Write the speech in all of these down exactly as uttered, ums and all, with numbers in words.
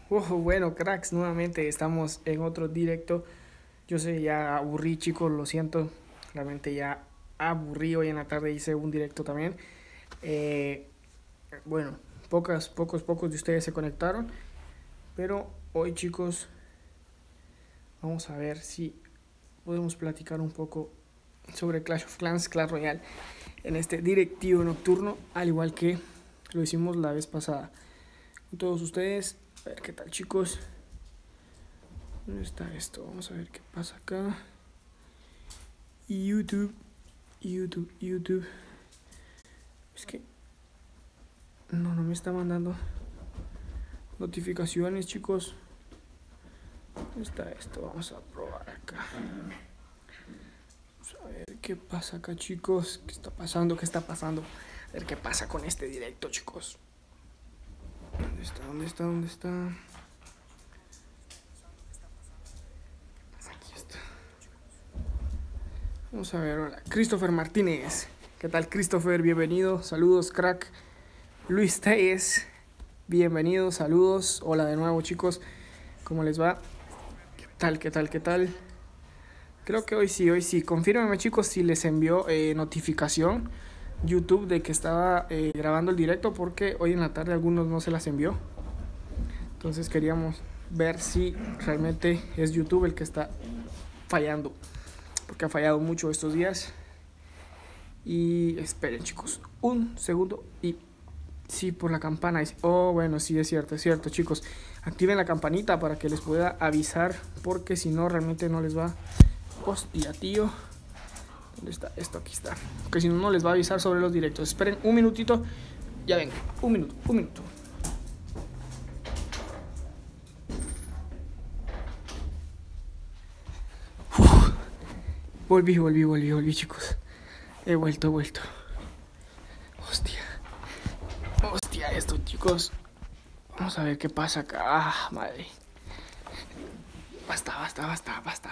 Oh, bueno, cracks, nuevamente estamos en otro directo. Yo sé, ya aburrí, chicos, lo siento. Realmente ya aburrí. Hoy en la tarde hice un directo también. Eh, bueno, pocas, pocos, pocos de ustedes se conectaron. Pero hoy, chicos, vamos a ver si podemos platicar un poco sobre Clash of Clans, Clash Royale, en este directivo nocturno, al igual que lo hicimos la vez pasada. Con todos ustedes, a ver qué tal, chicos. ¿Dónde está esto? Vamos a ver qué pasa acá. YouTube, YouTube, YouTube. Es que no, no me está mandando notificaciones, chicos. ¿Dónde está esto? Vamos a probar acá. Vamos a ver qué pasa acá, chicos. ¿Qué está pasando? ¿Qué está pasando? A ver qué pasa con este directo, chicos. ¿Dónde está? ¿Dónde está? ¿Dónde está? Aquí está. Vamos a ver, hola. Christopher Martínez. ¿Qué tal, Christopher? Bienvenido. Saludos, crack. Luis Telles. Bienvenidos, saludos. Hola de nuevo, chicos. ¿Cómo les va? ¿Qué tal, qué tal, qué tal? Creo que hoy sí, hoy sí. Confírmenme, chicos, si les envió eh, notificación YouTube de que estaba eh, grabando el directo, porque hoy en la tarde algunos no se las envió. Entonces queríamos ver si realmente es YouTube el que está fallando, porque ha fallado mucho estos días. Y esperen, chicos, un segundo. Y sí, por la campana. Oh, bueno, sí, es cierto, es cierto, chicos. Activen la campanita para que les pueda avisar, porque si no, realmente no les va. Hostia, tío. ¿Dónde está? Esto aquí está. Porque si no, no les va a avisar sobre los directos. Esperen un minutito. Ya vengo. Un minuto, un minuto. Uf. Volví, volví, volví, volví, chicos. He vuelto, he vuelto. Hostia. Hostia, esto, chicos. Vamos a ver qué pasa acá. Ah, madre. Basta, basta, basta, basta.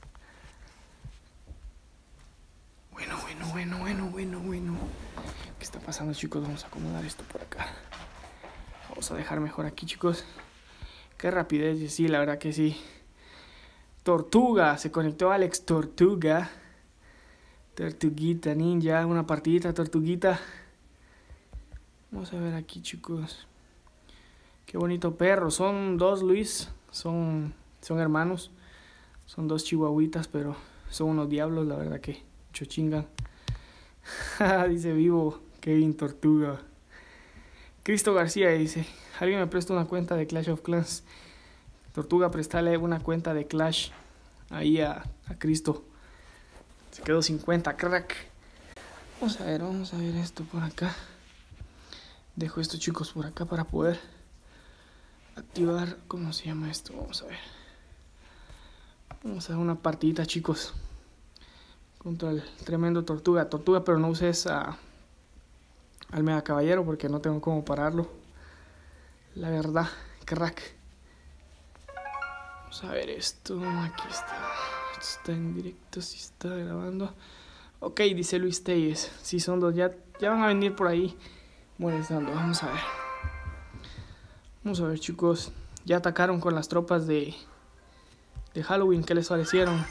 Bueno, bueno, bueno, bueno, bueno, bueno. ¿Qué está pasando, chicos? Vamos a acomodar esto por acá. Vamos a dejar mejor aquí, chicos. Qué rapidez, sí, la verdad que sí. Tortuga, se conectó Alex Tortuga. Tortuguita ninja, una partidita, Tortuguita. Vamos a ver aquí, chicos. Qué bonito perro. Son dos, Luis. Son, son hermanos. Son dos chihuahuitas, pero son unos diablos, la verdad que mucho chingan. Dice vivo Kevin Tortuga. Cristo García dice: alguien me presta una cuenta de Clash of Clans. Tortuga, prestale una cuenta de Clash ahí a, a Cristo. Se quedó cincuenta, crack. Vamos a ver, vamos a ver esto por acá. Dejo esto, chicos, por acá para poder activar. ¿Cómo se llama esto? Vamos a ver. Vamos a ver una partidita, chicos, contra el tremendo Tortuga. Tortuga, pero no uses a, al Mega Caballero, porque no tengo cómo pararlo. La verdad, crack. Vamos a ver esto. Aquí está. Esto está en directo, si está grabando. Ok, dice Luis Telles. Si sí, son dos, ya, ya van a venir por ahí molestando. Vamos a ver. Vamos a ver, chicos. Ya atacaron con las tropas de, de Halloween. ¿Qué les parecieron?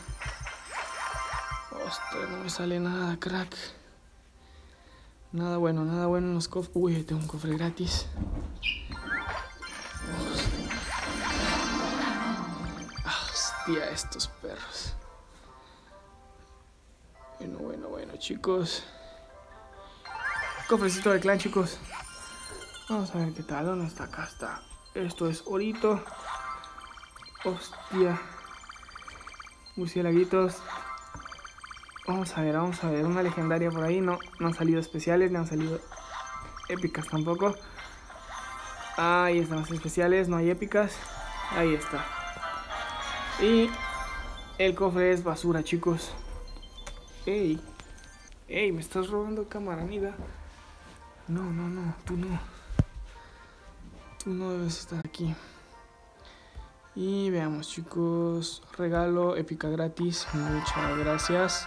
Ostras, no me sale nada, crack. Nada bueno, nada bueno en los cofres. Uy, tengo un cofre gratis. Hostia, estos perros. Bueno, bueno, bueno, chicos. Cofrecito de clan, chicos. Vamos a ver qué tal. ¿Dónde está? Acá está. Esto es orito. Hostia. Murciélaguitos. Vamos a ver, vamos a ver. Una legendaria por ahí. No, no han salido especiales, no han salido épicas tampoco. Ahí están las especiales, no hay épicas. Ahí está. Y el cofre es basura, chicos. Ey. Ey, me estás robando cámara, amiga. No, no, no, tú no. Tú no debes estar aquí. Y veamos, chicos. Regalo épica gratis. Muchas gracias.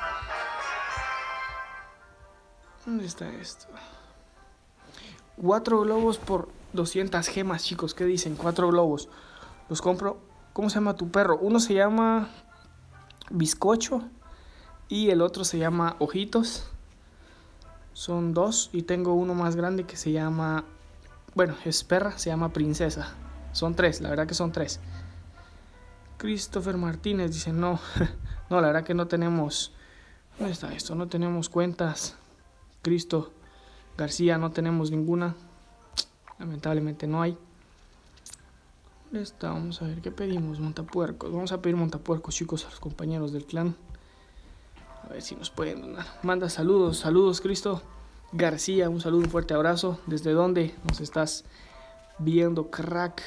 ¿Dónde está esto? Cuatro globos por doscientas gemas, chicos. ¿Qué dicen? Cuatro globos Los compro. ¿Cómo se llama tu perro? Uno se llama Bizcocho y el otro se llama Ojitos. Son dos y tengo uno más grande que se llama, bueno, es perra, se llama Princesa. Son tres, la verdad que son tres. Christopher Martínez dice, no, no, la verdad que no tenemos, ¿dónde está esto? No tenemos cuentas. Cristo García, no tenemos ninguna. Lamentablemente no hay. ¿Dónde está? Vamos a ver, ¿qué pedimos? Montapuercos. Vamos a pedir montapuercos, chicos, a los compañeros del clan. A ver si nos pueden donar. Manda saludos, saludos, Cristo García. Un saludo, un fuerte abrazo. ¿Desde dónde nos estás viendo, crack?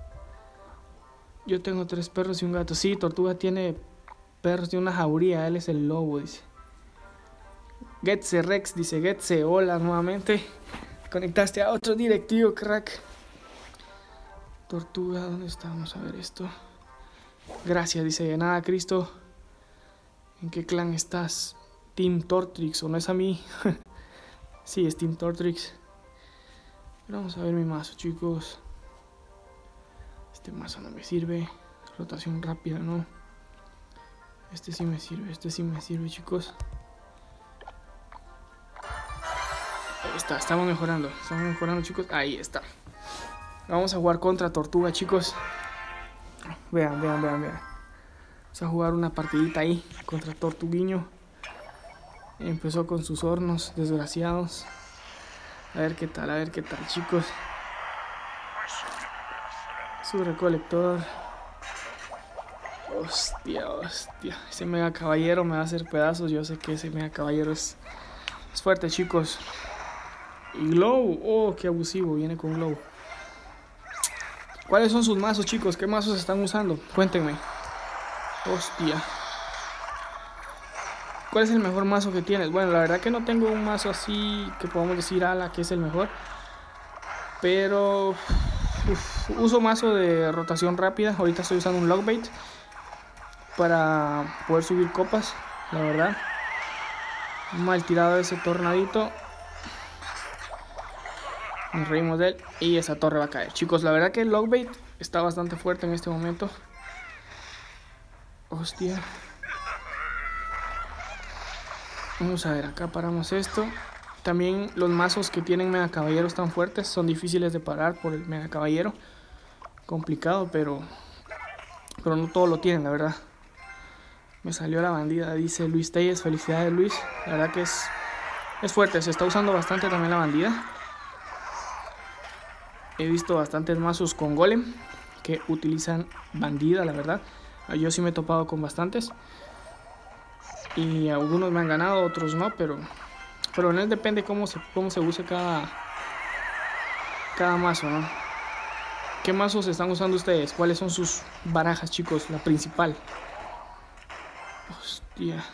Yo tengo tres perros y un gato. Sí, Tortuga tiene perros de una jauría. Él es el lobo, dice. Getse Rex dice, Getse, hola nuevamente. Conectaste a otro directivo, crack. Tortuga, ¿dónde está? Vamos a ver esto. Gracias, dice, de nada, Cristo. ¿En qué clan estás? Team Tortrix, ¿o no es a mí? Sí, es Team Tortrix. Pero vamos a ver mi mazo, chicos. Este mazo no me sirve. Rotación rápida, ¿no? Este sí me sirve, este sí me sirve, chicos. Ahí está, estamos mejorando. Estamos mejorando, chicos. Ahí está. Vamos a jugar contra Tortuga, chicos. Vean, vean, vean, vean. Vamos a jugar una partidita ahí contra Tortuguiño. Empezó con sus hornos desgraciados. A ver qué tal, a ver qué tal, chicos. Su recolector. Hostia, hostia. Ese mega caballero me va a hacer pedazos. Yo sé que ese mega caballero es, es fuerte, chicos. Y Glow. Oh, qué abusivo. Viene con Glow. ¿Cuáles son sus mazos, chicos? ¿Qué mazos están usando? Cuéntenme. Hostia. ¿Cuál es el mejor mazo que tienes? Bueno, la verdad que no tengo un mazo así que podamos decir, ala, que es el mejor. Pero uf, uso mazo de rotación rápida. Ahorita estoy usando un Lockbait para poder subir copas, la verdad. Mal tirado ese tornadito. Nos reímos de él y esa torre va a caer. Chicos, la verdad que el Lockbait está bastante fuerte en este momento. Hostia. Vamos a ver, acá paramos esto. También los mazos que tienen mega caballeros tan fuertes son difíciles de parar por el mega caballero. Complicado, pero pero no todos lo tienen, la verdad. Me salió la bandida, dice Luis Telles. Felicidades, Luis. La verdad que es, es fuerte, se está usando bastante también la bandida. He visto bastantes mazos con golem que utilizan bandida, la verdad. Yo sí me he topado con bastantes. Y algunos me han ganado, otros no, pero pero no depende cómo se, cómo se use cada, cada mazo, ¿no? ¿Qué mazos están usando ustedes? ¿Cuáles son sus barajas, chicos? La principal. Hostia.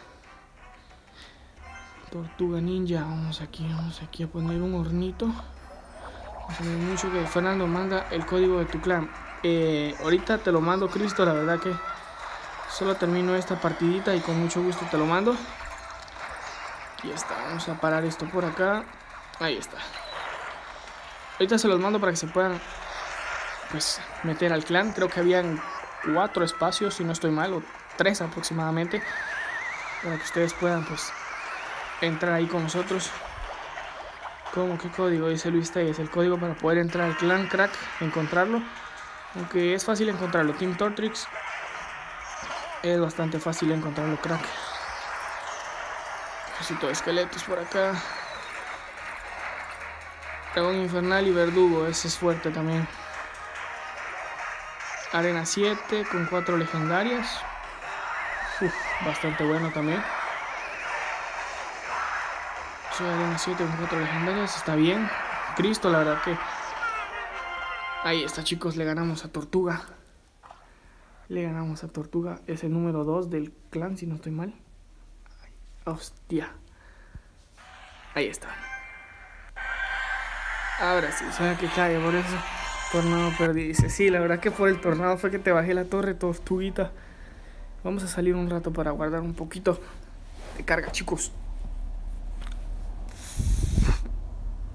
Tortuga ninja. Vamos aquí, vamos aquí a poner un hornito. Vamos a ver mucho que Fernando manda el código de tu clan. Eh, ahorita te lo mando, Cristo, la verdad que solo termino esta partidita y con mucho gusto te lo mando. Aquí está, vamos a parar esto por acá. Ahí está. Ahorita se los mando para que se puedan pues meter al clan. Creo que habían cuatro espacios, si no estoy mal, o tres aproximadamente, para que ustedes puedan pues entrar ahí con nosotros. ¿Cómo? ¿Qué código? Dice Luis Telles. El código para poder entrar al clan, crack, encontrarlo. Aunque es fácil encontrarlo. Team Tortrix es bastante fácil encontrarlo, crack. Ejército de esqueletos por acá. Dragón infernal y verdugo. Ese es fuerte también. Arena siete con cuatro legendarias. Uf, bastante bueno también. Sí, Arena siete con cuatro legendarias. Está bien. Cristo, la verdad que... Ahí está, chicos. Le ganamos a Tortuga. Le ganamos a Tortuga. Es el número dos del clan, si no estoy mal. Hostia. Ahí está. Ahora sí, sabe que cae por eso. Tornado perdí. Dice, sí, la verdad que por el tornado fue que te bajé la torre, Tortuguita. Vamos a salir un rato para guardar un poquito de carga, chicos.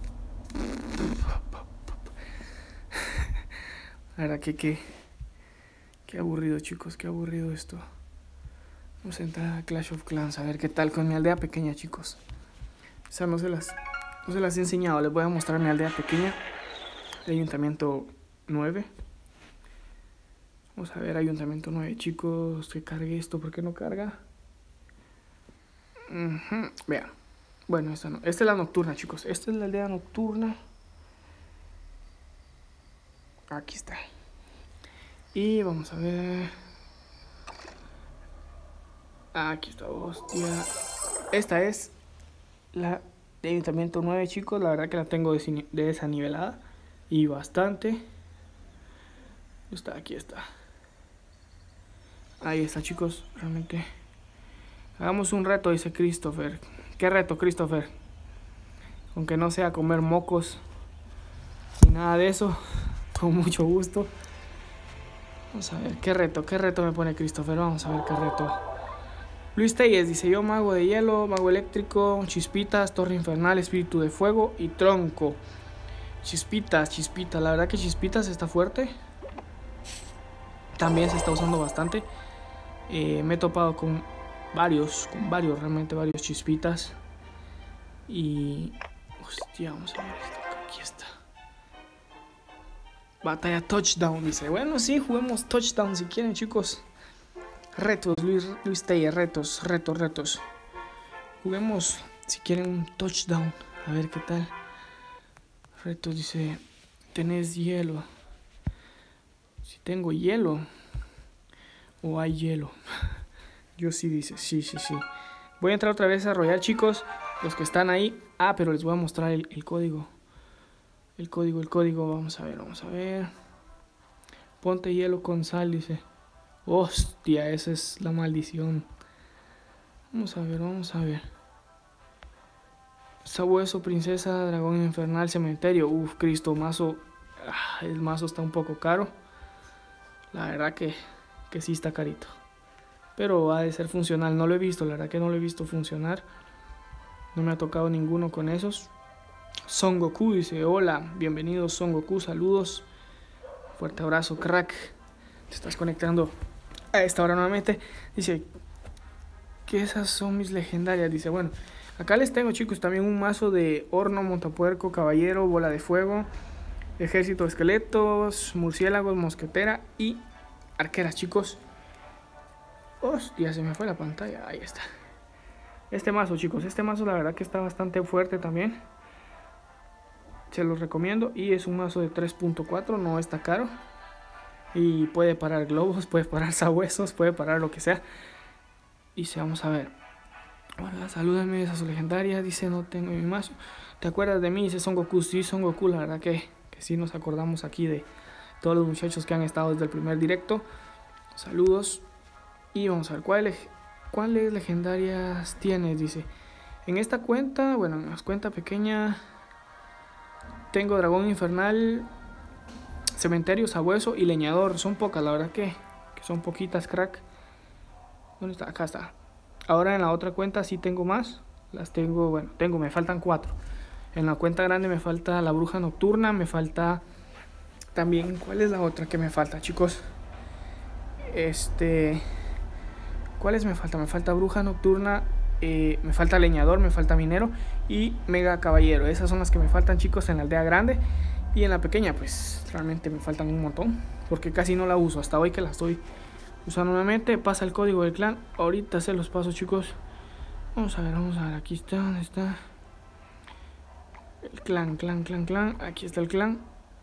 La verdad que qué, Qué aburrido, chicos, qué aburrido esto. Vamos a entrar a Clash of Clans a ver qué tal con mi aldea pequeña, chicos. O sea, no se las, no se las he enseñado. Les voy a mostrar mi aldea pequeña. Ayuntamiento nueve. Vamos a ver, Ayuntamiento nueve, chicos. Que cargue esto, ¿por qué no carga? Uh-huh. Vean. Bueno, esta no. Esta es la nocturna, chicos. Esta es la aldea nocturna. Aquí está. Y vamos a ver. Aquí está, hostia. Esta es la de Ayuntamiento nueve, chicos. La verdad que la tengo desanivelada. Y bastante. Está, aquí está. Ahí está, chicos. Realmente. Hagamos un reto, dice Christopher. ¿Qué reto, Christopher? Aunque no sea comer mocos ni nada de eso. Con mucho gusto. Vamos a ver, ¿qué reto? ¿Qué reto me pone Christopher? Vamos a ver qué reto. Luis Telles dice: yo mago de hielo, mago eléctrico, chispitas, torre infernal, espíritu de fuego y tronco. Chispitas, chispitas. La verdad que chispitas está fuerte. También se está usando bastante. Eh, me he topado con varios, con varios, realmente varios chispitas. Y... hostia, vamos a ver esto. Aquí está. Batalla touchdown, dice. Bueno, sí, juguemos touchdown si quieren, chicos. Retos, Luis, Luis Telles, retos, retos, retos. Juguemos si quieren un touchdown. A ver qué tal. Retos, dice. ¿Tenés hielo? Si tengo hielo. O hay hielo. Yo sí, dice. Sí, sí, sí. Voy a entrar otra vez a Royal, chicos. Los que están ahí. Ah, pero les voy a mostrar el, el código. El código, el código. Vamos a ver, vamos a ver. Ponte hielo con sal, dice. Hostia, esa es la maldición. Vamos a ver, vamos a ver. Sabueso, princesa, dragón infernal, cementerio. Uf, Cristo, mazo. Ah, el mazo está un poco caro. La verdad que, que sí está carito. Pero ha de ser funcional. No lo he visto, la verdad que no lo he visto funcionar. No me ha tocado ninguno con esos. Son Goku dice: hola, bienvenido Son Goku, saludos. Fuerte abrazo, crack. Te estás conectando a esta hora nuevamente. Dice que esas son mis legendarias. Dice, bueno, acá les tengo, chicos, también un mazo de horno, montapuerco, caballero, bola de fuego, ejército de esqueletos, murciélagos, mosquetera y arqueras, chicos. Hostia, se me fue la pantalla. Ahí está. Este mazo, chicos, este mazo la verdad que está bastante fuerte también. Se los recomiendo. Y es un mazo de tres punto cuatro, no está caro. Y puede parar globos, puede parar sabuesos, puede parar lo que sea. Dice, vamos a ver. Hola, salúdame, esa su legendaria. Dice, no tengo mi mazo. ¿Te acuerdas de mí? Dice Son Goku. Sí, Son Goku, la verdad que, que sí nos acordamos aquí de todos los muchachos que han estado desde el primer directo. Saludos. Y vamos a ver, ¿cuáles, cuáles legendarias tienes? Dice, en esta cuenta, bueno, en la cuenta pequeña, tengo dragón infernal, cementerio, sabueso y leñador. Son pocas, la verdad que, que son poquitas, crack. ¿Dónde está? Acá está. Ahora en la otra cuenta sí tengo más. Las tengo, bueno, tengo, me faltan cuatro. En la cuenta grande me falta la bruja nocturna, me falta también, ¿cuál es la otra que me falta, chicos? Este, ¿cuáles me falta? Me falta bruja nocturna, eh, me falta leñador, me falta minero y mega caballero. Esas son las que me faltan, chicos, en la aldea grande. Y en la pequeña, pues, realmente me faltan un montón, porque casi no la uso, hasta hoy que la estoy usando nuevamente. Pasa el código del clan, ahorita se los paso, chicos. Vamos a ver, vamos a ver, aquí está, ¿dónde está? El clan, clan, clan, clan, aquí está el clan.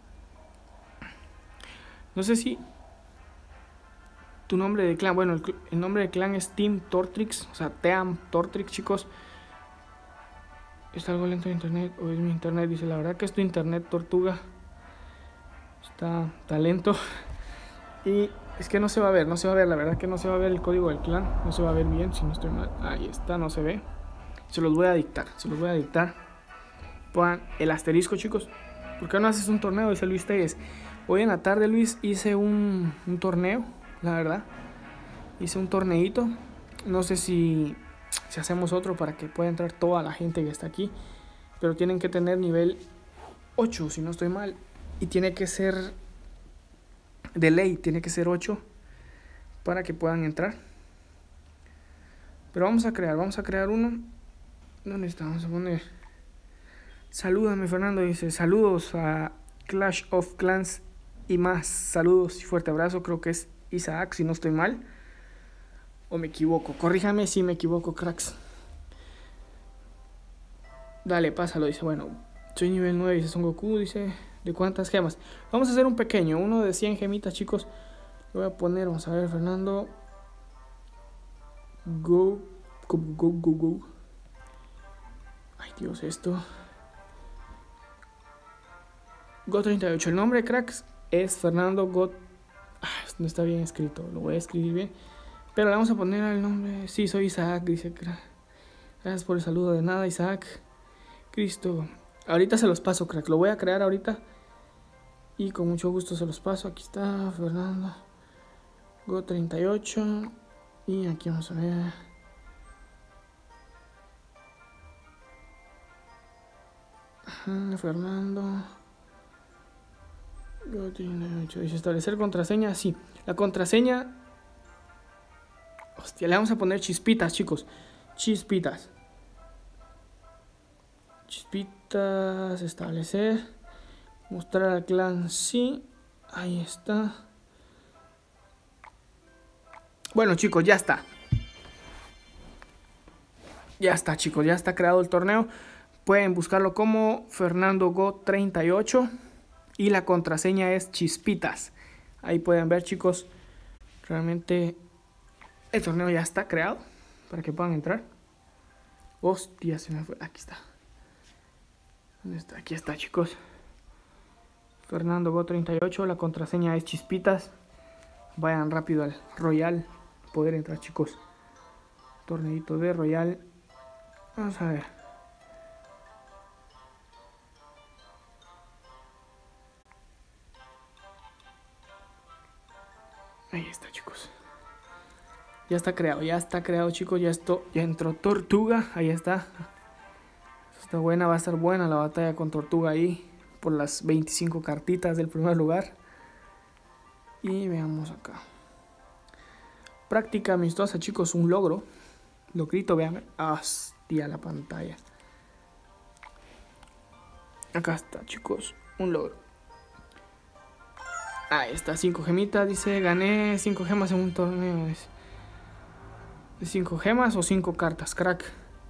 No sé si tu nombre de clan, bueno, el, el nombre de clan es Team Tortrix, o sea, Team Tortrix, chicos. ¿Está algo lento de internet o es mi internet? Dice, la verdad que es tu internet, tortuga. Está, está lento. Y es que no se va a ver, no se va a ver, la verdad que no se va a ver el código del clan. No se va a ver bien, si no estoy mal. Ahí está, no se ve. Se los voy a dictar, se los voy a dictar. Pongan el asterisco, chicos. ¿Por qué no haces un torneo? Dice Luis Telles. Hoy en la tarde, Luis, hice un, un torneo, la verdad. Hice un torneito. No sé si, si hacemos otro para que pueda entrar toda la gente que está aquí. Pero tienen que tener nivel ocho, si no estoy mal. Y tiene que ser de ley, tiene que ser ocho. para que puedan entrar. Pero vamos a crear, vamos a crear uno. ¿Dónde está? Vamos a poner. Salúdame, Fernando, dice. Saludos a Clash of Clans y más. Saludos y fuerte abrazo. Creo que es Isaac, si no estoy mal. O me equivoco. Corríjame si me equivoco, cracks. Dale, pásalo, dice. Bueno, soy nivel nueve, dice Son Goku, dice. ¿De cuántas gemas? Vamos a hacer un pequeño, uno de cien gemitas, chicos. Lo voy a poner, vamos a ver, Fernando. Go, go, go, go, go. Ay, Dios, esto. Go treinta y ocho. El nombre, cracks, es Fernando Go. Ah, no está bien escrito, lo voy a escribir bien. Pero le vamos a poner el nombre. Sí, soy Isaac, dice. Gracias por el saludo, de nada, Isaac. Cristo. Ahorita se los paso, crack. Lo voy a crear ahorita. Y con mucho gusto se los paso. Aquí está Fernando Go treinta y ocho. Y aquí vamos a ver. Ajá, Fernando Go treinta y ocho. Dice establecer contraseña. Sí, la contraseña. Hostia, le vamos a poner chispitas, chicos. Chispitas. Chispitas. Establecer. Mostrar al clan. Sí. Ahí está. Bueno, chicos, ya está. Ya está, chicos. Ya está creado el torneo. Pueden buscarlo como Fernando Go treinta y ocho. Y la contraseña es chispitas. Ahí pueden ver, chicos. Realmente el torneo ya está creado. Para que puedan entrar. Hostia, se me fue. Aquí está. ¿Dónde está? Aquí está, chicos. Fernando Go treinta y ocho. La contraseña es chispitas. Vayan rápido al Royal. Poder entrar, chicos. Torneito de Royal. Vamos a ver. Ahí está, chicos. Ya está creado, ya está creado, chicos. Ya, esto, ya entró Tortuga. Ahí está. Está buena, va a estar buena la batalla con Tortuga ahí. Por las veinticinco cartitas del primer lugar. Y veamos acá. Práctica amistosa, chicos. Un logro. Logrito, vean. Hostia, la pantalla. Acá está, chicos. Un logro. Ahí está, cinco gemitas. Dice, gané cinco gemas en un torneo. ¿De cinco gemas o cinco cartas, crack?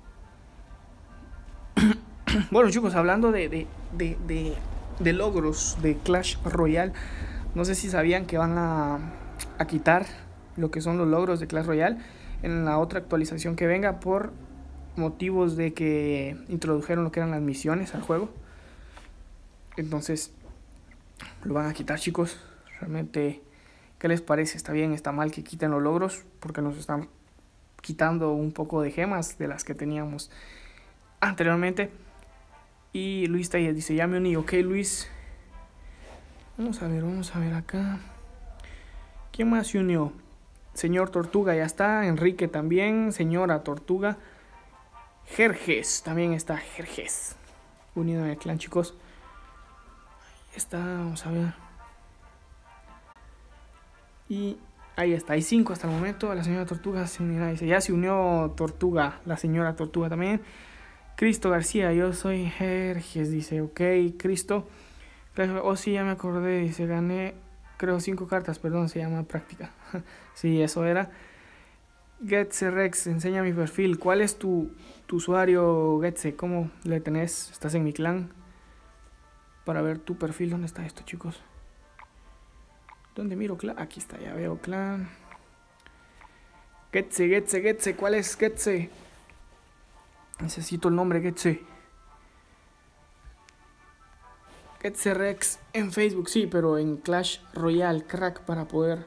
Bueno, chicos, hablando de, de, de, de, de logros de Clash Royale. No sé si sabían que van a, a quitar lo que son los logros de Clash Royale en la otra actualización que venga, por motivos de que introdujeron lo que eran las misiones al juego. Entonces lo van a quitar, chicos. Realmente, ¿qué les parece? ¿Está bien? ¿Está mal que quiten los logros? Porque nos están quitando un poco de gemas de las que teníamos anteriormente. Y Luis Tayez dice, ya me uní. Ok, Luis. Vamos a ver, vamos a ver acá. ¿Quién más se unió? Señor Tortuga ya está. Enrique también. Señora Tortuga. Jerjes. También está Jerjes. Unido en el clan, chicos. Ahí está. Vamos a ver. Y ahí está. Hay cinco hasta el momento. La señora Tortuga se unirá. Dice, ya se unió Tortuga. La señora Tortuga también. Cristo García. Yo soy Jerjes. Dice, ok, Cristo. Oh, sí, ya me acordé. Dice, gané, creo, cinco cartas. Perdón, se llama práctica. Sí, eso era. Getze Rex, enseña mi perfil. ¿Cuál es tu, tu usuario, Getze? ¿Cómo le tenés? ¿Estás en mi clan? Para ver tu perfil. ¿Dónde está esto, chicos? ¿Dónde miro clan? Aquí está, ya veo clan. Getze, Getze, Getze. ¿Cuál es Getze? Necesito el nombre, Getze. Getze Rex en Facebook, sí, pero en Clash Royale, crack, para poder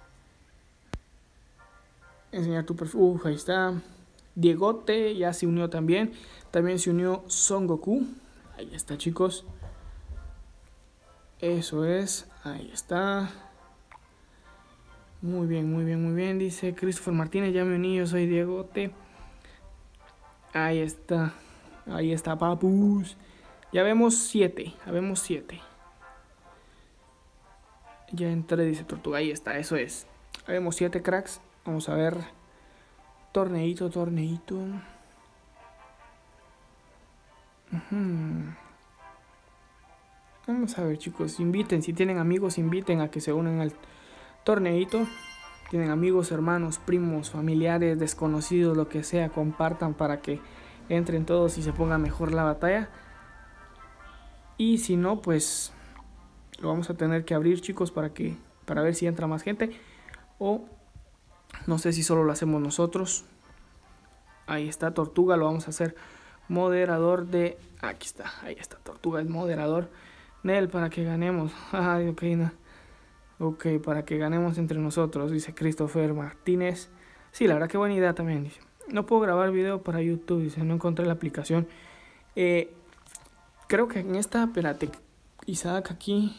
enseñar tu perfil. Uf, ahí está. Diegote ya se unió también. También se unió Son Goku. Ahí está, chicos. Eso es. Ahí está. Muy bien, muy bien, muy bien. Dice Christopher Martínez, ya me uní, yo soy Diegote. Ahí está. Ahí está, papus. Ya vemos siete. Ya vemos siete. Ya entré, dice Tortuga. Ahí está, eso es. Habemos siete cracks. Vamos a ver. Torneito, torneito. Uh-huh. Vamos a ver, chicos. Inviten, si tienen amigos, inviten a que se unan al torneito. Tienen amigos, hermanos, primos, familiares, desconocidos, lo que sea. Compartan para que entren todos y se ponga mejor la batalla. Y si no, pues lo vamos a tener que abrir, chicos, para que para ver si entra más gente. O no sé si solo lo hacemos nosotros. Ahí está Tortuga, lo vamos a hacer moderador de... Aquí está, ahí está Tortuga, es moderador. Nel, para que ganemos. Ay, ok, no. Ok, para que ganemos entre nosotros, dice Christopher Martínez. Sí, la verdad que buena idea también, dice. No puedo grabar video para YouTube, dice, no encontré la aplicación. Eh, creo que en esta, espérate, Isaac, aquí...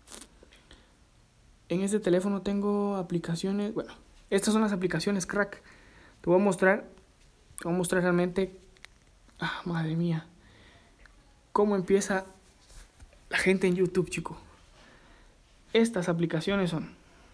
En este teléfono tengo aplicaciones, bueno, estas son las aplicaciones, crack. Te voy a mostrar, te voy a mostrar realmente, ah, madre mía, cómo empieza la gente en YouTube, chico. Estas aplicaciones son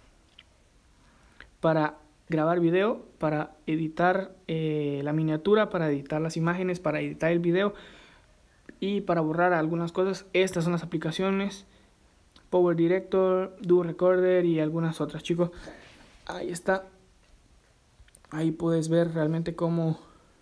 para grabar video, para editar eh, la miniatura, para editar las imágenes, para editar el video y para borrar algunas cosas. Estas son las aplicaciones. Power Director, Duo Recorder y algunas otras, chicos. Ahí está. Ahí puedes ver realmente cómo...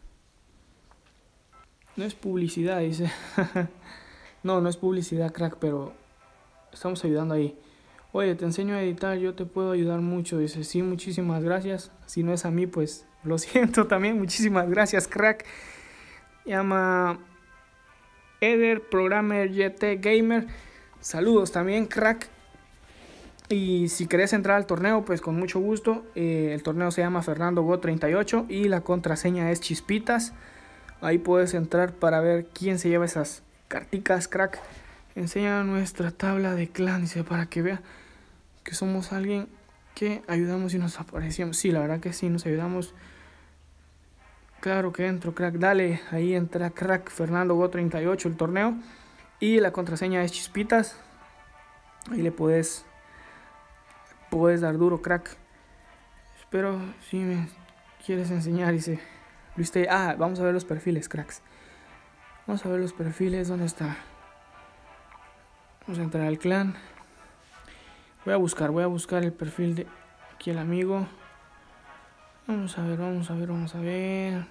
No es publicidad, dice. No, no es publicidad, crack, pero estamos ayudando ahí. Oye, te enseño a editar, yo te puedo ayudar mucho. Dice, sí, muchísimas gracias. Si no es a mí, pues lo siento también. Muchísimas gracias, crack. Llama Eder, Programmer Y T Gamer. Saludos también, crack. Y si querés entrar al torneo, pues con mucho gusto. Eh, el torneo se llama Fernando Go treinta y ocho y la contraseña es Chispitas. Ahí puedes entrar para ver quién se lleva esas carticas, crack. Enseña nuestra tabla de clan, dice, para que vea que somos alguien que ayudamos y nos aparecemos. Sí, la verdad que sí, nos ayudamos. Claro que entro, crack. Dale, ahí entra, crack. Fernando Go treinta y ocho, el torneo. Y la contraseña es Chispitas. Ahí le puedes, puedes dar duro, crack. Espero si me quieres enseñar, dice Luis T. Ah, vamos a ver los perfiles, cracks. Vamos a ver los perfiles, ¿dónde está? Vamos a entrar al clan. Voy a buscar, voy a buscar el perfil de aquí el amigo. Vamos a ver, vamos a ver, vamos a ver.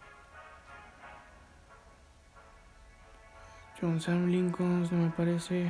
John Sam Lincoln, no me parece.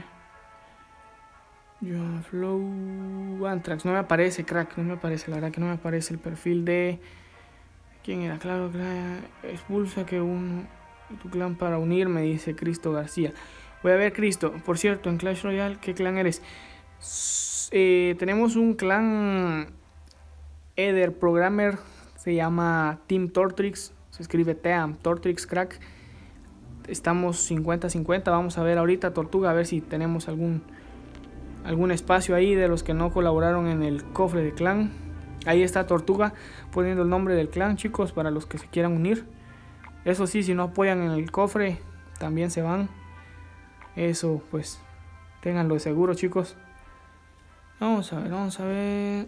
John Flow Antrax, no me aparece, crack, no me aparece, la verdad que no me aparece el perfil de... ¿Quién era? Claro, claro, expulsa que uno de tu clan para unirme, dice Cristo García. Voy a ver, Cristo, por cierto, en Clash Royale, ¿qué clan eres? Eh, tenemos un clan Eder Programmer, se llama Team Tortrix, se escribe Team Tortrix, crack. Estamos cincuenta cincuenta, vamos a ver ahorita, Tortuga, a ver si tenemos algún algún espacio ahí de los que no colaboraron en el cofre de clan. Ahí está Tortuga poniendo el nombre del clan, chicos, para los que se quieran unir. Eso sí, si no apoyan en el cofre, también se van. Eso, pues, ténganlo de seguro, chicos. Vamos a ver, vamos a ver.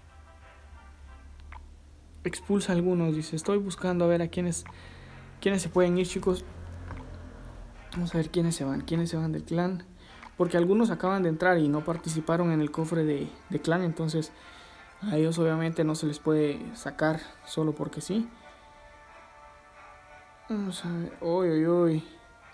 Expulsa a algunos, dice. Estoy buscando a ver a quiénes, quiénes se pueden ir, chicos. Vamos a ver quiénes se van, quiénes se van del clan. Porque algunos acaban de entrar y no participaron en el cofre de, de clan. Entonces a ellos obviamente no se les puede sacar solo porque sí. Vamos a ver. Uy, uy, uy.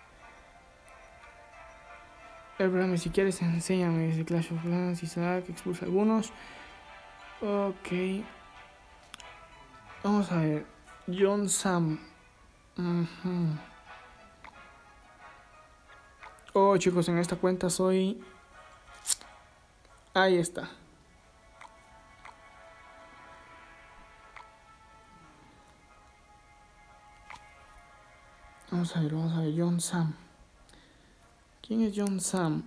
Espérame, si quieres enséñame. Dice Clash of Clans, Isaac, expulsa algunos. Ok. Vamos a ver. John Sam. Uh-huh. Oh, chicos, en esta cuenta soy... Ahí está. Vamos a ver, vamos a ver. John Sam. ¿Quién es John Sam?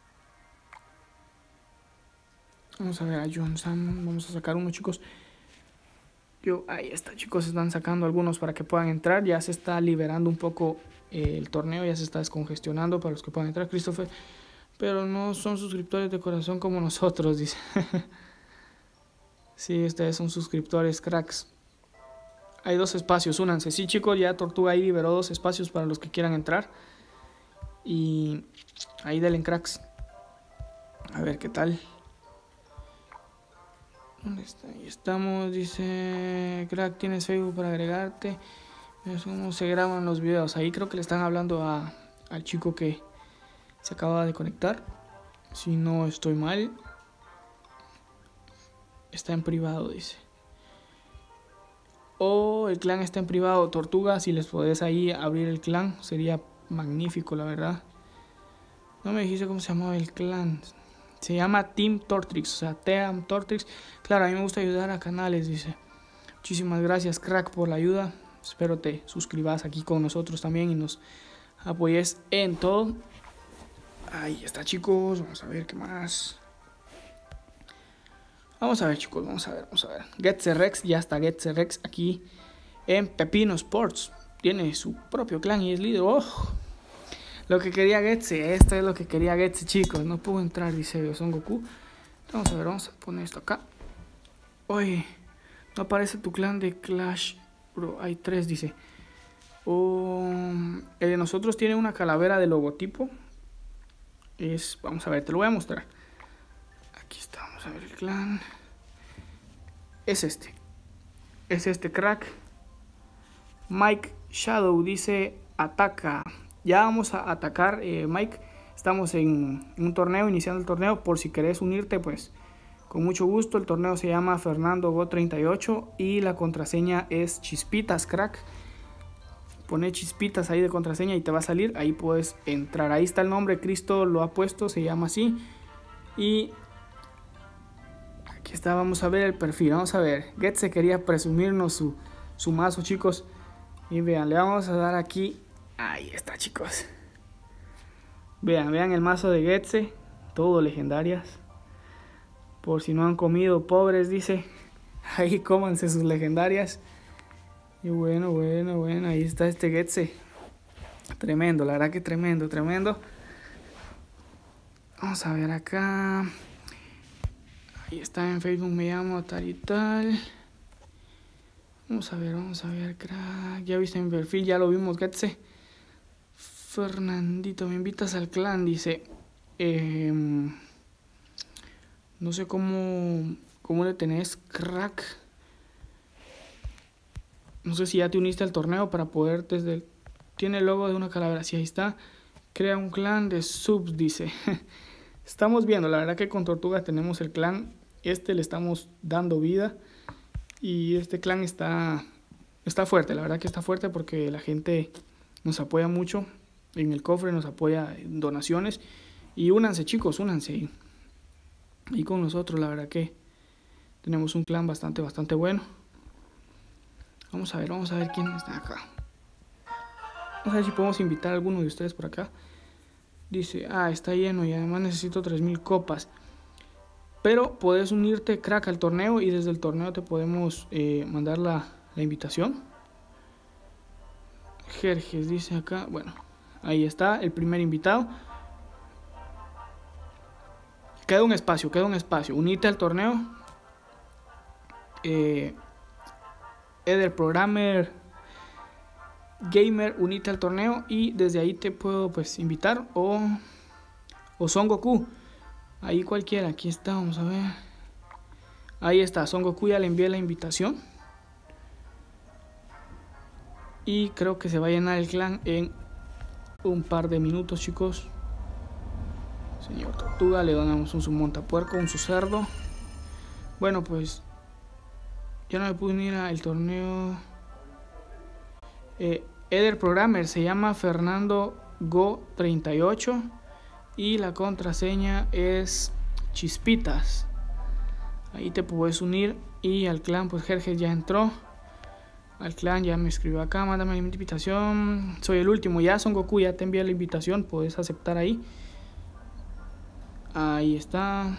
Vamos a ver a John Sam. Vamos a sacar uno, chicos. Yo, ahí está, chicos. Están sacando algunos para que puedan entrar. Ya se está liberando un poco eh, el torneo. Ya se está descongestionando para los que puedan entrar, Christopher. Pero no son suscriptores de corazón como nosotros, dice. Sí, ustedes son suscriptores, cracks. Hay dos espacios, únanse. Sí, chicos, ya Tortuga ahí liberó dos espacios para los que quieran entrar. Y ahí denle, cracks. A ver qué tal. ¿Dónde está? Ahí estamos. Dice, crack, ¿tienes Facebook para agregarte? ¿Cómo se graban los videos? Ahí creo que le están hablando a, al chico que se acaba de conectar. Si no estoy mal. Está en privado, dice. O el clan está en privado. Tortuga, si les podés ahí abrir el clan, sería magnífico, la verdad. No me dijiste cómo se llamaba el clan. Se llama Team Tortrix, o sea, Team Tortrix. Claro, a mí me gusta ayudar a canales, dice. Muchísimas gracias, crack, por la ayuda. Espero te suscribas aquí con nosotros también y nos apoyes en todo. Ahí está, chicos. Vamos a ver qué más. Vamos a ver, chicos, vamos a ver, vamos a ver. GetzeRex, ya está GetzeRex aquí en Pepino Sports. Tiene su propio clan y es líder. ¡Oh! Lo que quería Getze, esto es lo que quería Getze, chicos. No puedo entrar, dice Son Goku. Vamos a ver, vamos a poner esto acá. Oye, no aparece tu clan de Clash, bro. Hay tres, dice. Oh, el de nosotros tiene una calavera de logotipo. Es, vamos a ver, te lo voy a mostrar. Aquí está, vamos a ver el clan. Es este. Es este, crack. Mike Shadow dice, ataca. Ya vamos a atacar, eh, Mike. Estamos en un torneo, iniciando el torneo. Por si querés unirte, pues con mucho gusto. El torneo se llama Fernando Go treinta y ocho y la contraseña es Chispitas, crack. Pone Chispitas ahí de contraseña y te va a salir. Ahí puedes entrar. Ahí está el nombre, Cristo lo ha puesto, se llama así. Y aquí está, vamos a ver el perfil. Vamos a ver. Getze quería presumirnos su, su mazo, chicos. Y vean, le vamos a dar aquí. Ahí está, chicos. Vean, vean el mazo de Getze. Todo legendarias. Por si no han comido, pobres, dice. Ahí cómanse sus legendarias. Y bueno, bueno, bueno. Ahí está este Getze. Tremendo, la verdad que tremendo, tremendo. Vamos a ver acá. Ahí está en Facebook, me llamo tal y tal. Vamos a ver, vamos a ver, crack. Ya viste mi perfil, ya lo vimos, Getze. Fernandito, me invitas al clan, dice. Eh, no sé cómo, cómo le tenés, crack. No sé si ya te uniste al torneo para poder desde el... Tiene el logo de una calavera, sí, ahí está. Crea un clan de subs, dice. Estamos viendo, la verdad que con Tortuga tenemos el clan. Este le estamos dando vida. Y este clan está, está fuerte, la verdad que está fuerte porque la gente nos apoya mucho. En el cofre nos apoya en donaciones. Y únanse, chicos, únanse. Y con nosotros, la verdad que tenemos un clan bastante, bastante bueno. Vamos a ver, vamos a ver quién está acá. Vamos a ver si podemos invitar a alguno de ustedes por acá. Dice, ah, está lleno y además necesito tres mil copas. Pero puedes unirte, crack, al torneo y desde el torneo te podemos eh, mandar la, la invitación. Jerjes dice acá, bueno, ahí está el primer invitado. Queda un espacio, queda un espacio. Unite al torneo. Eh, Eder Programmer Gamer, unite al torneo y desde ahí te puedo pues invitar. O, o Son Goku. Ahí cualquiera, aquí está, vamos a ver. Ahí está, Son Goku ya le envié la invitación. Y creo que se va a llenar el clan en un par de minutos, chicos. Señor Tortuga, le donamos un su montapuerco, un su cerdo. Bueno, pues yo no me pude unir al torneo. Eh, Eder Programmer se llama Fernando Go treinta y ocho. Y la contraseña es Chispitas. Ahí te puedes unir. Y al clan, pues Jerjes ya entró. Al clan ya me escribió acá, mándame la invitación. Soy el último, ya Son Goku, ya te envié la invitación. Puedes aceptar ahí. Ahí está.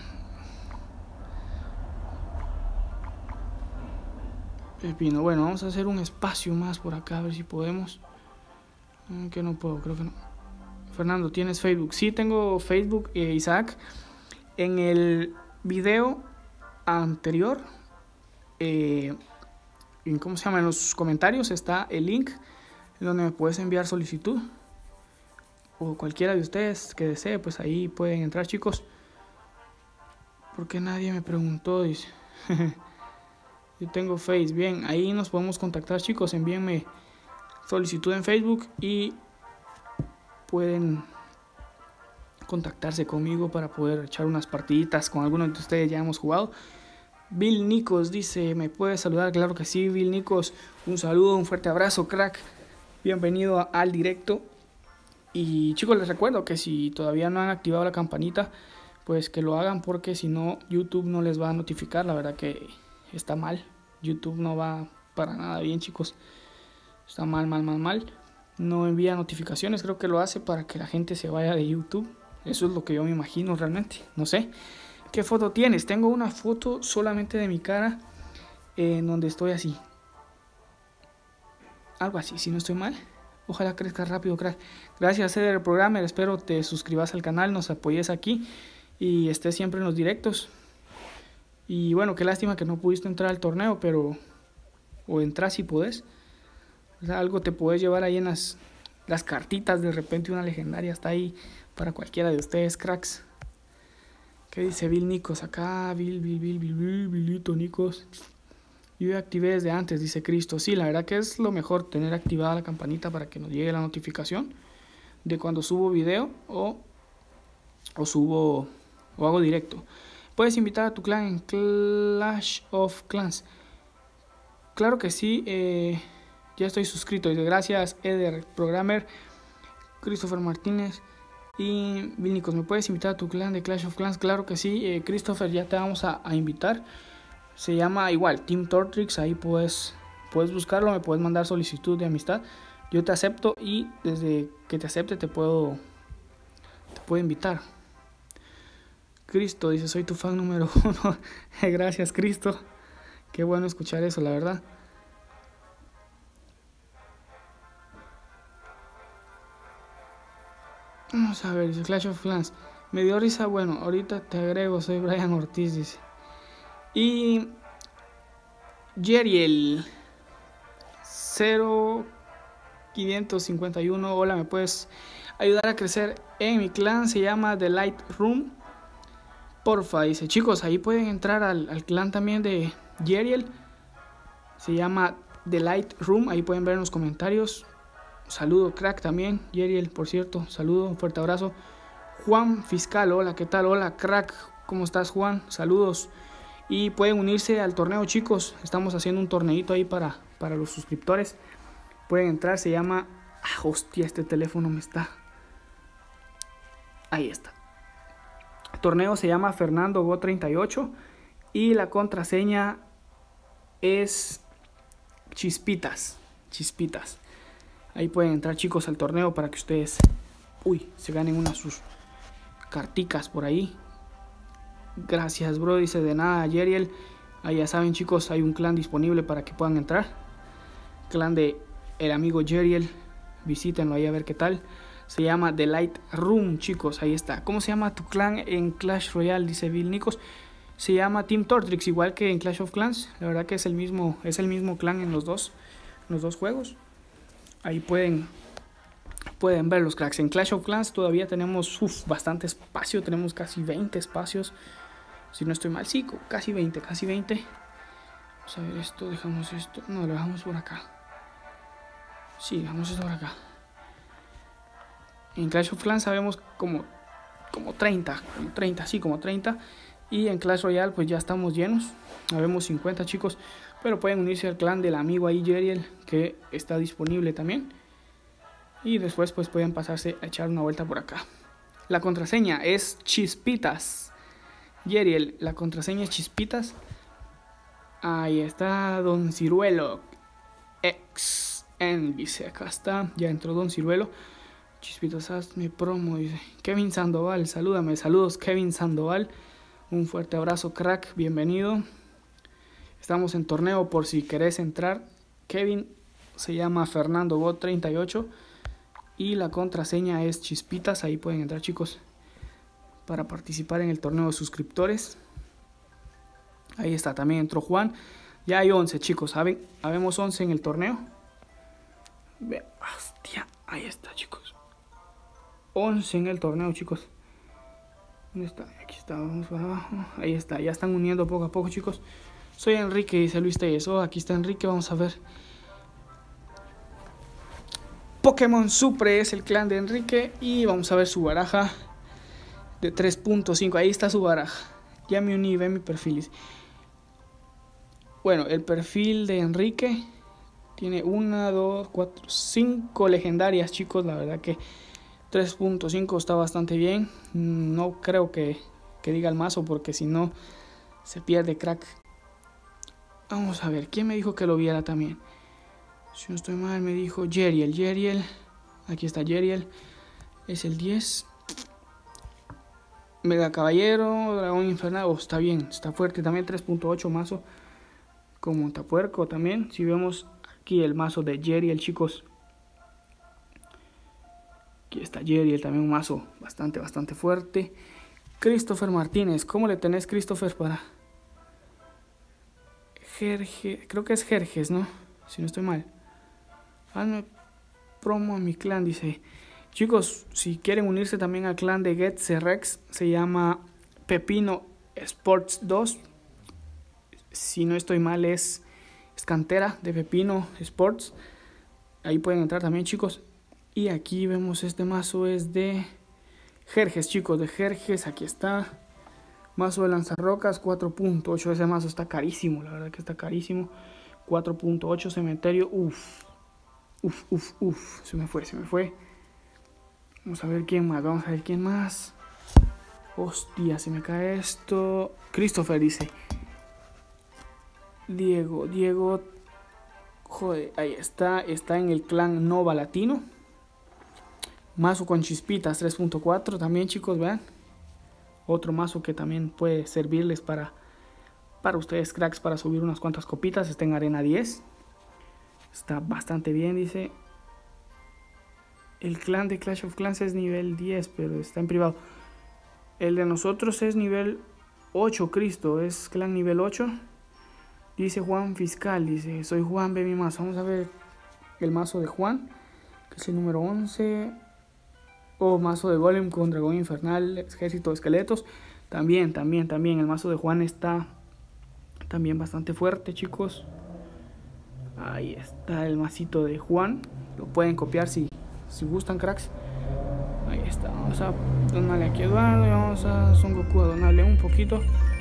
Pepino, bueno, vamos a hacer un espacio más por acá, a ver si podemos. Que no puedo, creo que no. Fernando, ¿tienes Facebook? Sí, tengo Facebook, eh, Isaac. En el video anterior eh, en, ¿cómo se llama? En los comentarios está el link donde me puedes enviar solicitud, o cualquiera de ustedes que desee, pues ahí pueden entrar, chicos. Porque nadie me preguntó, dice. Yo tengo Face, bien, ahí nos podemos contactar, chicos. Envíenme solicitud en Facebook y pueden contactarse conmigo para poder echar unas partiditas con algunos de ustedes. Ya hemos jugado. Bill Nicos dice, ¿me puedes saludar? Claro que sí, Bill Nicos. Un saludo, un fuerte abrazo, crack. Bienvenido al directo. Y chicos, les recuerdo que si todavía no han activado la campanita, pues que lo hagan, porque si no, YouTube no les va a notificar. La verdad que está mal. YouTube no va para nada bien, chicos. Está mal, mal, mal, mal. No envía notificaciones. Creo que lo hace para que la gente se vaya de YouTube. Eso es lo que yo me imagino realmente. No sé. ¿Qué foto tienes? Tengo una foto solamente de mi cara, eh, en donde estoy así. Algo así, si no estoy mal. Ojalá crezca rápido, crack. Gracias, Eder Programmer. Espero te suscribas al canal, nos apoyes aquí y estés siempre en los directos. Y bueno, qué lástima que no pudiste entrar al torneo, pero... o entras si podés. O sea, algo te puedes llevar ahí en las, las cartitas. De repente una legendaria está ahí para cualquiera de ustedes, cracks. ¿Qué dice Bill Nicos? Acá, Bill, Bill, Bill, Bill, Bill, Billito Nicos. Yo ya activé desde antes, dice Cristo. Sí, la verdad que es lo mejor tener activada la campanita para que nos llegue la notificación de cuando subo video o, o subo o hago directo. Puedes invitar a tu clan en Clash of Clans. Claro que sí, eh, ya estoy suscrito. Dice, gracias, Eder Programmer, Christopher Martínez y Vilnicos. ¿Me puedes invitar a tu clan de Clash of Clans? Claro que sí, eh, Christopher, ya te vamos a, a invitar. Se llama igual Team Tortrix. Ahí puedes, puedes buscarlo, me puedes mandar solicitud de amistad. Yo te acepto y desde que te acepte te puedo, te puedo invitar. Cristo dice, soy tu fan número uno. Gracias, Cristo. Qué bueno escuchar eso, la verdad. Vamos a ver, dice Clash of Clans. Me dio risa, bueno, ahorita te agrego, soy Brian Ortiz, dice. Y Jeriel cero quinientos cincuenta y uno, hola, ¿me puedes ayudar a crecer en mi clan? Se llama The Light Room. Porfa, dice, chicos, ahí pueden entrar al, al clan también de Jeriel. Se llama The Light Room, ahí pueden ver en los comentarios. Saludo, crack, también, Jeriel, por cierto, saludo, un fuerte abrazo. Juan Fiscal, hola, ¿qué tal? Hola, crack, ¿cómo estás, Juan? Saludos. Y pueden unirse al torneo, chicos. Estamos haciendo un torneito ahí para, para los suscriptores. Pueden entrar, se llama... Ah, hostia, este teléfono me está... Ahí está. El torneo se llama Fernando Go treinta y ocho. Y la contraseña es... Chispitas. Chispitas. Ahí pueden entrar, chicos, al torneo para que ustedes... Uy, se ganen unas sus carticas por ahí. Gracias, bro, dice, de nada, Jeriel. Ahí ya saben, chicos, hay un clan disponible para que puedan entrar. Clan de el amigo Jeriel. Visítenlo ahí a ver qué tal. Se llama The Light Room, chicos, ahí está. ¿Cómo se llama tu clan en Clash Royale? Dice Bill Nicos. Se llama Team Tortrix, igual que en Clash of Clans. La verdad que es el mismo, es el mismo clan en los dos, en los dos juegos. Ahí pueden... Pueden ver los cracks. En Clash of Clans todavía tenemos uf, bastante espacio. Tenemos casi veinte espacios. Si no estoy mal, sí, casi veinte, casi veinte. Vamos a ver esto, dejamos esto. No, lo dejamos por acá. Sí, dejamos esto por acá. En Clash of Clans sabemos como, como treinta, como treinta, sí, como treinta. Y en Clash Royale pues ya estamos llenos. Habemos cincuenta, chicos. Pero pueden unirse al clan del amigo ahí, Jeriel, que está disponible también. Y después pues pueden pasarse a echar una vuelta por acá. La contraseña es Chispitas. Jeriel, la contraseña es Chispitas. Ahí está Don Ciruelo. Ex en dice, acá está. Ya entró Don Ciruelo. Chispitas, hazme promo, dice. Kevin Sandoval, salúdame. Saludos, Kevin Sandoval. Un fuerte abrazo, crack. Bienvenido. Estamos en torneo por si querés entrar. Kevin se llama Fernando Go treinta y ocho. Y la contraseña es Chispitas. Ahí pueden entrar, chicos, para participar en el torneo de suscriptores. Ahí está, también entró Juan. Ya hay once, chicos, ¿saben? Habemos once en el torneo. Ve, hostia, ahí está, chicos. once en el torneo, chicos. ¿Dónde está? Aquí está, vamos para abajo. Ahí está, ya están uniendo poco a poco, chicos. Soy Enrique, dice Luis Telles. Oh, aquí está Enrique, vamos a ver. Pokémon Supre es el clan de Enrique. Y vamos a ver su baraja de tres punto cinco. Ahí está su baraja. Ya me uní, ve mi perfil. Bueno, el perfil de Enrique tiene una, dos, cuatro, cinco legendarias, chicos. La verdad que tres punto cinco está bastante bien. No creo que, que diga el mazo porque si no se pierde, crack. Vamos a ver, ¿quién me dijo que lo viera también? Si no estoy mal, me dijo Jeriel. Jeriel, aquí está Jeriel. Es el diez. Mega Caballero, Dragón Infernal. Oh, está bien, está fuerte también. tres punto ocho mazo con Montapuerco también. Si vemos aquí el mazo de Jeriel, chicos. Aquí está Jeriel, también un mazo bastante, bastante fuerte. Christopher Martínez, ¿cómo le tenés, Christopher, para Jerjes? Creo que es Jerjes, ¿no? Si no estoy mal. Hazme promo a mi clan, dice. Chicos, si quieren unirse también al clan de GetCerex, se llama Pepino Sports dos. Si no estoy mal, es, es cantera de Pepino Sports. Ahí pueden entrar también, chicos. Y aquí vemos este mazo es de Jerjes, chicos, de Jerjes. Aquí está. Mazo de lanzarrocas cuatro punto ocho. Ese mazo está carísimo, la verdad que está carísimo. cuatro punto ocho cementerio. Uf. Uf, uf, uf. Se me fue, se me fue. Vamos a ver quién más. Vamos a ver quién más. Hostia, se me cae esto. Christopher dice. Diego, Diego. Joder, ahí está. Está en el clan Nova Latino. Mazo con chispitas tres punto cuatro. También, chicos, vean. Otro mazo que también puede servirles para, para ustedes, cracks, para subir unas cuantas copitas. Está en arena diez. Está bastante bien, dice. El clan de Clash of Clans es nivel diez, pero está en privado. El de nosotros es nivel ocho, Cristo. Es clan nivel ocho. Dice Juan Fiscal, dice, soy Juan, ve mi mazo. Vamos a ver el mazo de Juan, que es el número once. O mazo de Golem con Dragón Infernal, Ejército de Esqueletos. También, también, también. El mazo de Juan está también bastante fuerte, chicos. Ahí está el masito de Juan. Lo pueden copiar si, si gustan, cracks. Ahí está. Vamos a donarle aquí a Eduardo y vamos a Son Goku a donarle un poquito.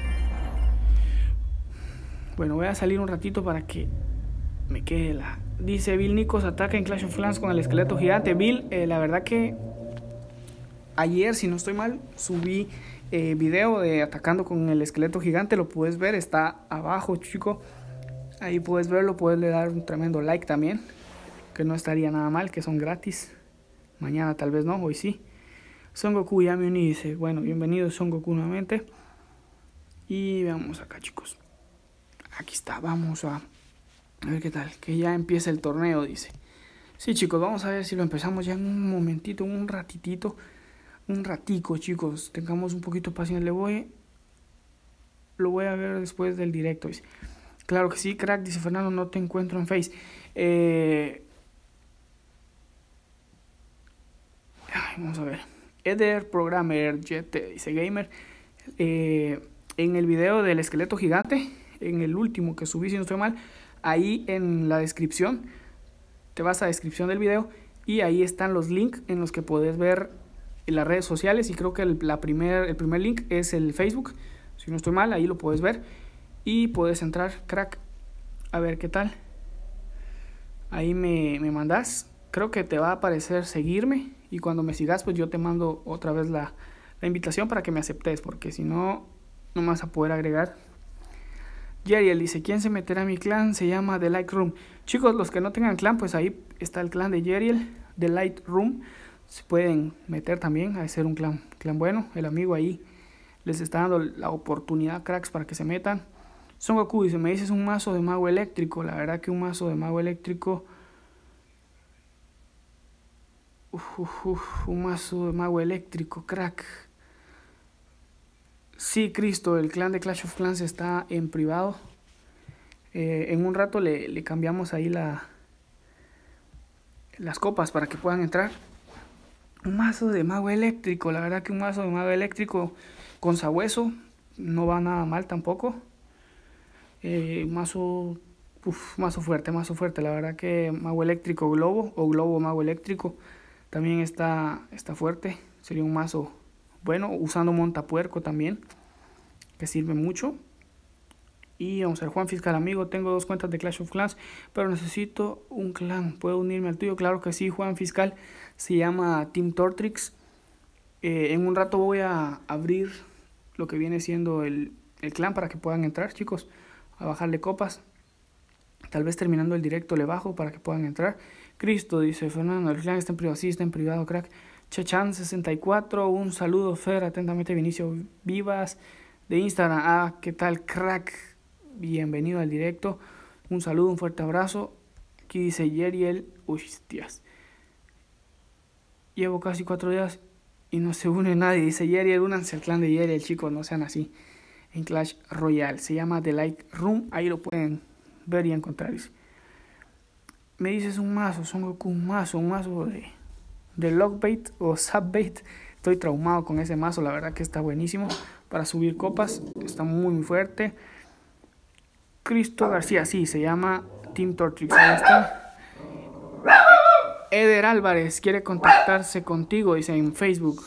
Bueno, voy a salir un ratito para que me quede la... Dice Bill Nicos, ataca en Clash of Clans con el esqueleto gigante. Bill, eh, la verdad que ayer, si no estoy mal, subí eh, video de atacando con el esqueleto gigante. Lo puedes ver, está abajo, chico. Ahí puedes verlo, puedes le dar un tremendo like también, que no estaría nada mal, que son gratis. Mañana tal vez no, hoy sí. Son Goku ya me uní, dice. Bueno, bienvenido Son Goku nuevamente. Y veamos acá, chicos. Aquí está, vamos a, a ver qué tal. Que ya empieza el torneo, dice. Sí, chicos, vamos a ver si lo empezamos ya en un momentito, un ratitito. Un ratico, chicos. Tengamos un poquito de paciencia. Le voy... Lo voy a ver después del directo, dice. Claro que sí, crack, dice Fernando, no te encuentro en Face. Eh... Ay, vamos a ver. Eder Programmer Jet dice Gamer. Eh, en el video del esqueleto gigante, en el último que subí, si no estoy mal, ahí en la descripción, te vas a la descripción del video y ahí están los links en los que puedes ver en las redes sociales. Y creo que el, la primer, el primer link es el Facebook, si no estoy mal, ahí lo puedes ver. Y puedes entrar, crack, a ver qué tal. Ahí me, me mandas. Creo que te va a aparecer seguirme. Y cuando me sigas, pues yo te mando otra vez la, la invitación para que me aceptes. Porque si no, no me vas a poder agregar. Jeriel dice, ¿quién se meterá a mi clan? Se llama The Light Room. Chicos, los que no tengan clan, pues ahí está el clan de Jeriel, The Light Room. Se pueden meter también a ser un clan, clan bueno. El amigo ahí les está dando la oportunidad, cracks, para que se metan. Son Goku dice, me dices un mazo de mago eléctrico. La verdad que un mazo de mago eléctrico... Uf, uf, uf, un mazo de mago eléctrico, crack. Sí, Cristo, el clan de Clash of Clans está en privado. Eh, en un rato le, le cambiamos ahí la, las copas para que puedan entrar. Un mazo de mago eléctrico, la verdad que un mazo de mago eléctrico con sabueso no va nada mal tampoco. Eh, mazo, uf, mazo fuerte, mazo fuerte, la verdad que mago eléctrico globo o globo mago eléctrico también está, está fuerte. Sería un mazo bueno, usando montapuerco también, que sirve mucho. Y vamos a ver, Juan Fiscal, amigo, tengo dos cuentas de Clash of Clans, pero necesito un clan. ¿Puedo unirme al tuyo? Claro que sí, Juan Fiscal. Se llama Team Tortrix. Eh, en un rato voy a abrir lo que viene siendo el, el clan para que puedan entrar, chicos, a bajarle copas. Tal vez terminando el directo le bajo para que puedan entrar. Cristo, dice Fernando, el clan está en privado. Sí, está en privado, crack. Chechan sesenta y cuatro, un saludo, Fer, atentamente Vinicio Vivas de Instagram. Ah, ¿qué tal, crack? Bienvenido al directo. Un saludo, un fuerte abrazo. Aquí dice Yeriel. Uy, tías. Llevo casi cuatro días y no se une nadie. Dice Yeriel, únanse al clan de Yeriel, chicos, no sean así. En Clash Royale. Se llama The Light Room. Ahí lo pueden ver y encontrar. Dice. Me dices un mazo, Son Goku, un mazo, un mazo de, de Lockbait o Subbait. Estoy traumado con ese mazo, la verdad que está buenísimo. Para subir copas, está muy, muy fuerte. Cristo García, sí, se llama Team Tortrix. Ahí está. Eder Álvarez quiere contactarse contigo, dice en Facebook.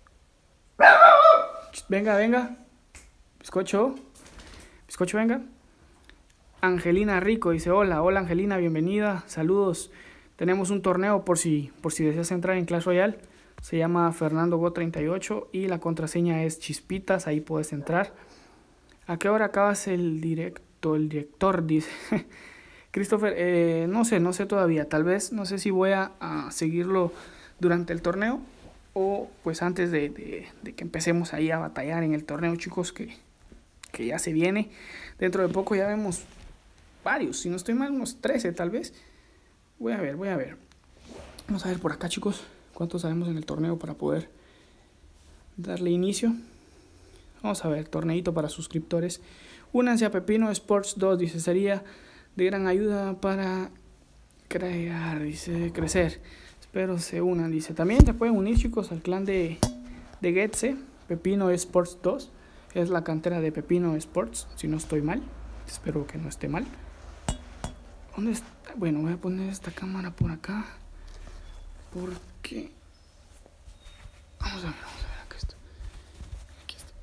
Venga, venga. Bizcocho. Bizcocho, venga. Angelina Rico dice, hola, hola Angelina, bienvenida, saludos. Tenemos un torneo por si, por si deseas entrar en Clash Royale. Se llama Fernando Go treinta y ocho y la contraseña es Chispitas, ahí puedes entrar. ¿A qué hora acabas el directo? El director dice Christopher, eh, no sé, no sé todavía, tal vez, no sé si voy a, a seguirlo durante el torneo o pues antes de, de, de que empecemos ahí a batallar en el torneo, chicos, que, que ya se viene. Dentro de poco ya vemos varios, si no estoy mal, unos trece tal vez. Voy a ver, voy a ver. Vamos a ver por acá, chicos, cuántos sabemos en el torneo para poder darle inicio. Vamos a ver, torneito para suscriptores. Únanse a Pepino Sports dos, dice, sería de gran ayuda para crear, dice, crecer. Espero se unan, dice. También se pueden unir, chicos, al clan de, de Getse, Pepino Sports dos. Es la cantera de Pepino Sports, si no estoy mal. Espero que no esté mal. ¿Dónde está? Bueno, voy a poner esta cámara por acá. Porque... Vamos a ver, vamos a ver, acá está. Aquí está.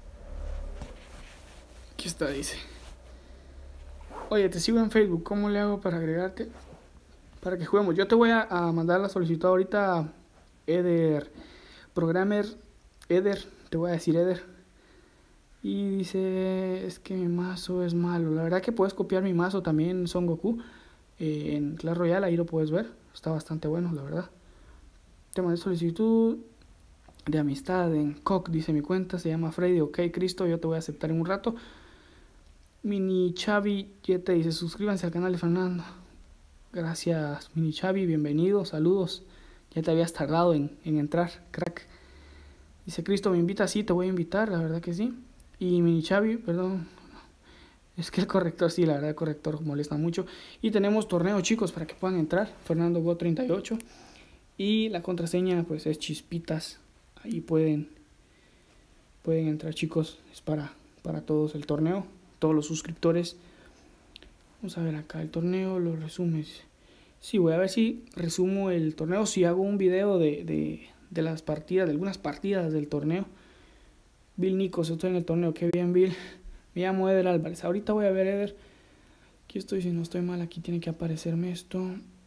Aquí está, dice. Oye, te sigo en Facebook, ¿cómo le hago para agregarte? Para que juguemos. Yo te voy a, a mandar la solicitud ahorita a Eder, Programmer Eder, te voy a decir Eder. Y dice, es que mi mazo es malo. La verdad que puedes copiar mi mazo también, Son Goku, eh, en Clash Royale, ahí lo puedes ver. Está bastante bueno, la verdad. Te mandé solicitud de amistad en Cock, dice mi cuenta, se llama Freddy. Ok, Cristo, yo te voy a aceptar en un rato. Mini Chavi ya te dice, suscríbanse al canal de Fernando. Gracias, Mini Chavi, bienvenido, saludos. Ya te habías tardado en, en entrar, crack. Dice, Cristo, ¿me invita? Sí, te voy a invitar, la verdad que sí. Y Mini Chavi, perdón, es que el corrector, sí, la verdad el corrector molesta mucho. Y tenemos torneo, chicos, para que puedan entrar. Fernando Go treinta y ocho. Y la contraseña, pues, es Chispitas. Ahí pueden, pueden entrar, chicos. Es para, para todos el torneo, todos los suscriptores. Vamos a ver acá el torneo, los resúmenes. Sí, voy a ver si resumo el torneo, si hago un video de, de, de las partidas, de algunas partidas del torneo. Bill Nicos, estoy en el torneo, qué bien, Bill. Me llamo Eder Álvarez. Ahorita voy a ver, Eder. Aquí estoy, si no estoy mal, aquí tiene que aparecerme esto.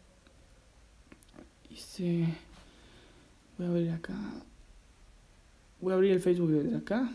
Dice, voy a abrir acá. Voy a abrir el Facebook desde acá.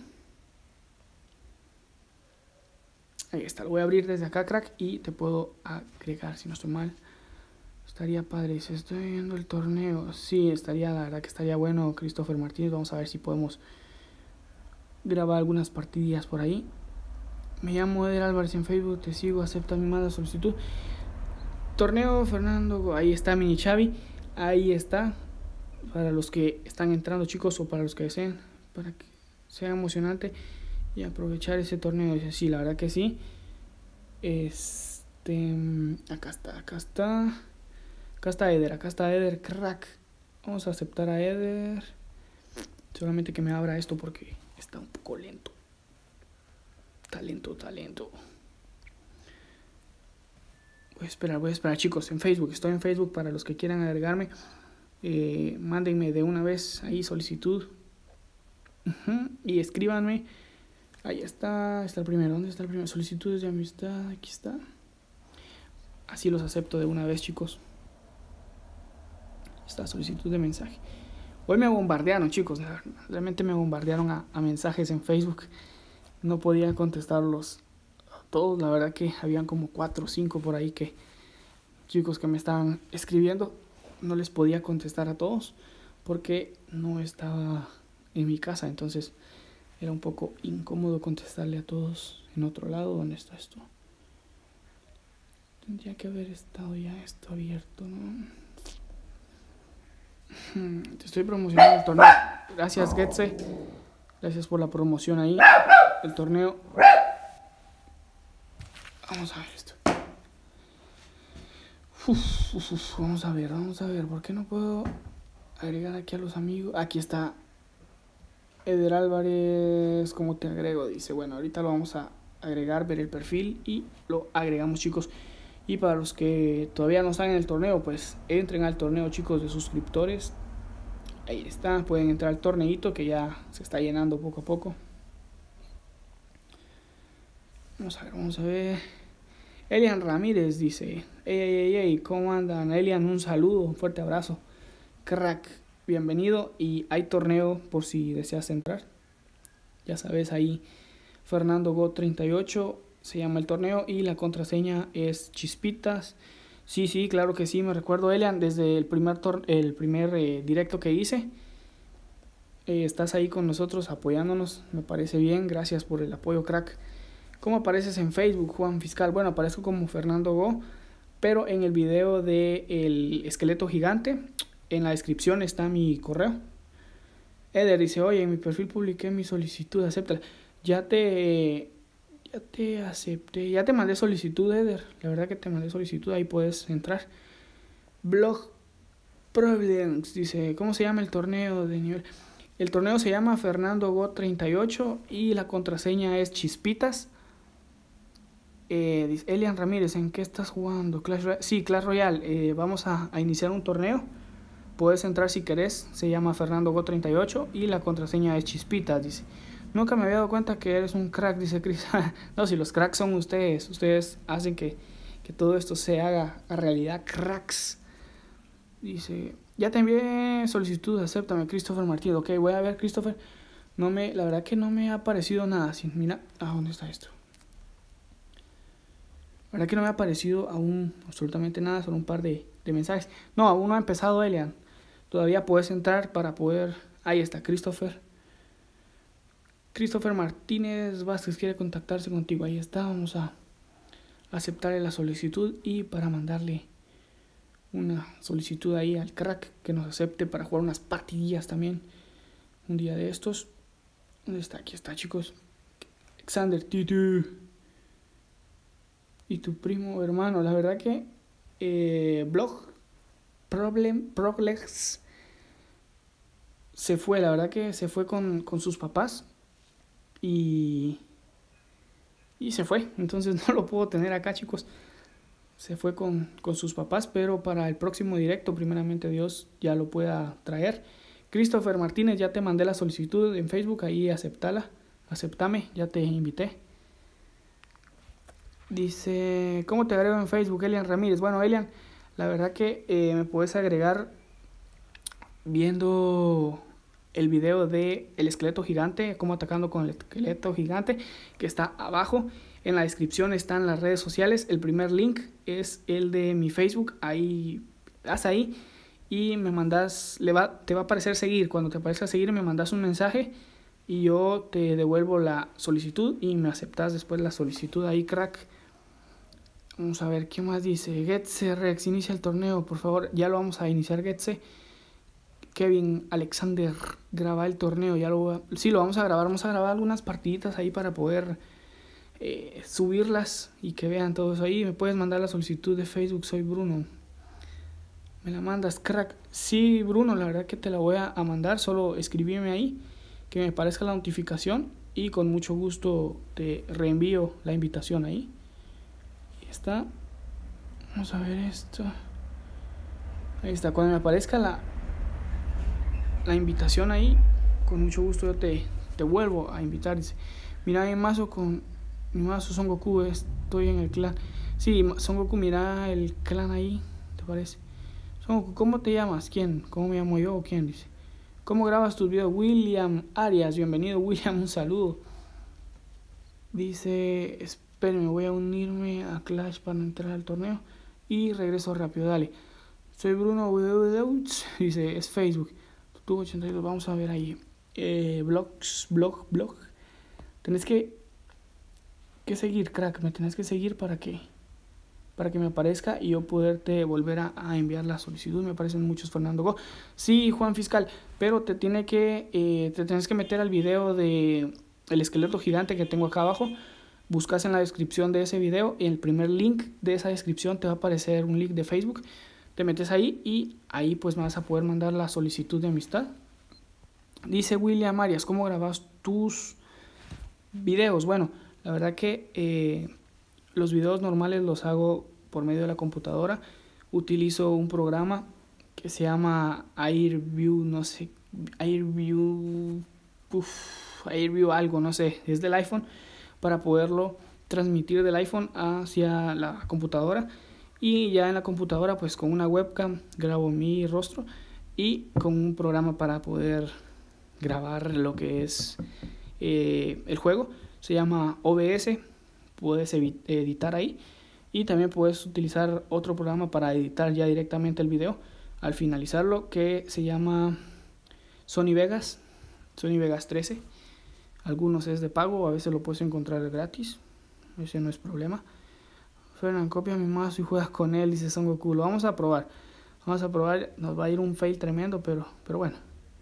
Ahí está, lo voy a abrir desde acá, crack, y te puedo agregar, si no estoy mal. Estaría padre, si estoy viendo el torneo. Sí, estaría, la verdad que estaría bueno, Christopher Martínez. Vamos a ver si podemos grabar algunas partidillas por ahí. Me llamo Eder Álvarez en Facebook, te sigo, acepta mi mala solicitud. Torneo Fernando, ahí está Mini Chavi, ahí está. Para los que están entrando, chicos, o para los que deseen, para que sea emocionante y aprovechar ese torneo. Dice, sí, la verdad que sí. Es, Este, acá está, acá está. Acá está Eder, acá está Eder, crack. Vamos a aceptar a Eder. Solamente que me abra esto porque está un poco lento. Talento, talento. Voy a esperar, voy a esperar, chicos, en Facebook. Estoy en Facebook para los que quieran agregarme. Eh, mándenme de una vez ahí solicitud. Uh-huh. Y escríbanme. Ahí está, está el primero. ¿Dónde está el primero? Solicitudes de amistad, aquí está. Así los acepto de una vez, chicos. Esta solicitud de mensaje. Hoy me bombardearon, chicos. Realmente me bombardearon a, a mensajes en Facebook. No podía contestarlos a todos. La verdad que habían como cuatro o cinco por ahí que chicos que me estaban escribiendo. No les podía contestar a todos porque no estaba en mi casa. Entonces era un poco incómodo contestarle a todos en otro lado. ¿Dónde está esto? Tendría que haber estado ya esto abierto, ¿no? Te estoy promocionando el torneo. Gracias, Getse. Gracias por la promoción ahí. El torneo. Vamos a ver esto. Uf, uf, uf. Vamos a ver, vamos a ver. ¿Por qué no puedo agregar aquí a los amigos? Aquí está Eder Álvarez. ¿Cómo te agrego? Dice, bueno, ahorita lo vamos a agregar, ver el perfil y lo agregamos, chicos. Y para los que todavía no están en el torneo, pues entren al torneo, chicos, de suscriptores. Ahí está, pueden entrar al torneito que ya se está llenando poco a poco. Vamos a ver, vamos a ver. Elian Ramírez dice, ey, ey, ey, ey, ¿cómo andan? Elian, un saludo, un fuerte abrazo. Crack, bienvenido. Y hay torneo por si deseas entrar. Ya sabes, ahí Fernando Go treinta y ocho se llama el torneo y la contraseña es Chispitas. Sí, sí, claro que sí, me recuerdo, Elian, desde el primer, tor el primer eh, directo que hice. Eh, estás ahí con nosotros apoyándonos, me parece bien, gracias por el apoyo, crack. ¿Cómo apareces en Facebook, Juan Fiscal? Bueno, aparezco como Fernando Go, pero en el video de el esqueleto gigante, en la descripción está mi correo. Eder dice, oye, en mi perfil publiqué mi solicitud, acéptala. Ya te... Ya te acepté, ya te mandé solicitud, Eder. La verdad que te mandé solicitud, ahí puedes entrar. Blog Problems dice, ¿cómo se llama el torneo de nivel? El torneo se llama Fernando Go treinta y ocho y la contraseña es Chispitas. Eh, dice Elian Ramírez, ¿en qué estás jugando? Clash Royale. Sí, Clash Royale. Eh, vamos a, a iniciar un torneo. Puedes entrar si querés. Se llama Fernando Go treinta y ocho y la contraseña es Chispitas, dice. Nunca me había dado cuenta que eres un crack, dice Chris. No, si los cracks son ustedes. Ustedes hacen que, que todo esto se haga a realidad, cracks. Dice, ya te envié solicitud, acéptame, Christopher Martínez. Ok, voy a ver, Christopher. No me, la verdad que no me ha aparecido nada. Sin, mira, ah, ¿dónde está esto? La verdad que no me ha aparecido aún absolutamente nada, solo un par de, de mensajes. No, aún no ha empezado, Elian. Todavía puedes entrar para poder... Ahí está, Christopher. Christopher Martínez Vázquez quiere contactarse contigo. Ahí está, vamos a aceptarle la solicitud y para mandarle una solicitud ahí al crack que nos acepte para jugar unas partidillas también un día de estos. ¿Dónde está? Aquí está, chicos. Alexander Titu y tu primo hermano. La verdad que eh, Blog Problem Problems se fue, la verdad que se fue con, con sus papás. Y, y se fue, entonces no lo puedo tener acá, chicos. Se fue con, con sus papás, pero para el próximo directo, primeramente Dios, ya lo pueda traer. Christopher Martínez, ya te mandé la solicitud en Facebook, ahí aceptala, aceptame, ya te invité. Dice, ¿cómo te agrego en Facebook? Elian Ramírez. Bueno, Elian, la verdad que eh, me puedes agregar viendo el video de el esqueleto gigante, cómo atacando con el esqueleto gigante, que está abajo. En la descripción están las redes sociales. El primer link es el de mi Facebook. Ahí, haz ahí y me mandas, le va, te va a aparecer seguir. Cuando te aparezca seguir, me mandas un mensaje y yo te devuelvo la solicitud y me aceptas después la solicitud ahí, crack. Vamos a ver, ¿qué más dice? Getse Rex, inicia el torneo, por favor. Ya lo vamos a iniciar, Getse. Kevin Alexander, graba el torneo, ya lo, sí, lo vamos a grabar, vamos a grabar algunas partiditas ahí para poder eh, subirlas y que vean todos ahí. Me puedes mandar la solicitud de Facebook, soy Bruno. Me la mandas, crack. Sí, Bruno, la verdad que te la voy a, a mandar. Solo escribime ahí, que me aparezca la notificación y con mucho gusto te reenvío la invitación ahí. Ahí está. Vamos a ver esto. Ahí está. Cuando me aparezca la, la invitación ahí, con mucho gusto yo te, te vuelvo a invitar. Dice, mira, mi mazo con mi mazo Son Goku, estoy en el clan. Sí, Son Goku, mira el clan ahí, ¿te parece? Son Goku, ¿cómo te llamas? ¿Quién? ¿Cómo me llamo yo o quién? Dice, ¿cómo grabas tus videos? William Arias, bienvenido William, un saludo. Dice, espérenme, voy a unirme a Clash para entrar al torneo y regreso rápido, dale. Soy Bruno, dice, es Facebook. Tú ochenta y dos, vamos a ver ahí. Eh, blogs, blog, blog. Tenés que, que seguir, crack, me tenés que seguir para que, para que me aparezca y yo poderte volver a, a enviar la solicitud. Me aparecen muchos Fernando Go. Sí, Juan Fiscal, pero te tiene que, eh, te tienes que meter al video de el esqueleto gigante que tengo acá abajo. Buscas en la descripción de ese video y en el primer link de esa descripción te va a aparecer un link de Facebook. Te metes ahí y ahí pues me vas a poder mandar la solicitud de amistad. Dice William Arias, ¿cómo grabas tus videos? Bueno, la verdad que eh, los videos normales los hago por medio de la computadora. Utilizo un programa que se llama AirView, no sé, AirView, uf, AirView algo, no sé, es del iPhone, para poderlo transmitir del iPhone hacia la computadora. Y ya en la computadora pues con una webcam grabo mi rostro y con un programa para poder grabar lo que es eh, el juego. Se llama O B S, puedes editar ahí y también puedes utilizar otro programa para editar ya directamente el video al finalizarlo, que se llama Sony Vegas, Sony Vegas trece. Algunos es de pago, a veces lo puedes encontrar gratis, ese no es problema. Fernan, copia mi mazo y juegas con él, dice Son Goku. Lo vamos a probar. Vamos a probar. Nos va a ir un fail tremendo, pero, pero bueno.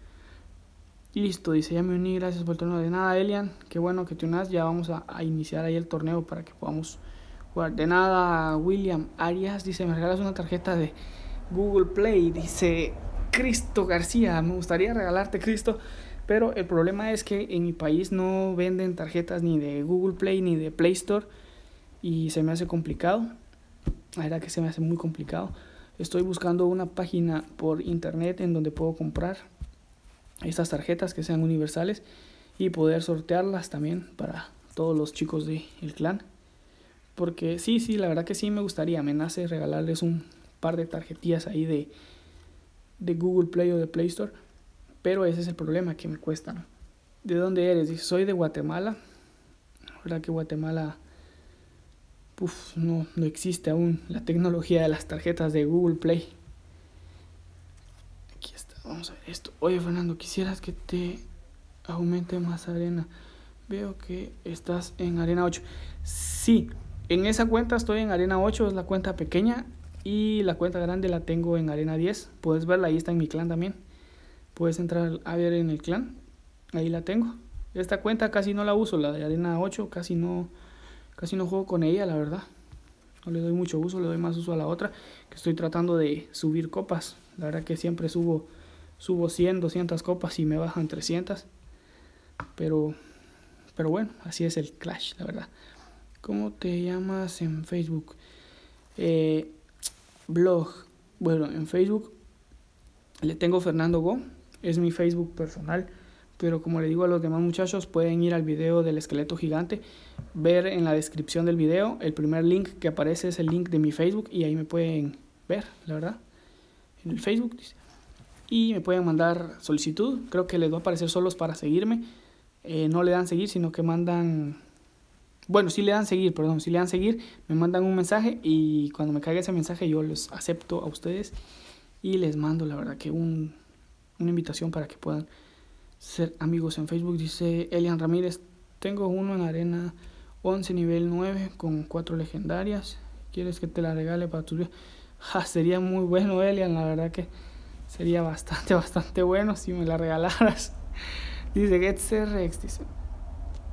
Listo, dice, ya me uní, gracias por el torneo. De nada, Elian, qué bueno que te unas. Ya vamos a, a iniciar ahí el torneo para que podamos jugar. De nada, William Arias, dice, me regalas una tarjeta de Google Play. Dice, Cristo García, me gustaría regalarte, Cristo. Pero el problema es que en mi país no venden tarjetas ni de Google Play ni de Play Store. Y se me hace complicado, la verdad que se me hace muy complicado. Estoy buscando una página por internet en donde puedo comprar estas tarjetas que sean universales y poder sortearlas también para todos los chicos del clan. Porque sí, sí, la verdad que sí me gustaría, me nace regalarles un par de tarjetillas ahí de, de Google Play o de Play Store. Pero ese es el problema, que me cuestan. ¿De dónde eres? Dice, soy de Guatemala. La verdad que Guatemala... Uf, no, no existe aún la tecnología de las tarjetas de Google Play. Aquí está, vamos a ver esto. Oye, Fernando, quisieras que te aumente más arena. Veo que estás en arena ocho. Sí, en esa cuenta estoy en arena ocho, es la cuenta pequeña. Y la cuenta grande la tengo en arena diez. Puedes verla, ahí está en mi clan también. Puedes entrar a ver en el clan. Ahí la tengo. Esta cuenta casi no la uso, la de arena ocho casi no... Casi no juego con ella, la verdad. No le doy mucho uso, le doy más uso a la otra. Que estoy tratando de subir copas. La verdad que siempre subo, subo cien, doscientas copas y me bajan trescientas. Pero, pero bueno, así es el Clash, la verdad. ¿Cómo te llamas en Facebook? Eh, blog. Bueno, en Facebook le tengo Fernando Go. Es mi Facebook personal. Pero como le digo a los demás muchachos, pueden ir al video del esqueleto gigante, ver en la descripción del video, el primer link que aparece es el link de mi Facebook y ahí me pueden ver, la verdad, en el Facebook, dice. Y me pueden mandar solicitud, creo que les va a aparecer solos para seguirme, eh, no le dan seguir, sino que mandan, bueno, sí le dan seguir, perdón, sí le dan seguir, me mandan un mensaje y cuando me caiga ese mensaje yo los acepto a ustedes y les mando, la verdad, que un, una invitación para que puedan ser amigos en Facebook. Dice Elian Ramírez, tengo uno en arena once nivel nueve con cuatro legendarias, ¿quieres que te la regale para tus videos? Ja, sería muy bueno, Elian, la verdad que sería bastante, bastante bueno si me la regalaras. Dice GetCRX, dice,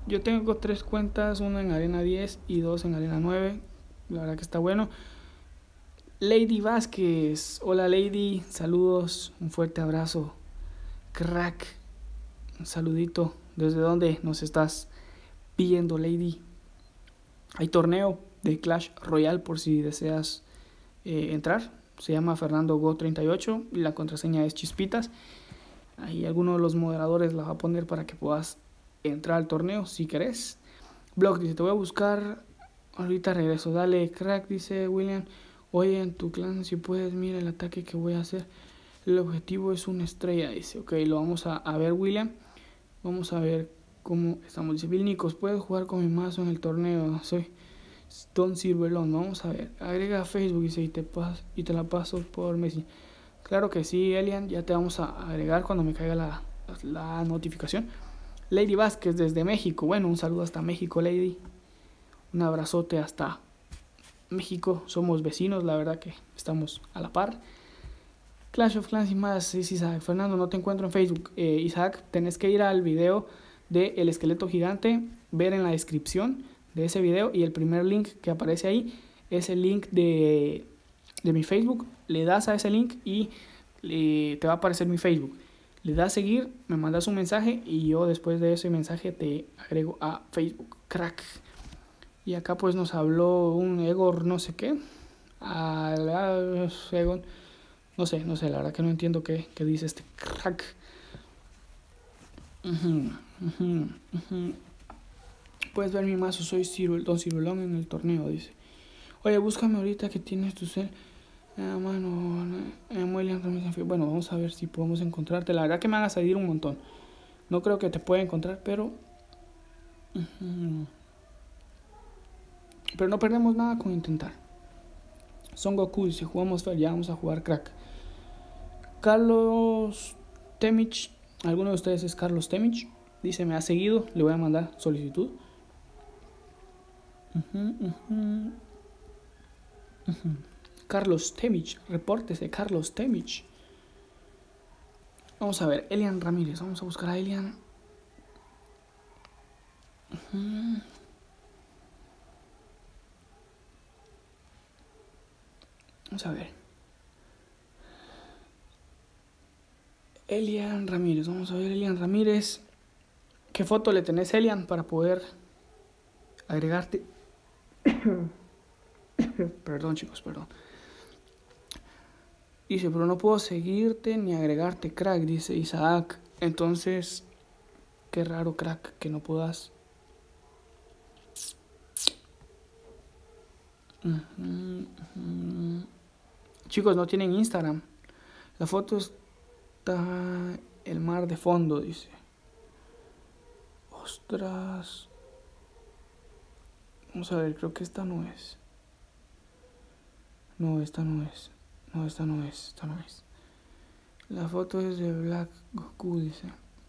Yo tengo tres cuentas, una en Arena diez y dos en Arena nueve. La verdad que está bueno. Lady Vázquez, hola Lady, saludos, un fuerte abrazo. Crack, un saludito. ¿Desde dónde nos estás viendo, Lady? Hay torneo de Clash Royale por si deseas eh, entrar. Se llama Fernando Go treinta y ocho y la contraseña es Chispitas. Ahí alguno de los moderadores la va a poner para que puedas entrar al torneo si querés. Blog dice, te voy a buscar, ahorita regreso. Dale, Crack, dice William. Oye, en tu clan, si puedes, mira el ataque que voy a hacer. El objetivo es una estrella, dice. Ok, lo vamos a, a ver, William. Vamos a ver cómo estamos. Dice, Bill Nicos, puedes jugar con mi mazo en el torneo. Soy Don Silverlón. Vamos a ver. Agrega a Facebook, dice, y te, pas y te la paso por Messi. Claro que sí, Elian. Ya te vamos a agregar cuando me caiga la, la notificación. Lady Vázquez desde México. Bueno, un saludo hasta México, Lady. Un abrazote hasta México. Somos vecinos, la verdad que estamos a la par. Clash of Clans y más, es Isaac. Fernando, no te encuentro en Facebook. Eh, Isaac, tenés que ir al video de El Esqueleto Gigante, ver en la descripción de ese video y el primer link que aparece ahí es el link de, de mi Facebook. Le das a ese link y le, te va a aparecer mi Facebook. Le das a seguir, me mandas un mensaje y yo después de ese mensaje te agrego a Facebook. Crack. Y acá pues nos habló un Egor no sé qué. Ah, Egon. No sé, no sé, la verdad que no entiendo qué, qué dice este crack. Uh-huh, uh-huh, uh-huh. Puedes ver mi mazo, soy Ciro, Don Cirulón en el torneo, dice. Oye, búscame ahorita que tienes tu cel. Ah, mano, eh, muy lento. Bueno, vamos a ver si podemos encontrarte. La verdad que me van a salir un montón. No creo que te pueda encontrar, pero... Uh-huh. Pero no perdemos nada con intentar. Son Goku, si jugamos fair, ya vamos a jugar crack. Carlos Temich, ¿alguno de ustedes es Carlos Temich? Dice, me ha seguido, le voy a mandar solicitud. Uh-huh, uh-huh. Uh-huh. Carlos Temich, repórtese, Carlos Temich. Vamos a ver, Elian Ramírez, vamos a buscar a Elian. Uh-huh. Vamos a ver. Elian Ramírez, vamos a ver Elian Ramírez. ¿Qué foto le tenés, Elian, para poder agregarte? Perdón, chicos, perdón. Dice, pero no puedo seguirte ni agregarte, crack, dice Isaac. Entonces, qué raro, crack, que no puedas. Uh-huh, uh-huh. Chicos, no tienen Instagram. La foto está el mar de fondo, dice. Ostras. Vamos a ver, creo que esta no es. No, esta no es. No, esta no es. Esta no es. La foto es de Black Goku, dice.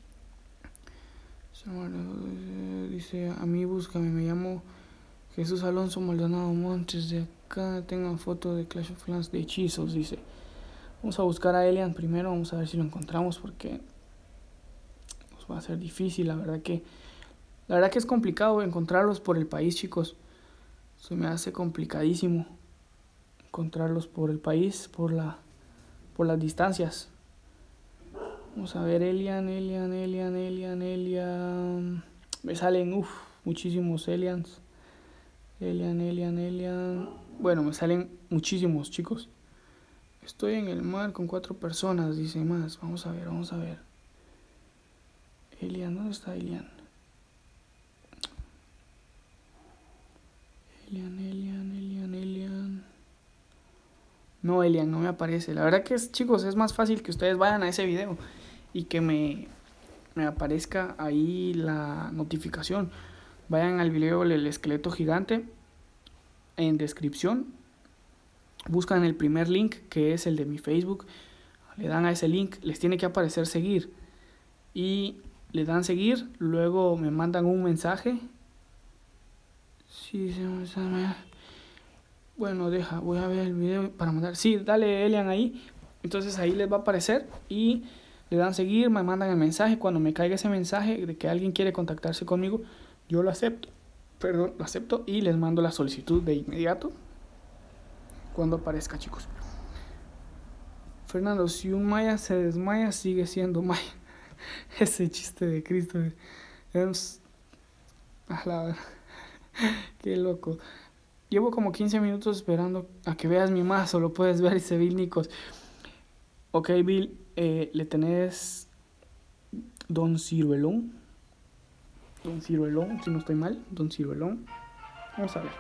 Dice, a mí búscame, me llamo Jesús Alonso Maldonado Montes. De acá tengan foto de Clash of Clans de hechizos, dice. Vamos a buscar a Elian primero, vamos a ver si lo encontramos porque nos va a ser difícil, la verdad que la verdad que es complicado encontrarlos por el país, chicos. Se me hace complicadísimo encontrarlos por el país, por la por las distancias. Vamos a ver Elian, Elian, Elian, Elian, Elian. Me salen uff, muchísimos Elians. Elian, Elian, Elian. Bueno, me salen muchísimos, chicos. Estoy en el mar con cuatro personas, dice más. Vamos a ver, vamos a ver. Elian, ¿dónde está Elian? Elian, Elian, Elian, Elian. No, Elian, no me aparece. La verdad que es, chicos, es más fácil que ustedes vayan a ese video y que me, me aparezca ahí la notificación. Vayan al video del esqueleto gigante en descripción. Buscan el primer link que es el de mi Facebook. Le dan a ese link, les tiene que aparecer seguir. Y le dan seguir, luego me mandan un mensaje. Sí, se me... Bueno, deja, voy a ver el video para mandar. Sí, dale Elian ahí. Entonces ahí les va a aparecer y le dan seguir, me mandan el mensaje. Cuando me caiga ese mensaje de que alguien quiere contactarse conmigo, Yo lo acepto, perdón, lo acepto y les mando la solicitud de inmediato cuando aparezca, chicos. Fernando, si un maya se desmaya, sigue siendo maya. Ese chiste de Cristo es... A la... Qué loco. Llevo como quince minutos esperando a que veas mi mazo. Lo puedes ver, dice Bill Nicos. Ok, Bill, eh, le tenés Don Ciruelón. Don Ciruelón, si no estoy mal. Don Ciruelón. Vamos a ver.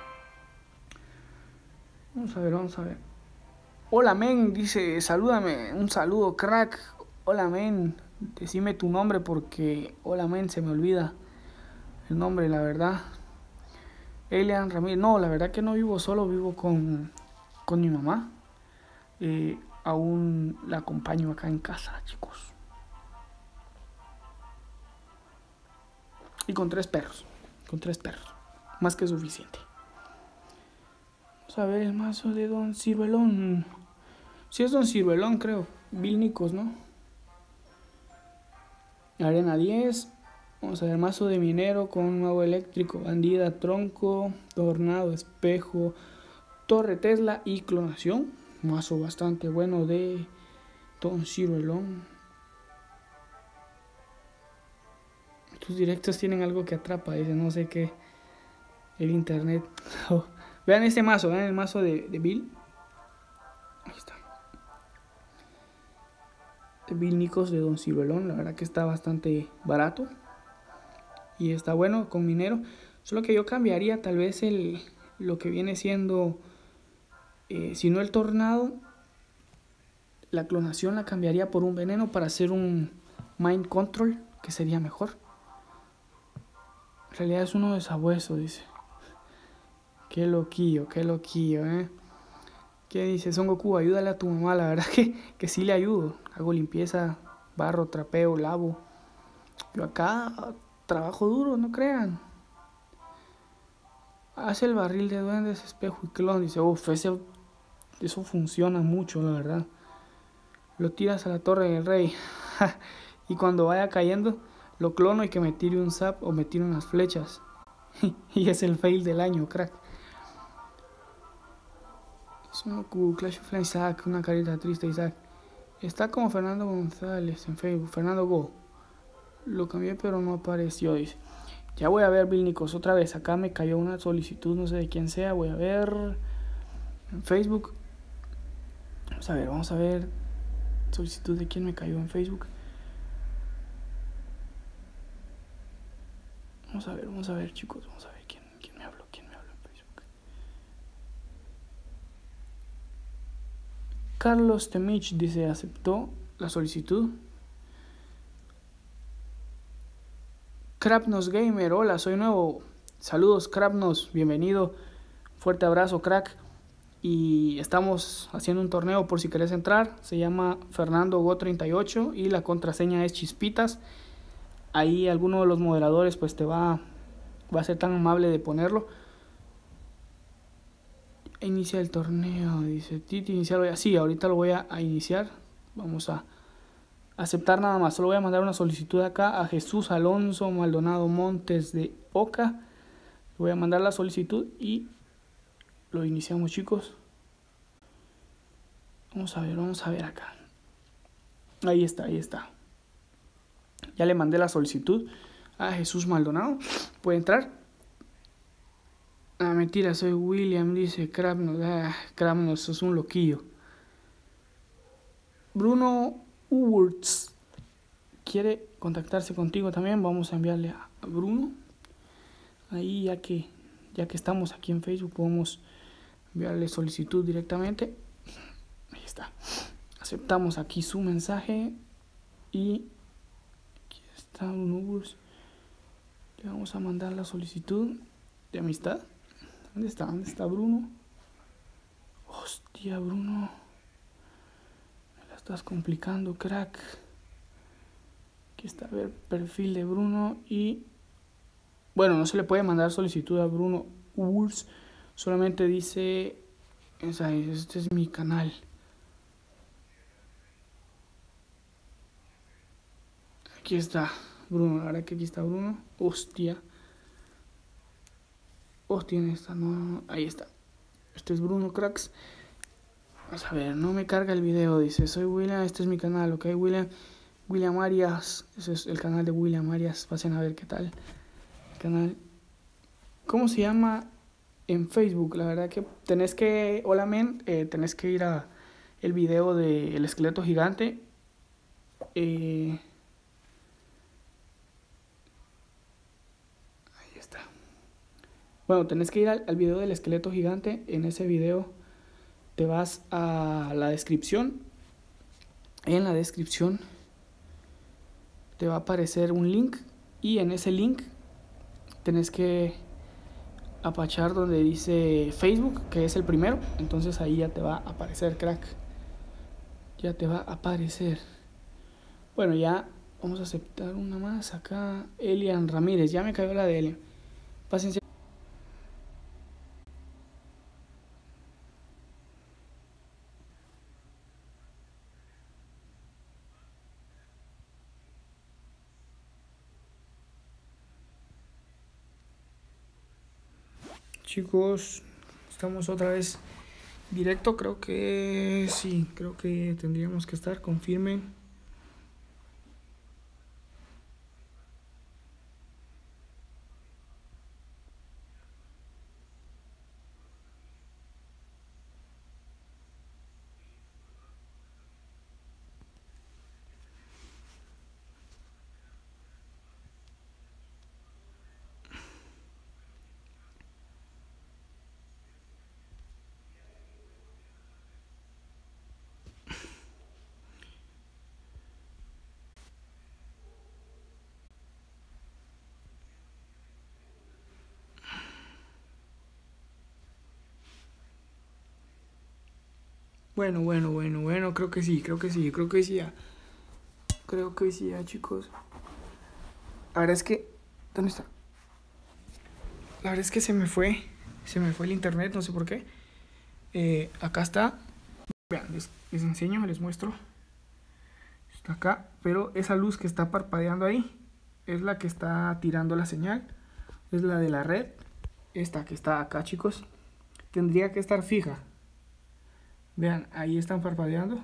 Vamos a ver, vamos a ver. Hola, men, dice, salúdame. Un saludo, crack. Hola, men. Decime tu nombre porque, hola, men, se me olvida el nombre, la verdad. Elian Ramírez. No, la verdad que no vivo solo, vivo con, con mi mamá. Eh, aún la acompaño acá en casa, chicos. Y con tres perros. Con tres perros. Más que suficiente. Vamos a ver el mazo de Don Ciruelón. Si es Don Ciruelón, creo. Bill Nicos, ¿no? Arena diez. Vamos a ver mazo de minero con mago eléctrico, bandida, tronco, tornado, espejo, torre Tesla y clonación. Mazo bastante bueno de Don Ciruelón. Tus directos tienen algo que atrapa, dice, no sé qué. El internet. Oh. Vean este mazo, vean el mazo de, de Bill. Ahí está. De Bill Nicos de Don Ciruelón. La verdad que está bastante barato. Y está bueno con minero. Solo que yo cambiaría tal vez el lo que viene siendo, eh, si no el tornado, la clonación la cambiaría por un veneno para hacer un mind control, que sería mejor. En realidad es uno de sabueso, dice. Qué loquillo, qué loquillo, eh. ¿Qué dice? Son Goku, ayúdale a tu mamá. La verdad que, que sí le ayudo. Hago limpieza, barro, trapeo, lavo. Yo acá trabajo duro, no crean. Hace el barril de duendes, espejo y clon. Dice, uff, ese, eso funciona mucho, la verdad. Lo tiras a la torre del rey. Y cuando vaya cayendo, lo clono y que me tire un zap o me tire unas flechas. Y es el fail del año, crack. Son Clash of Clans, Isaac, una carita triste, Isaac. Está como Fernando González en Facebook, Fernando Go. Lo cambié pero no apareció, dice. Ya voy a ver, Bill Nicos, otra vez. Acá me cayó una solicitud, no sé de quién sea. Voy a ver en Facebook. Vamos a ver, vamos a ver. Solicitud de quién me cayó en Facebook. Vamos a ver, vamos a ver, chicos. Vamos a ver quién, quién me habló, quién me habló en Facebook. Carlos Temich dice, aceptó la solicitud. Krapnos Gamer, hola, soy nuevo. Saludos, Krapnos, bienvenido. Fuerte abrazo, crack. Y estamos haciendo un torneo por si querés entrar. Se llama Fernando Go treinta y ocho y la contraseña es Chispitas. Ahí alguno de los moderadores pues te va, va a ser tan amable de ponerlo. Inicia el torneo, dice Titi, iniciar. Sí, ahorita lo voy a, a iniciar. Vamos a aceptar nada más. Solo voy a mandar una solicitud acá a Jesús Alonso Maldonado Montes de Oca. Voy a mandar la solicitud y lo iniciamos, chicos. Vamos a ver, vamos a ver acá. Ahí está, ahí está. Ya le mandé la solicitud a Jesús Maldonado. ¿Puede entrar? Ah, mentira, soy William, dice Krapnos. Ah, Krapnos, es un loquillo. Bruno Uwurts quiere contactarse contigo también. Vamos a enviarle a Bruno. Ahí ya que, ya que estamos aquí en Facebook, podemos enviarle solicitud directamente. Ahí está. Aceptamos aquí su mensaje. Y aquí está Bruno Uwurts. Le vamos a mandar la solicitud de amistad. ¿Dónde está? ¿Dónde está Bruno? Hostia, Bruno. Me la estás complicando, crack. Aquí está, a ver, perfil de Bruno y... Bueno, no se le puede mandar solicitud a Bruno Uwurts. Solamente dice... Este es mi canal. Aquí está Bruno. La verdad que aquí está Bruno. Hostia. Hostia, en esta, no, no, ahí está. Este es Bruno Cracks. Vamos a ver, no me carga el video, dice. Soy William, este es mi canal, ok, William. William Arias, ese es el canal de William Arias. Pasen a ver qué tal. El canal. ¿Cómo se llama en Facebook? La verdad que tenés que, hola men, eh, tenés que ir a el video de El Esqueleto Gigante. Eh, ahí está. Bueno, tenés que ir al, al video del Esqueleto Gigante. En ese video te vas a la descripción. En la descripción te va a aparecer un link y en ese link tenés que apachar donde dice Facebook, que es el primero. Entonces ahí ya te va a aparecer, crack. Ya te va a aparecer. Bueno, ya vamos a aceptar una más acá. Elian Ramírez, ya me cayó la de Elian. Pásense. Chicos, estamos otra vez directo. Creo que sí, creo que tendríamos que estar. Confirmen. Bueno, bueno, bueno, bueno, creo que sí, creo que sí, creo que sí ya. Creo que sí ya, chicos. La verdad es que... ¿Dónde está? La verdad es que se me fue. Se me fue el internet, no sé por qué. Eh, acá está. Vean, les, les enseño, les muestro. Está acá, pero esa luz que está parpadeando ahí es la que está tirando la señal. Es la de la red. Esta que está acá, chicos. Tendría que estar fija. Vean, ahí están parpadeando.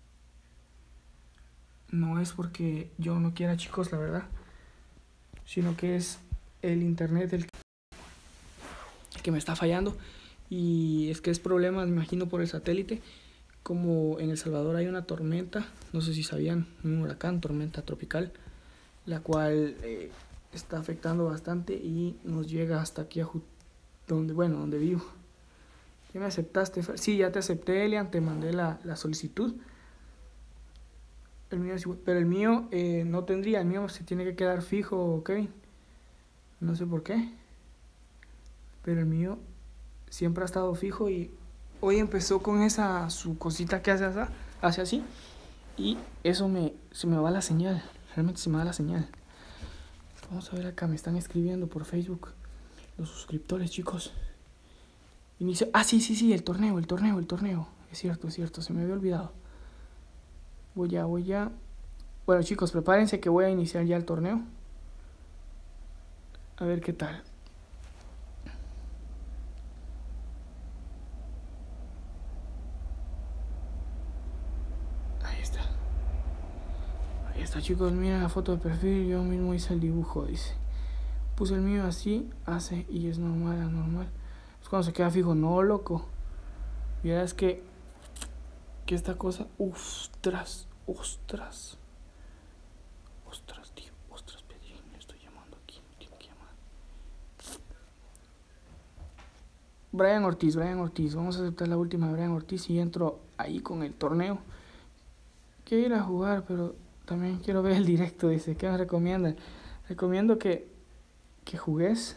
No es porque yo no quiera, chicos, la verdad, sino que es el internet el que me está fallando. Y es que es problema, me imagino, por el satélite. Como en El Salvador hay una tormenta, no sé si sabían, un huracán, tormenta tropical, la cual eh, está afectando bastante y nos llega hasta aquí a donde, bueno, donde vivo. ¿Ya me aceptaste? Sí, ya te acepté, Elian, te mandé la, la solicitud. El mío es igual, pero el mío eh, no tendría, el mío se tiene que quedar fijo, Kevin. No sé por qué, pero el mío siempre ha estado fijo y hoy empezó con esa su cosita que hace, hace así y eso me se me va la señal, realmente se me va la señal. Vamos a ver acá, me están escribiendo por Facebook los suscriptores, chicos. Inicio, ah sí, sí, sí, el torneo, el torneo, el torneo. Es cierto, es cierto, se me había olvidado. Voy ya, voy ya. Bueno, chicos, prepárense que voy a iniciar ya el torneo. A ver qué tal. Ahí está. Ahí está, chicos, miren la foto de perfil, yo mismo hice el dibujo, dice. Puse el mío así, hace, y es normal, anormal. Es cuando se queda fijo, no, loco. Mira, es que, que esta cosa, ostras, ostras. Ostras, tío, ostras, Pedrín, me estoy llamando aquí, me tiene que llamar. Brian Ortiz, Brian Ortiz, vamos a aceptar la última de Brian Ortiz y entro ahí con el torneo. Quiero ir a jugar, pero también quiero ver el directo, dice. ¿Qué me recomiendan? Recomiendo que, que jugues.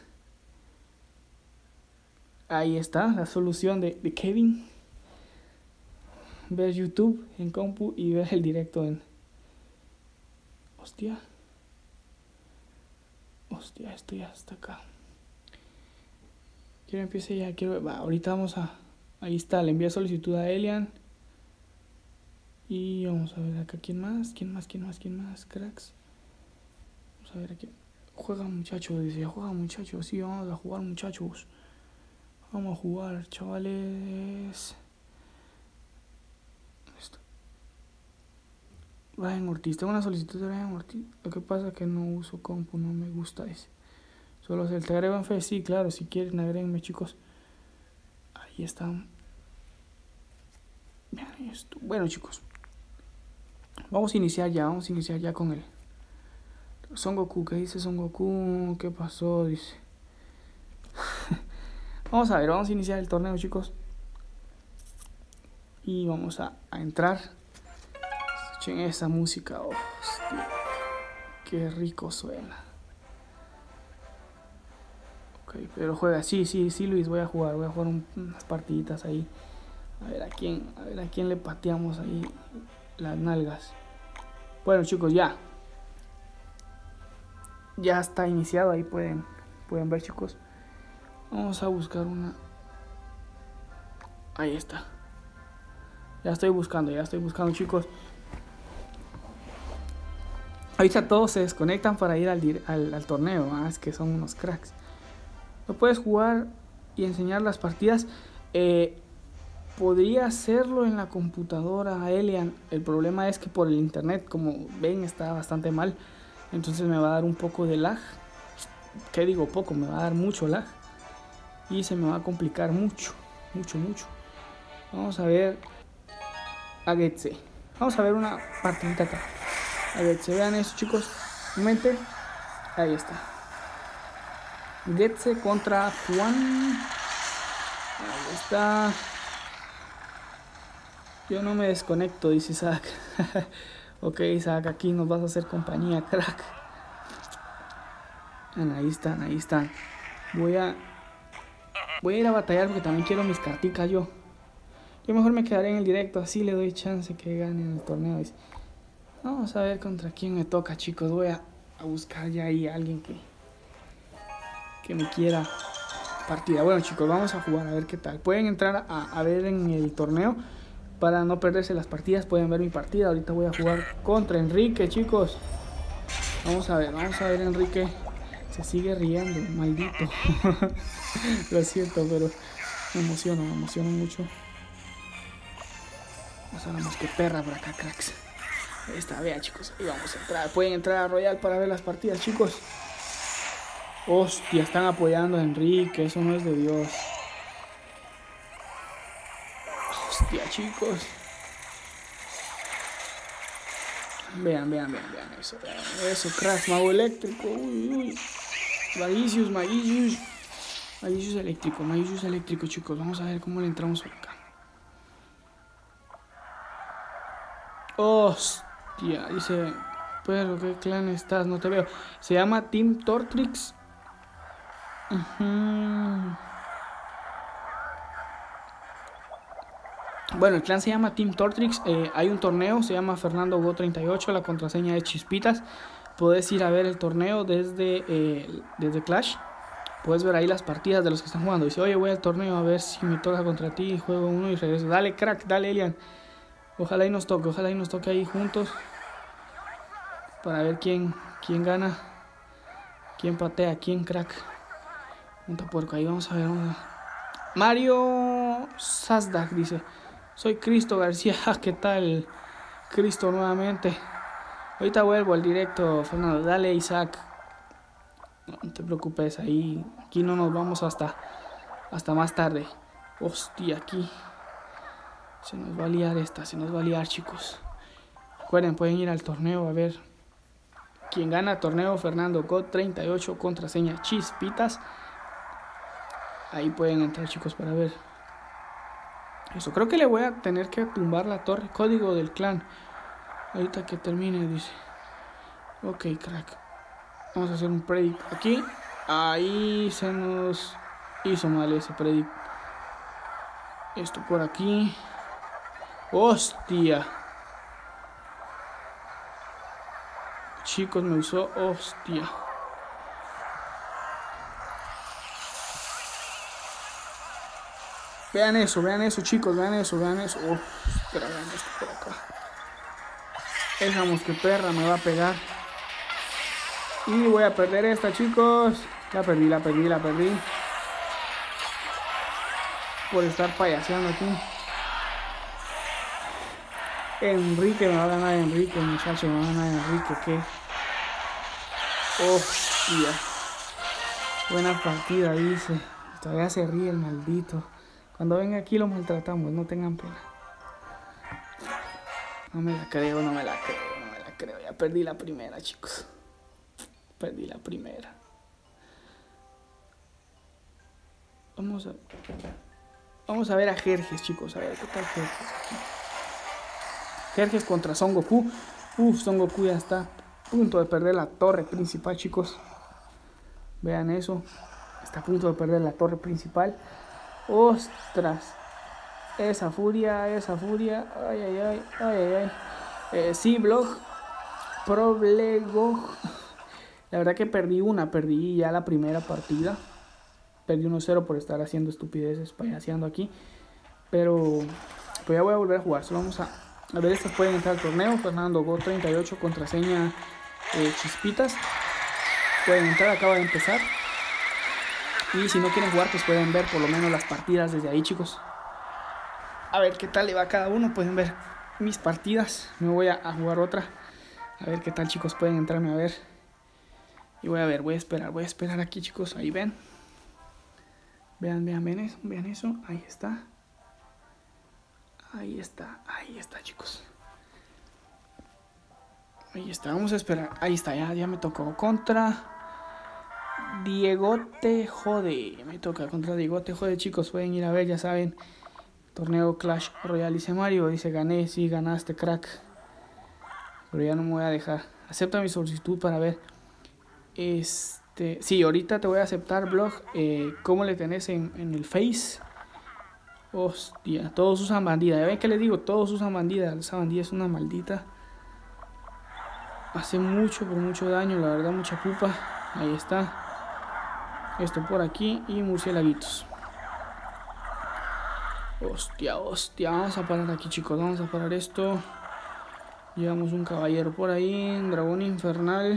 Ahí está, la solución de, de Kevin. Ver YouTube en compu y ver el directo en... Hostia. Hostia, esto ya está acá. Quiero empiece ya, quiero... Va, ahorita vamos a... Ahí está, le envié solicitud a Elian. Y vamos a ver acá, ¿quién más? ¿Quién más? ¿Quién más? ¿Quién más? Cracks. Vamos a ver aquí. Juega muchachos, dice, juega muchachos. Sí, vamos a jugar muchachos. Vamos a jugar, chavales. Esto. Brian Ortiz, tengo una solicitud de Brian Ortiz. Lo que pasa es que no uso compu, no me gusta ese. Solo se te agrego en fe, sí, claro, si quieren agréguenme, chicos. Ahí está. Vean esto. Bueno, chicos, vamos a iniciar ya, vamos a iniciar ya con el Son Goku. ¿Qué dice Son Goku? ¿Qué pasó? Dice. Vamos a ver, vamos a iniciar el torneo, chicos. Y vamos a, a entrar. Escuchen esa música. Oh, hostia, qué rico suena. Ok, pero juega. Sí, sí, sí, Luis, voy a jugar. Voy a jugar un, unas partiditas ahí. A ver a quién, a ver a quién le pateamos ahí las nalgas. Bueno, chicos, ya. Ya está iniciado. Ahí pueden, pueden ver, chicos. Vamos a buscar una. Ahí está. Ya estoy buscando, ya estoy buscando, chicos. Ahorita todos se desconectan para ir al, al, al torneo. ¿eh? Es que son unos cracks. No puedes jugar y enseñar las partidas. Eh, podría hacerlo en la computadora, Elian. El problema es que por el internet, como ven, está bastante mal. Entonces me va a dar un poco de lag. ¿Qué digo poco? Me va a dar mucho lag. Y se me va a complicar mucho, mucho, mucho. Vamos a ver a Getse. Vamos a ver una partidita acá. A Getse, vean eso, chicos. Un momento. Ahí está. Getse contra Juan. Ahí está. Yo no me desconecto, dice Isaac. Ok, Isaac, aquí nos vas a hacer compañía, crack. Ahí están, ahí están. Voy a... Voy a ir a batallar porque también quiero mis carticas yo. Yo mejor me quedaré en el directo, así le doy chance que gane en el torneo. Vamos a ver contra quién me toca, chicos. Voy a, a buscar ya ahí a alguien que, que me quiera partida. Bueno, chicos, vamos a jugar a ver qué tal. Pueden entrar a, a ver en el torneo para no perderse las partidas. Pueden ver mi partida. Ahorita voy a jugar contra Enrique, chicos. Vamos a ver, vamos a ver, Enrique. Se sigue riendo, maldito. Lo siento, pero me emociono, me emociono mucho. Vamos a ver más que perra por acá, cracks. Ahí está, vean, chicos. Ahí vamos a entrar. Pueden entrar a Royal para ver las partidas, chicos. Hostia, están apoyando a Enrique. Eso no es de Dios. Hostia, chicos. Vean, vean, vean, vean eso. Vean eso, cracks. Mago eléctrico. Uy, uy. Magicius, Magicius. Magicius eléctrico, Magicius eléctrico, chicos. Vamos a ver cómo le entramos por acá. Hostia, dice, pero ¿qué clan estás? No te veo. Se llama Team Tortrix. Uh-huh. Bueno, el clan se llama Team Tortrix. Eh, hay un torneo, se llama Fernando Go treinta y ocho. La contraseña es Chispitas. Puedes ir a ver el torneo desde, eh, desde Clash. Puedes ver ahí las partidas de los que están jugando. Dice, oye, voy al torneo a ver si me toca contra ti. Juego uno y regreso. Dale, crack, dale, Elian. Ojalá y nos toque, ojalá y nos toque ahí juntos. Para ver quién, quién gana. Quién patea, quién crack. Punta puerco, ahí vamos a ver. Vamos a... Mario Sazdak dice, soy Cristo García. ¿Qué tal? Cristo nuevamente. Ahorita vuelvo al directo, Fernando. Dale, Isaac. No, no te preocupes, ahí. Aquí no nos vamos hasta, hasta más tarde. Hostia, aquí. Se nos va a liar esta, se nos va a liar, chicos. Recuerden, pueden ir al torneo a ver quién gana. Torneo Fernando Go treinta y ocho, contraseña Chispitas. Ahí pueden entrar, chicos, para ver. Eso, creo que le voy a tener que tumbar la torre. Código del clan. Ahorita que termine, dice. Ok, crack. Vamos a hacer un predict aquí. Ahí se nos hizo mal ese predict. Esto por aquí. Hostia. Chicos, me usó. Hostia. Vean eso, vean eso, chicos. Vean eso, vean eso. Oh, espera, vean esto por acá. Dejamos que perra me va a pegar. Y voy a perder esta, chicos. La perdí, la perdí, la perdí. por estar payaseando aquí. Enrique me va a ganar Enrique, muchacho, me va a ganar Enrique, ¿qué? Hostia. Buena partida, dice. Todavía se ríe el maldito. Cuando venga aquí lo maltratamos, no tengan pena. No me la creo, no me la creo, no me la creo. Ya perdí la primera, chicos. Perdí la primera. Vamos a... Vamos a ver a Jerjes, chicos. A ver, ¿qué tal Jerjes aquí? Jerjes contra Son Goku. Uf, Son Goku ya está a punto de perder la torre principal, chicos. Vean eso. Está a punto de perder la torre principal. Ostras. Esa furia, esa furia. Ay, ay, ay, ay, ay, ay. Eh, sí, blog. Problego. La verdad que perdí una. Perdí ya la primera partida. Perdí uno cero por estar haciendo estupideces, payaseando aquí. Pero pues ya voy a volver a jugar. Solo vamos a, a ver, estas pueden entrar al torneo. Fernando Go treinta y ocho, contraseña eh, Chispitas. Pueden entrar, acaba de empezar. Y si no quieren jugar, pues pueden ver por lo menos las partidas desde ahí, chicos. A ver qué tal le va a cada uno. Pueden ver mis partidas. Me voy a, a jugar otra. A ver qué tal, chicos. Pueden entrarme a ver. Y voy a ver, voy a esperar. Voy a esperar aquí, chicos. Ahí ven. Vean, vean, vean eso. Vean eso. Ahí está. Ahí está. Ahí está, chicos. Ahí está. Vamos a esperar. Ahí está. Ya, ya me tocó. Contra Diego Te Jode. Me toca contra Diego Te Jode, chicos. Pueden ir a ver, ya saben. Torneo Clash Royale. Dice Mario. Dice gané. Sí, ganaste, crack. Pero ya no me voy a dejar. Acepta mi solicitud para ver. Este. Sí, ahorita te voy a aceptar, blog. Eh, ¿Cómo le tenés en, en el Face? Hostia. Todos usan bandida. Ya ven que les digo. Todos usan bandida. Esa bandida es una maldita. Hace mucho, por mucho daño. La verdad, mucha pupa. Ahí está. Esto por aquí y murciélaguitos. Hostia, hostia. Vamos a parar aquí, chicos. Vamos a parar esto. Llevamos un caballero por ahí. Un dragón infernal.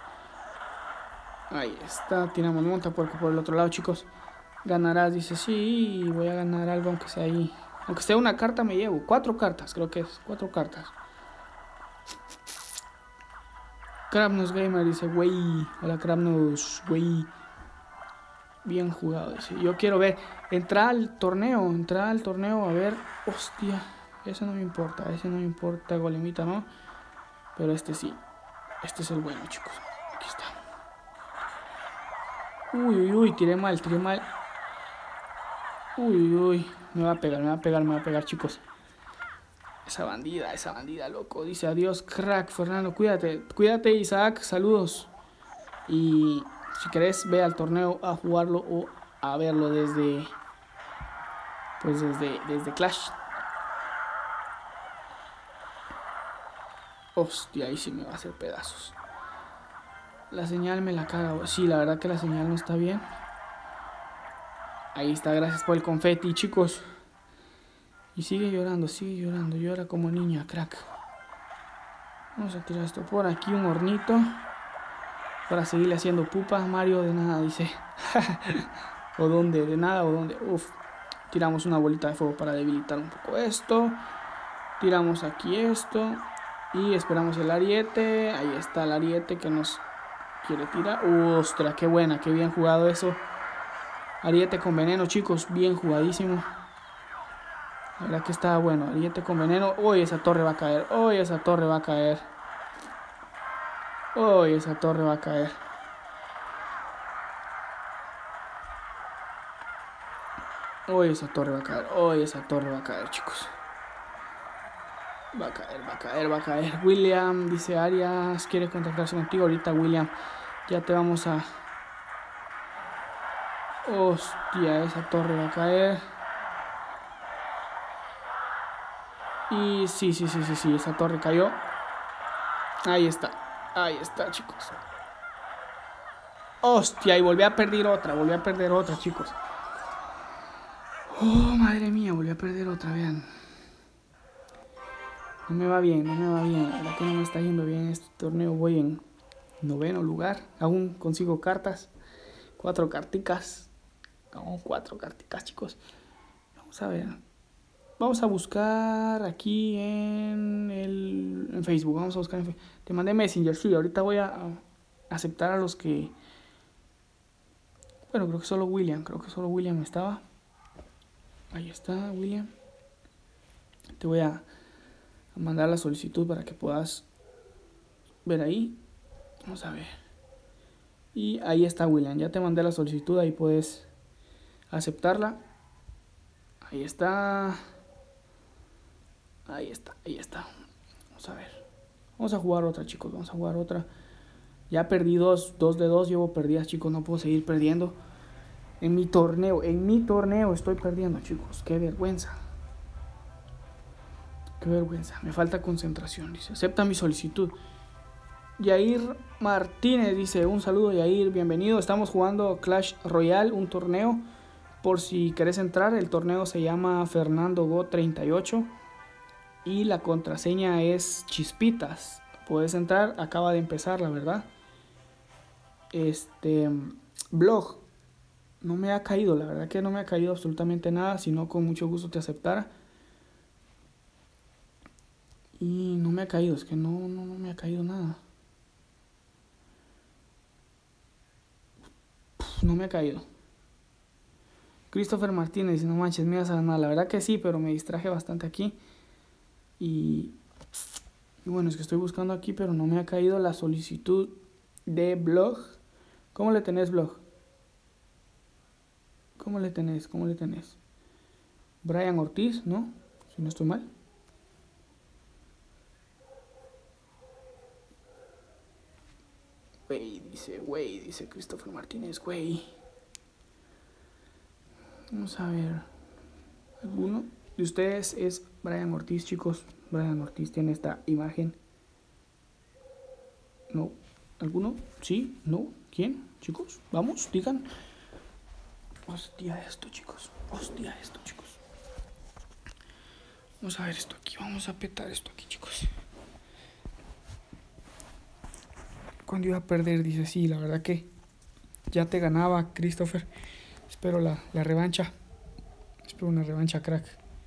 Ahí está. Tiramos monta porque por el otro lado, chicos. Ganarás. Dice, sí, voy a ganar algo aunque sea ahí. Aunque sea una carta me llevo. Cuatro cartas, creo que es. Cuatro cartas. Krabnos Gamer dice, wey. Hola, Krabnos, wey. Bien jugado, dice. Yo quiero ver. Entrar al torneo. Entrar al torneo. A ver. Hostia. Ese no me importa. Ese no me importa. Golemita, ¿no? Pero este sí. Este es el bueno, chicos. Aquí está. Uy, uy, uy. Tiré mal. Tiré mal. Uy, uy, uy. Me va a pegar. Me va a pegar. Me va a pegar, chicos. Esa bandida. Esa bandida, loco. Dice adiós, crack. Fernando, cuídate. Cuídate, Isaac. Saludos. Y... si querés, ve al torneo a jugarlo o a verlo desde, pues desde, desde Clash. Hostia, ahí sí me va a hacer pedazos. La señal me la caga. Sí, la verdad que la señal no está bien. Ahí está, gracias por el confeti, chicos. Y sigue llorando, sigue llorando. Llora como niña, crack. Vamos a tirar esto por aquí, un hornito. Para seguirle haciendo pupa. Mario de nada, dice. ¿O dónde? De nada, ¿o dónde? Uf. Tiramos una bolita de fuego para debilitar un poco esto. Tiramos aquí esto. Y esperamos el ariete. Ahí está el ariete que nos quiere tirar. ¡Ostras! ¡Qué buena! ¡Qué bien jugado eso! Ariete con veneno, chicos. Bien jugadísimo. La verdad que estaba bueno. Ariete con veneno. ¡Uy! Esa torre va a caer. ¡Uy! Esa torre va a caer. ¡Uy! Esa torre va a caer. ¡Uy! Esa torre va a caer. ¡Uy! Esa torre va a caer, chicos. Va a caer, va a caer, va a caer. William, dice Arias, quiere contactarse contigo ahorita, William. Ya te vamos a... Hostia, esa torre va a caer. Y sí, sí, sí, sí, sí, esa torre cayó. Ahí está, ahí está, chicos. Hostia, y volví a perder otra, volví a perder otra, chicos. Oh, madre mía, volví a perder otra, vean. No me va bien, no me va bien. La verdad que no me está yendo bien este torneo. Voy en noveno lugar. Aún consigo cartas. Cuatro carticas. Aún cuatro carticas, chicos. Vamos a ver. Vamos a buscar aquí en, el, en Facebook. Vamos a buscar en Facebook. Te mandé Messenger. Sí, ahorita voy a, a aceptar a los que... Bueno, creo que solo William. Creo que solo William estaba. Ahí está, William. Te voy a, a mandar la solicitud para que puedas ver ahí. Vamos a ver. Y ahí está, William. Ya te mandé la solicitud. Ahí puedes aceptarla. Ahí está. Ahí está, ahí está. Vamos a ver. Vamos a jugar otra, chicos. Vamos a jugar otra. Ya perdí dos, dos de dos. Llevo perdidas, chicos. No puedo seguir perdiendo. En mi torneo, en mi torneo estoy perdiendo, chicos. Qué vergüenza. Qué vergüenza. Me falta concentración. Dice, acepta mi solicitud. Yair Martínez dice, un saludo, Yair. Bienvenido. Estamos jugando Clash Royale, un torneo. Por si querés entrar, el torneo se llama Fernando Go treinta y ocho. Y la contraseña es Chispitas. Puedes entrar, acaba de empezar, la verdad. Este blog no me ha caído, la verdad que no me ha caído absolutamente nada, sino con mucho gusto te aceptara. Y no me ha caído, es que no, no, no me ha caído nada. No me ha caído. Christopher Martínez dice, no manches, me ibas a ganar. La verdad que sí, pero me distraje bastante aquí. Y, y bueno, es que estoy buscando aquí, pero no me ha caído la solicitud de blog. ¿Cómo le tenés, blog? ¿Cómo le tenés? ¿Cómo le tenés? Brian Ortiz, ¿no? Si no estoy mal. Güey, dice, güey, dice Christopher Martínez, güey. Vamos a ver. ¿Alguno de ustedes es Brian Ortiz, chicos? Brian Ortiz tiene esta imagen. No. ¿Alguno? ¿Sí? ¿No? ¿Quién? Chicos, vamos, digan. Hostia esto, chicos. Hostia esto, chicos. Vamos a ver esto aquí. Vamos a petar esto aquí, chicos. Cuando iba a perder, dice, sí, la verdad que ya te ganaba, Christopher. Espero la, la revancha. Espero una revancha, crack.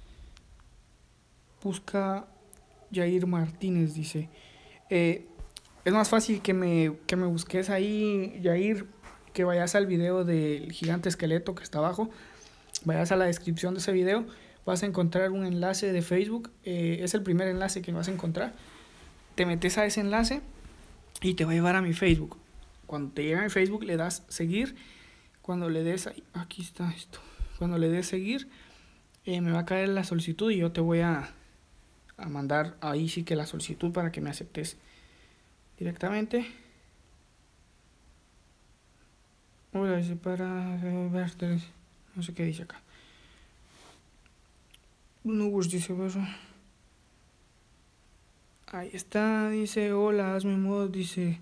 Busca Jair Martínez, dice. Eh, es más fácil que me, que me busques ahí, Jair, que vayas al video del gigante esqueleto que está abajo. Vayas a la descripción de ese video. Vas a encontrar un enlace de Facebook. Eh, es el primer enlace que vas a encontrar. Te metes a ese enlace y te va a llevar a mi Facebook. Cuando te llegue a mi Facebook le das seguir. Cuando le des ahí, aquí está esto. Cuando le des seguir, eh, me va a caer la solicitud y yo te voy a, a mandar ahí sí que la solicitud para que me aceptes directamente. Hola, dice para verte. No sé qué dice acá. No dice eso. Ahí está, dice, hola, hazme mod, dice.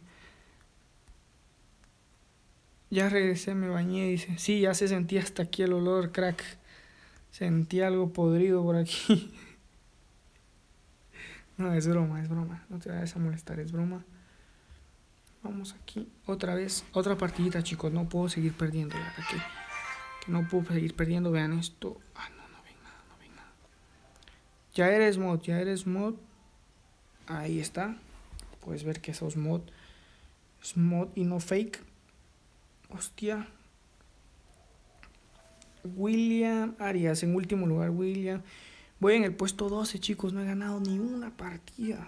Ya regresé, me bañé, dice. Sí, ya se sentía hasta aquí el olor, crack. Sentí algo podrido por aquí. No, es broma, es broma. No te vayas a molestar, es broma. Vamos aquí, otra vez, otra partidita, chicos. No puedo seguir perdiendo, la verdad que, que no puedo seguir perdiendo. Vean esto. Ah, no, no ven nada, no ven nada. Ya eres mod, ya eres mod. Ahí está. Puedes ver que sos mod. Es mod y no fake. Hostia. William Arias en último lugar. William. Voy en el puesto doce, chicos. No he ganado ni una partida.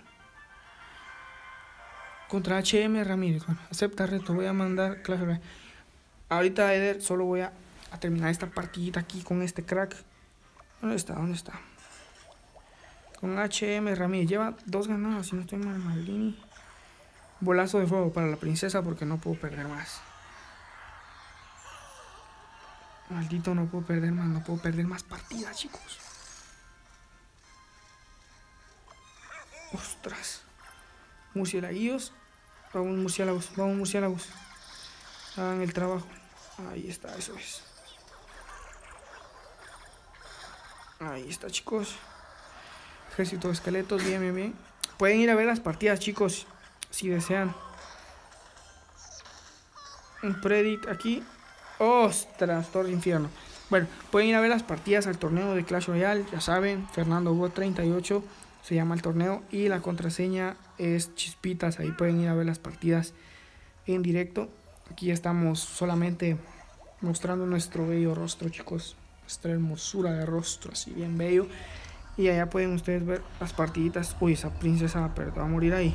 Contra H M Ramírez. Bueno, acepta reto. Voy a mandar clase. Ahorita, Eder, solo voy a, a terminar esta partidita aquí con este crack. ¿Dónde está? ¿Dónde está? Con H M Ramírez. Lleva dos ganadas, si no estoy mal. Maldini. Bolazo de fuego para la princesa porque no puedo perder más. Maldito, no puedo perder más. No puedo perder más partidas, chicos. Ostras. Murciélagos. Vamos, murciélagos. Vamos, murciélagos. Hagan el trabajo. Ahí está, eso es. Ahí está, chicos. Ejército de esqueletos, bien, bien, bien. Pueden ir a ver las partidas, chicos, si desean. Un predict aquí. Ostras, torre infierno. Bueno, pueden ir a ver las partidas al torneo de Clash Royale, ya saben, Fernando Go treinta y ocho se llama el torneo y la contraseña es Chispitas, ahí pueden ir a ver las partidas en directo. Aquí estamos solamente mostrando nuestro bello rostro, chicos, nuestra hermosura de rostro, así bien bello. Y allá pueden ustedes ver las partiditas. Uy, esa princesa, pero va a morir ahí.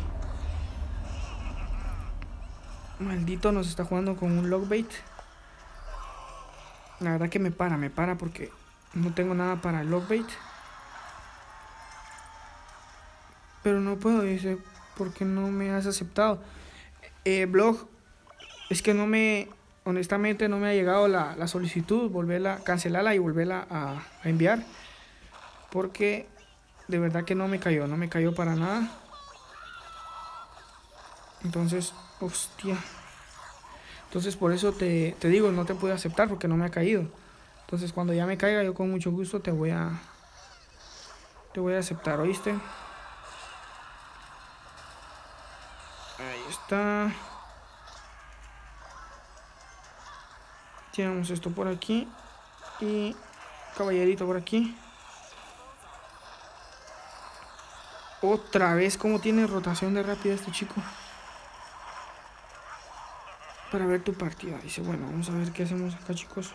Maldito, nos está jugando con un lockbait. La verdad que me para, me para porque no tengo nada para el lockbait. Pero no puedo, dice, porque no me has aceptado. Eh, blog, es que no me, honestamente no me ha llegado la, la solicitud, volverla, cancelarla y volverla a, a enviar. Porque de verdad que no me cayó, no me cayó para nada. Entonces, hostia. Entonces por eso te, te digo, no te puedo aceptar porque no me ha caído. Entonces cuando ya me caiga yo con mucho gusto te voy a, te voy a aceptar, ¿oíste? Ahí está. Tiramos esto por aquí. Y caballerito por aquí. Otra vez, como tiene rotación de rápida este chico. Para ver tu partida. Dice, bueno, vamos a ver qué hacemos acá, chicos.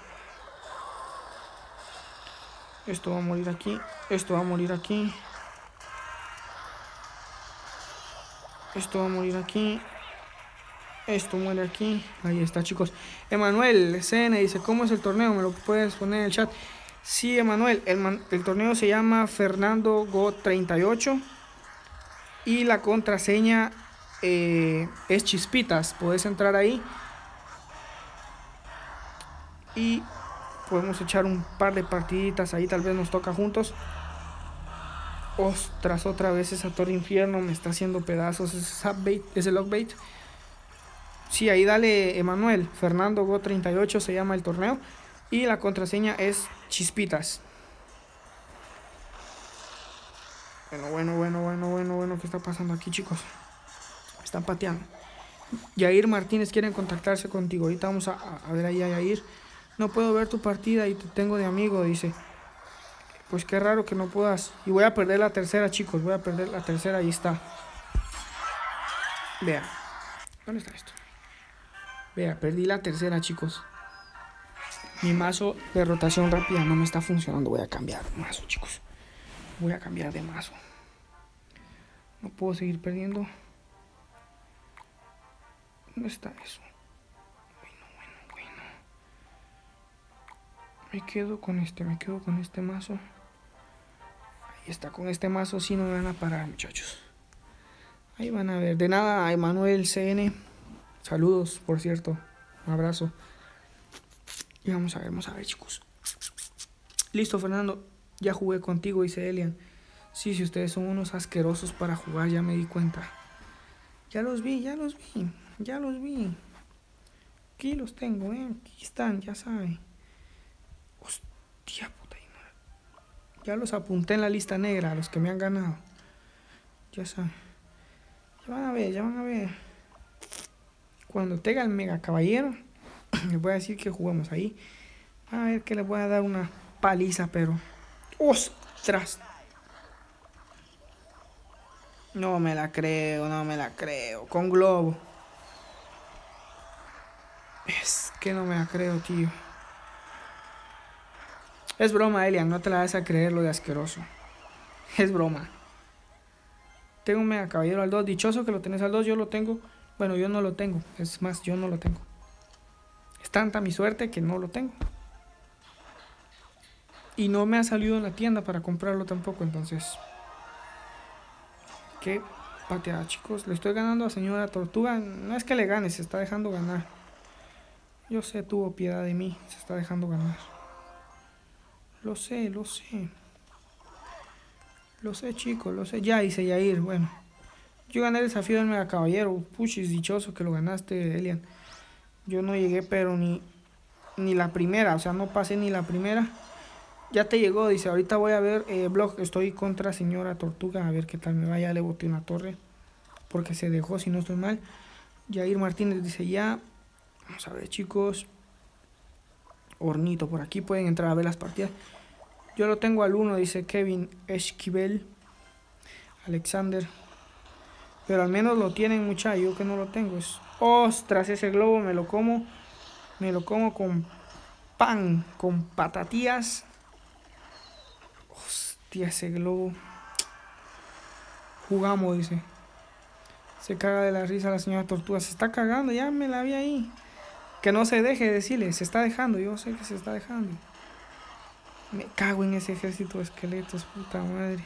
Esto va a morir aquí. Esto va a morir aquí. Esto va a morir aquí. Esto muere aquí. Ahí está, chicos. Emanuel C N dice, ¿cómo es el torneo? ¿Me lo puedes poner en el chat? Sí, Emanuel. El, el torneo se llama Fernando Go treinta y ocho. Y la contraseña eh, es Chispitas. Puedes entrar ahí. Y podemos echar un par de partiditas ahí. Tal vez nos toca juntos. Ostras, otra vez esa torre infierno me está haciendo pedazos. Ese bait, ese lockbait. Sí, ahí dale, Emanuel. Fernando Go treinta y ocho se llama el torneo. Y la contraseña es Chispitas. Bueno, bueno, bueno, bueno, bueno, bueno. ¿Qué está pasando aquí, chicos? Me están pateando. Yair Martínez quieren contactarse contigo. Ahorita vamos a, a ver ahí a Yair. No puedo ver tu partida y te tengo de amigo, dice. Pues qué raro que no puedas. Y voy a perder la tercera, chicos. Voy a perder la tercera. Ahí está. Vea. ¿Dónde está esto? Vea, perdí la tercera, chicos. Mi mazo de rotación rápida no me está funcionando. Voy a cambiar de mazo, chicos. Voy a cambiar de mazo. No puedo seguir perdiendo. ¿Dónde está eso? Bueno, bueno, bueno. Me quedo con este, me quedo con este mazo. Ahí está, con este mazo sí no me van a parar, muchachos. Ahí van a ver. De nada, a Emanuel C N. Saludos, por cierto. Un abrazo. Y vamos a ver, vamos a ver, chicos. Listo, Fernando. Ya jugué contigo, dice Elian. Sí, si ustedes son unos asquerosos para jugar, ya me di cuenta. Ya los vi, ya los vi. Ya los vi. Aquí los tengo, eh. Aquí están, ya saben. Hostia puta. Ya los apunté en la lista negra, a los que me han ganado. Ya saben. Ya van a ver, ya van a ver. Cuando tenga el mega caballero, les voy a decir que juguemos ahí. Van a ver que les voy a dar una paliza, pero... ¡Ostras! No me la creo, no me la creo. Con globo. Es que no me la creo, tío. Es broma, Elian, no te la vas a creer lo de asqueroso. Es broma. Tengo un mega caballero al dos. Dichoso que lo tenés al dos, yo lo tengo. Bueno, yo no lo tengo. Es más, yo no lo tengo. Es tanta mi suerte que no lo tengo. Y no me ha salido en la tienda para comprarlo tampoco, entonces... Qué pateada, chicos. Le estoy ganando a señora Tortuga. No es que le gane, se está dejando ganar. Yo sé, tuvo piedad de mí. Se está dejando ganar. Lo sé, lo sé. Lo sé, chicos, lo sé. Ya, dice Yair. Bueno. Yo gané el desafío del mega caballero. Puchis, dichoso que lo ganaste, Elian. Yo no llegué, pero ni... Ni la primera. O sea, no pasé ni la primera. Ya te llegó, dice. Ahorita voy a ver eh, blog. Estoy contra señora Tortuga. A ver qué tal me va. Ya le boté una torre. Porque se dejó, si no estoy mal. Yair Martínez dice ya. Vamos a ver, chicos. Hornito, por aquí pueden entrar a ver las partidas. Yo lo tengo al uno, dice Kevin Esquivel. Alexander. Pero al menos lo tienen, muchachos. Yo que no lo tengo. Es... Ostras, ese globo me lo como. Me lo como con pan. Con patatías. Hostia, ese globo. Jugamos, dice. Se caga de la risa la señora Tortuga. Se está cagando, ya me la vi ahí. Que no se deje, decirle. Se está dejando, yo sé que se está dejando. Me cago en ese ejército de esqueletos, puta madre.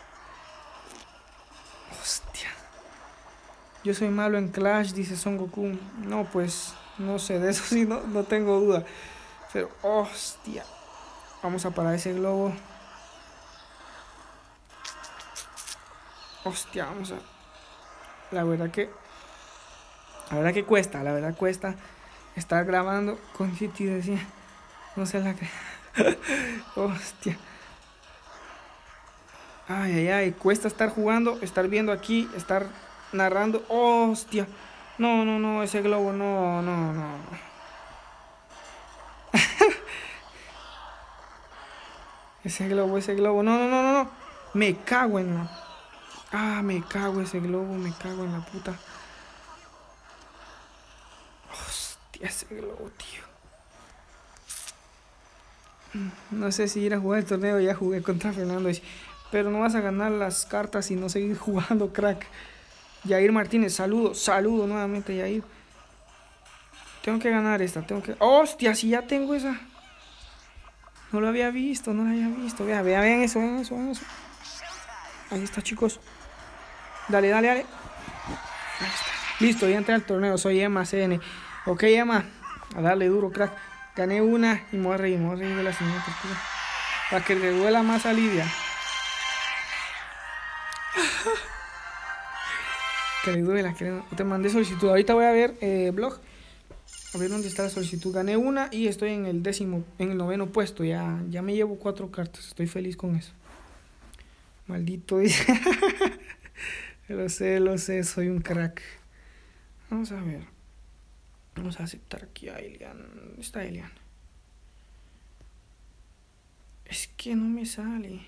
Hostia. Yo soy malo en Clash, dice Son Goku. No, pues, no sé, de eso sí no, no tengo duda. Pero, hostia. Vamos a parar ese globo. Hostia, vamos a... La verdad que... La verdad que cuesta, la verdad cuesta estar grabando con City, decía. No sé la que... Hostia. Ay, ay, ay. Cuesta estar jugando, estar viendo aquí, estar narrando. Hostia. No, no, no, ese globo, no, no, no. Ese globo, ese globo. No, no, no, no, no. Me cago en la... Ah, me cago ese globo, me cago en la puta. Hostia, ese globo, tío. No sé si ir a jugar el torneo, ya jugué contra Fernando. Pero no vas a ganar las cartas y no seguir jugando, crack. Yair Martínez, saludo, saludo nuevamente, Yair. Tengo que ganar esta, tengo que... ¡Hostia! Si ya tengo esa. No lo había visto, no lo había visto. Vean, vean, vean eso, vean eso, vean eso. Ahí está, chicos. Dale, dale, dale. Ahí está. Listo, ya entré al torneo. Soy Emma C N. Ok, Emma. A darle duro, crack. Gané una y me voy a reír, me voy a reír de la señora Tortuga. Para que le duela más a Lidia. Que le duela, que le... Te mandé solicitud. Ahorita voy a ver eh, blog. A ver dónde está la solicitud. Gané una y estoy en el décimo, en el noveno puesto. Ya, ya me llevo cuatro cartas. Estoy feliz con eso. Maldito, dice. Lo sé, lo sé, soy un crack. Vamos a ver. Vamos a aceptar aquí a Elian. ¿Dónde está Elian? Es que no me sale.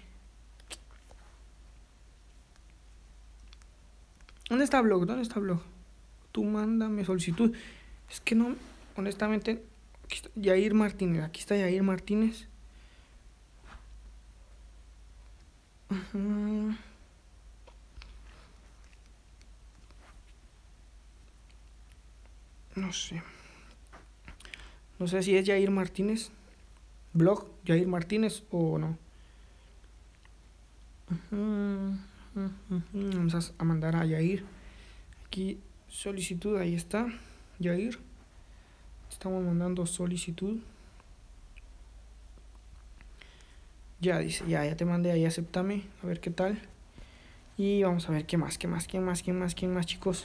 ¿Dónde está blog? ¿Dónde está blog? Tú mándame solicitud. Es que no, honestamente, aquí está Yair Martínez. Aquí está Yair Martínez. Uh-huh. No sé. No sé si es Yair Martínez. Blog Yair Martínez o no. Uh-huh. Uh-huh. Vamos a mandar a Yair. Aquí solicitud, ahí está. Yair. Estamos mandando solicitud. Ya dice, ya, ya te mandé ahí, acéptame. A ver qué tal. Y vamos a ver qué más, qué más, quién más, quién más, quién más, chicos.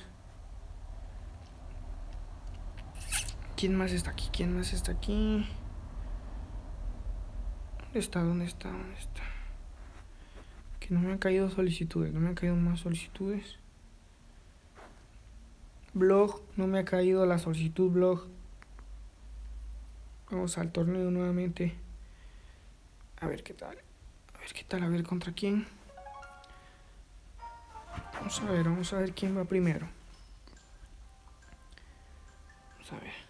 ¿Quién más está aquí? ¿Quién más está aquí? ¿Dónde está? ¿Dónde está? ¿Dónde está? Que no me han caído solicitudes, no me han caído más solicitudes. Blog, no me ha caído la solicitud, blog. Vamos al torneo nuevamente. A ver qué tal. A ver qué tal, a ver contra quién. Vamos a ver, vamos a ver quién va primero. Vamos a ver.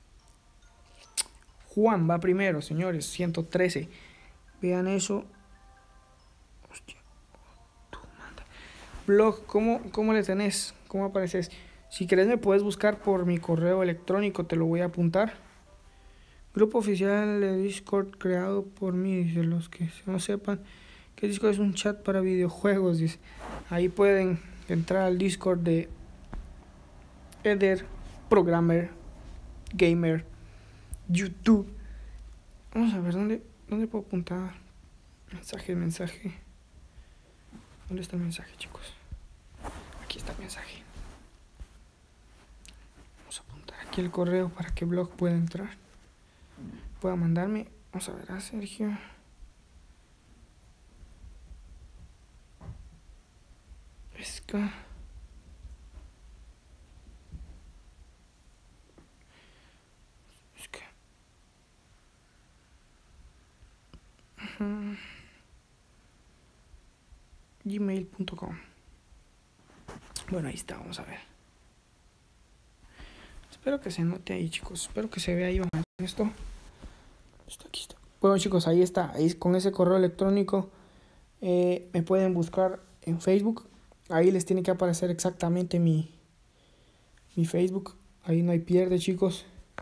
Juan va primero, señores, ciento trece. Vean eso. Hostia. Tú manda. Blog, ¿cómo, ¿cómo le tenés? ¿Cómo apareces? Si querés me puedes buscar por mi correo electrónico, te lo voy a apuntar. Grupo oficial de Discord creado por mí, dice, los que no sepan que Discord es un chat para videojuegos, dice. Ahí pueden entrar al Discord de Eder, Programmer, Gamer, YouTube. Vamos a ver, ¿dónde, dónde puedo apuntar? Mensaje, mensaje. ¿Dónde está el mensaje, chicos? Aquí está el mensaje. Vamos a apuntar aquí el correo para que Blog pueda entrar. Pueda mandarme. Vamos a ver a Sergio. Pesca. Es que gmail punto com. Bueno, ahí está, vamos a ver. Espero que se note ahí, chicos. Espero que se vea ahí. Vamos a ver esto. Esto aquí está. Bueno, chicos, ahí está. Ahí con ese correo electrónico eh, me pueden buscar en Facebook. Ahí les tiene que aparecer exactamente mi, mi Facebook. Ahí no hay pierde, chicos.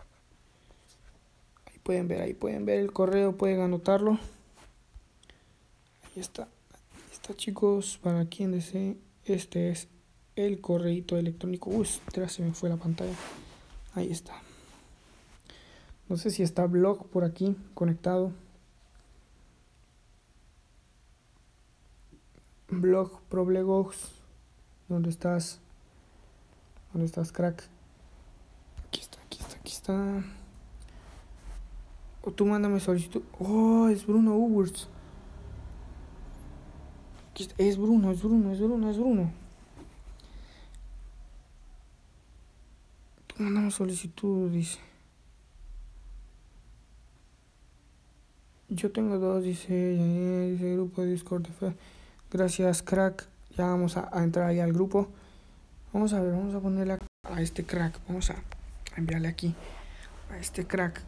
Ahí pueden ver, ahí pueden ver el correo, pueden anotarlo. Ahí está. Ahí está, chicos. Para quien desee, este es el correíto electrónico. Uy, se me fue la pantalla. Ahí está. No sé si está blog por aquí conectado. Blog Problegox. ¿Dónde estás? ¿Dónde estás, crack? Aquí está, aquí está, aquí está. O tú mándame solicitud. Oh, es Bruno Ugurs. Es Bruno, es Bruno, es Bruno, es Bruno. Tú mándame solicitud, dice. Yo tengo dos, dice, dice grupo de Discord de fe. Gracias, crack. Ya vamos a, a entrar ahí al grupo. Vamos a ver, vamos a ponerle a, a este crack. Vamos a enviarle aquí a este crack.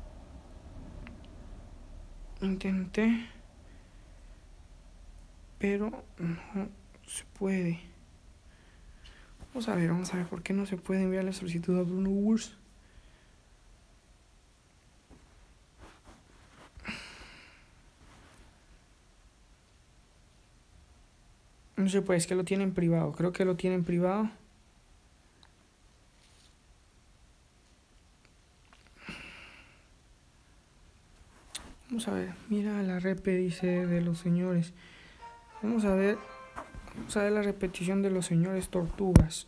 Intenté, pero no se puede. Vamos a ver, vamos a ver por qué no se puede enviar la solicitud a Bruno Wars. No sé, pues es que lo tienen privado. Creo que lo tienen privado. Vamos a ver. Mira la repe, dice, de los señores. Vamos a ver. Vamos a ver la repetición de los señores tortugas.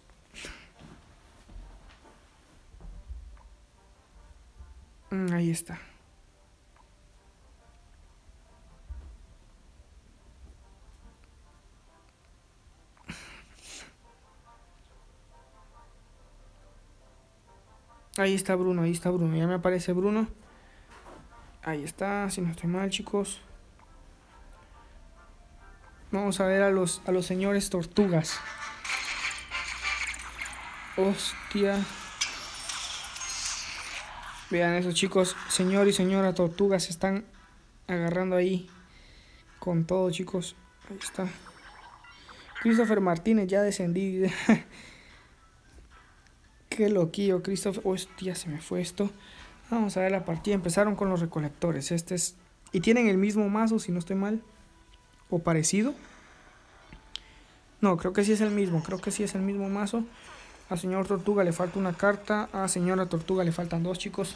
Mm, ahí está. Ahí está Bruno, ahí está Bruno. Ya me aparece Bruno. Ahí está, si no estoy mal, chicos. Vamos a ver a los, a los señores tortugas. Hostia. Vean esos chicos. Señor y señora tortuga se están agarrando ahí con todo, chicos. Ahí está. Christopher Martínez, ya descendí. Qué loquillo, Christopher. Hostia, se me fue esto. Vamos a ver la partida. Empezaron con los recolectores. Este es... Y tienen el mismo mazo, si no estoy mal. O parecido. No, creo que sí es el mismo. Creo que sí es el mismo mazo. A señor Tortuga le falta una carta. A señora Tortuga le faltan dos, chicos.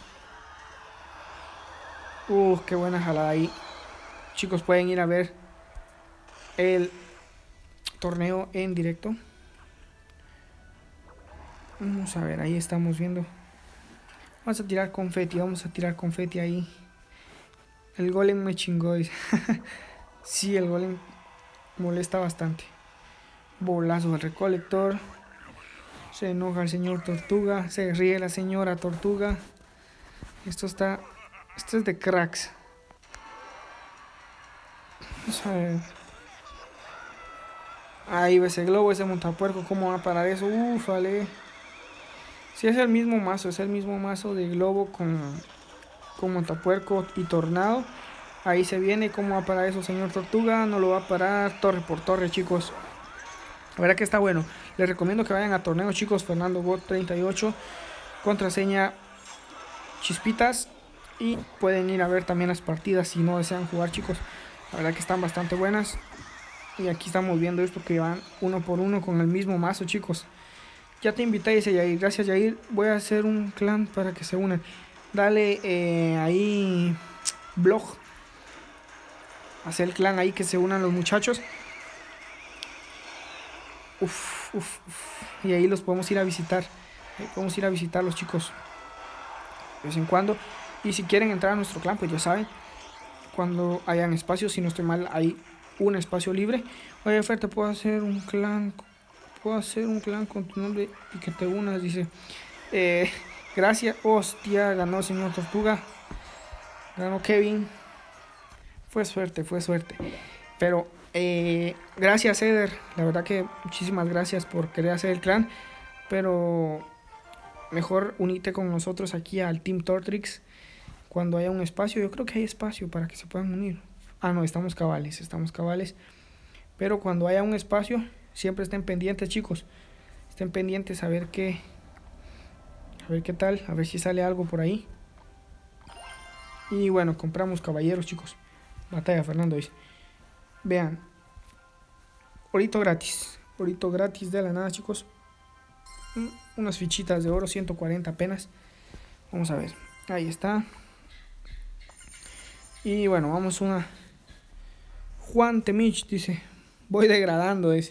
Uh, qué buena jalada ahí. Chicos, pueden ir a ver el torneo en directo. Vamos a ver, ahí estamos viendo. Vamos a tirar confeti, vamos a tirar confeti ahí. El golem me chingó. Sí, el golem molesta bastante. Bolazo del recolector. Se enoja el señor Tortuga. Se ríe la señora Tortuga. Esto está... Esto es de cracks. Vamos a ver. Ahí va ese globo, ese montapuerco. ¿Cómo va a parar eso? Ufale. Si sí, es el mismo mazo, es el mismo mazo de globo con, con montapuerco y tornado. Ahí se viene. ¿Cómo va a parar eso, señor Tortuga? No lo va a parar torre por torre, chicos. La verdad que está bueno. Les recomiendo que vayan a torneo, chicos. Fernando Bot treinta y ocho. Contraseña Chispitas. Y pueden ir a ver también las partidas si no desean jugar, chicos. La verdad que están bastante buenas. Y aquí estamos viendo esto que van uno por uno con el mismo mazo, chicos. Ya te invité, dice Yair. Gracias, Yair. Voy a hacer un clan para que se unan. Dale eh, ahí blog. Hacer el clan ahí que se unan los muchachos. Uf, uf, uf. Y ahí los podemos ir a visitar. Ahí podemos ir a visitar los chicos. De vez en cuando. Y si quieren entrar a nuestro clan, pues ya saben. Cuando hayan espacios, si no estoy mal, hay un espacio libre. Oye, Fer, te puedo hacer un clan. Puedo hacer un clan con tu nombre y que te unas, dice. Eh, gracias. Hostia, ganó señor Tortuga. Ganó Kevin. Fue suerte, fue suerte. Pero Eh, gracias, Eder. La verdad que muchísimas gracias por querer hacer el clan. Pero mejor unite con nosotros aquí al Team Tortrix cuando haya un espacio. Yo creo que hay espacio para que se puedan unir. Ah, no, estamos cabales, estamos cabales. Pero cuando haya un espacio, siempre estén pendientes, chicos. Estén pendientes a ver qué, a ver qué tal, a ver si sale algo por ahí. Y bueno, compramos caballeros, chicos. Batalla Fernando dice. Vean. Orito gratis. Orito gratis de la nada, chicos. Unas fichitas de oro, ciento cuarenta apenas. Vamos a ver. Ahí está. Y bueno, vamos una. Juan Temich dice. Voy degradando, dice.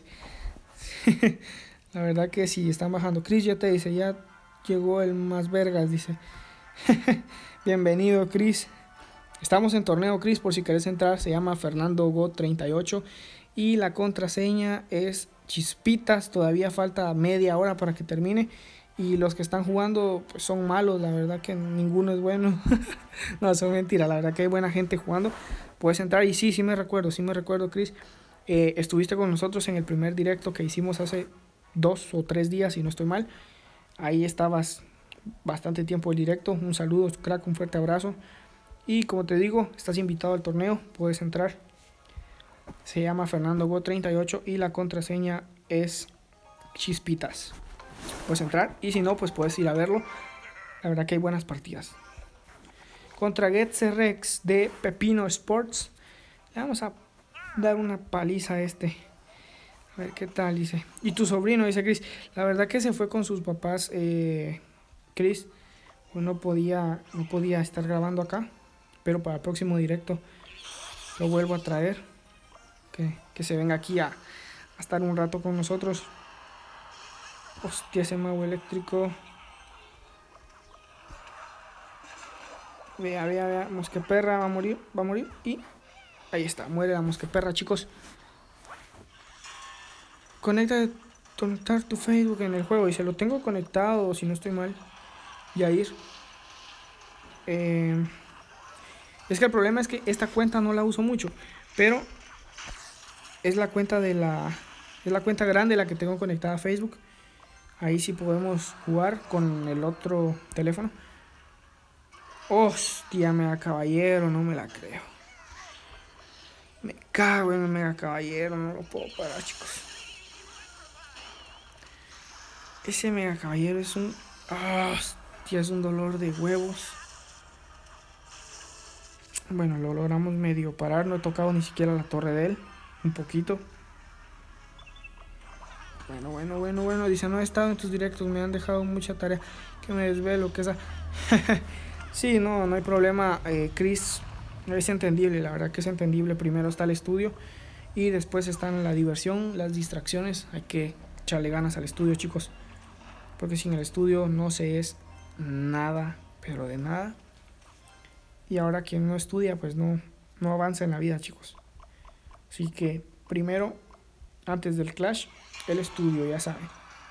La verdad que sí, están bajando. Chris ya te dice, ya llegó el más vergas, dice. Bienvenido, Chris. Estamos en torneo, Chris, por si querés entrar. Se llama Fernando Go treinta y ocho. Y la contraseña es Chispitas. Todavía falta media hora para que termine. Y los que están jugando pues son malos. La verdad que ninguno es bueno. No, son mentiras. La verdad que hay buena gente jugando. Puedes entrar. Y sí, sí me recuerdo. Sí me recuerdo, Chris. Eh, estuviste con nosotros en el primer directo que hicimos hace dos o tres días, si no estoy mal. Ahí estabas bastante tiempo el directo. Un saludo, crack, un fuerte abrazo. Y como te digo, estás invitado al torneo, puedes entrar. Se llama Fernando Go treinta y ocho y la contraseña es Chispitas. Puedes entrar y si no, pues puedes ir a verlo. La verdad que hay buenas partidas. Contra Getze Rex de Pepino Sports. Le vamos a dar una paliza a este. A ver qué tal, dice. Y tu sobrino, dice Chris. La verdad que se fue con sus papás, eh, Chris. Pues no podía, no podía estar grabando acá. Pero para el próximo directo lo vuelvo a traer. Que, que se venga aquí a, a estar un rato con nosotros. Hostia, ese mago eléctrico. Vea, vea, vea. Mosqueperra va a morir, va a morir. Y ahí está, muere la mosqueperra, chicos. Conecta, conectar tu Facebook en el juego. Y se lo tengo conectado, si no estoy mal. Yair. Eh... Es que el problema es que esta cuenta no la uso mucho, pero es la cuenta de la es la cuenta grande la que tengo conectada a Facebook. Ahí sí podemos jugar con el otro teléfono. Hostia, mega caballero, no me la creo. Me cago en el mega caballero, no lo puedo parar, chicos. Ese mega caballero es un hostia, es un dolor de huevos. Bueno, lo logramos medio parar. No he tocado ni siquiera la torre de él. Un poquito. Bueno, bueno, bueno, bueno. Dice, no he estado en tus directos. Me han dejado mucha tarea. Que me desvelo, que esa... Sí, no, no hay problema, eh, Chris. Es entendible, la verdad que es entendible. Primero está el estudio. Y después están la diversión, las distracciones. Hay que echarle ganas al estudio, chicos. Porque sin el estudio no se es nada, pero de nada. Y ahora quien no estudia, pues no, no avanza en la vida, chicos. Así que primero, antes del Clash, el estudio, ya saben.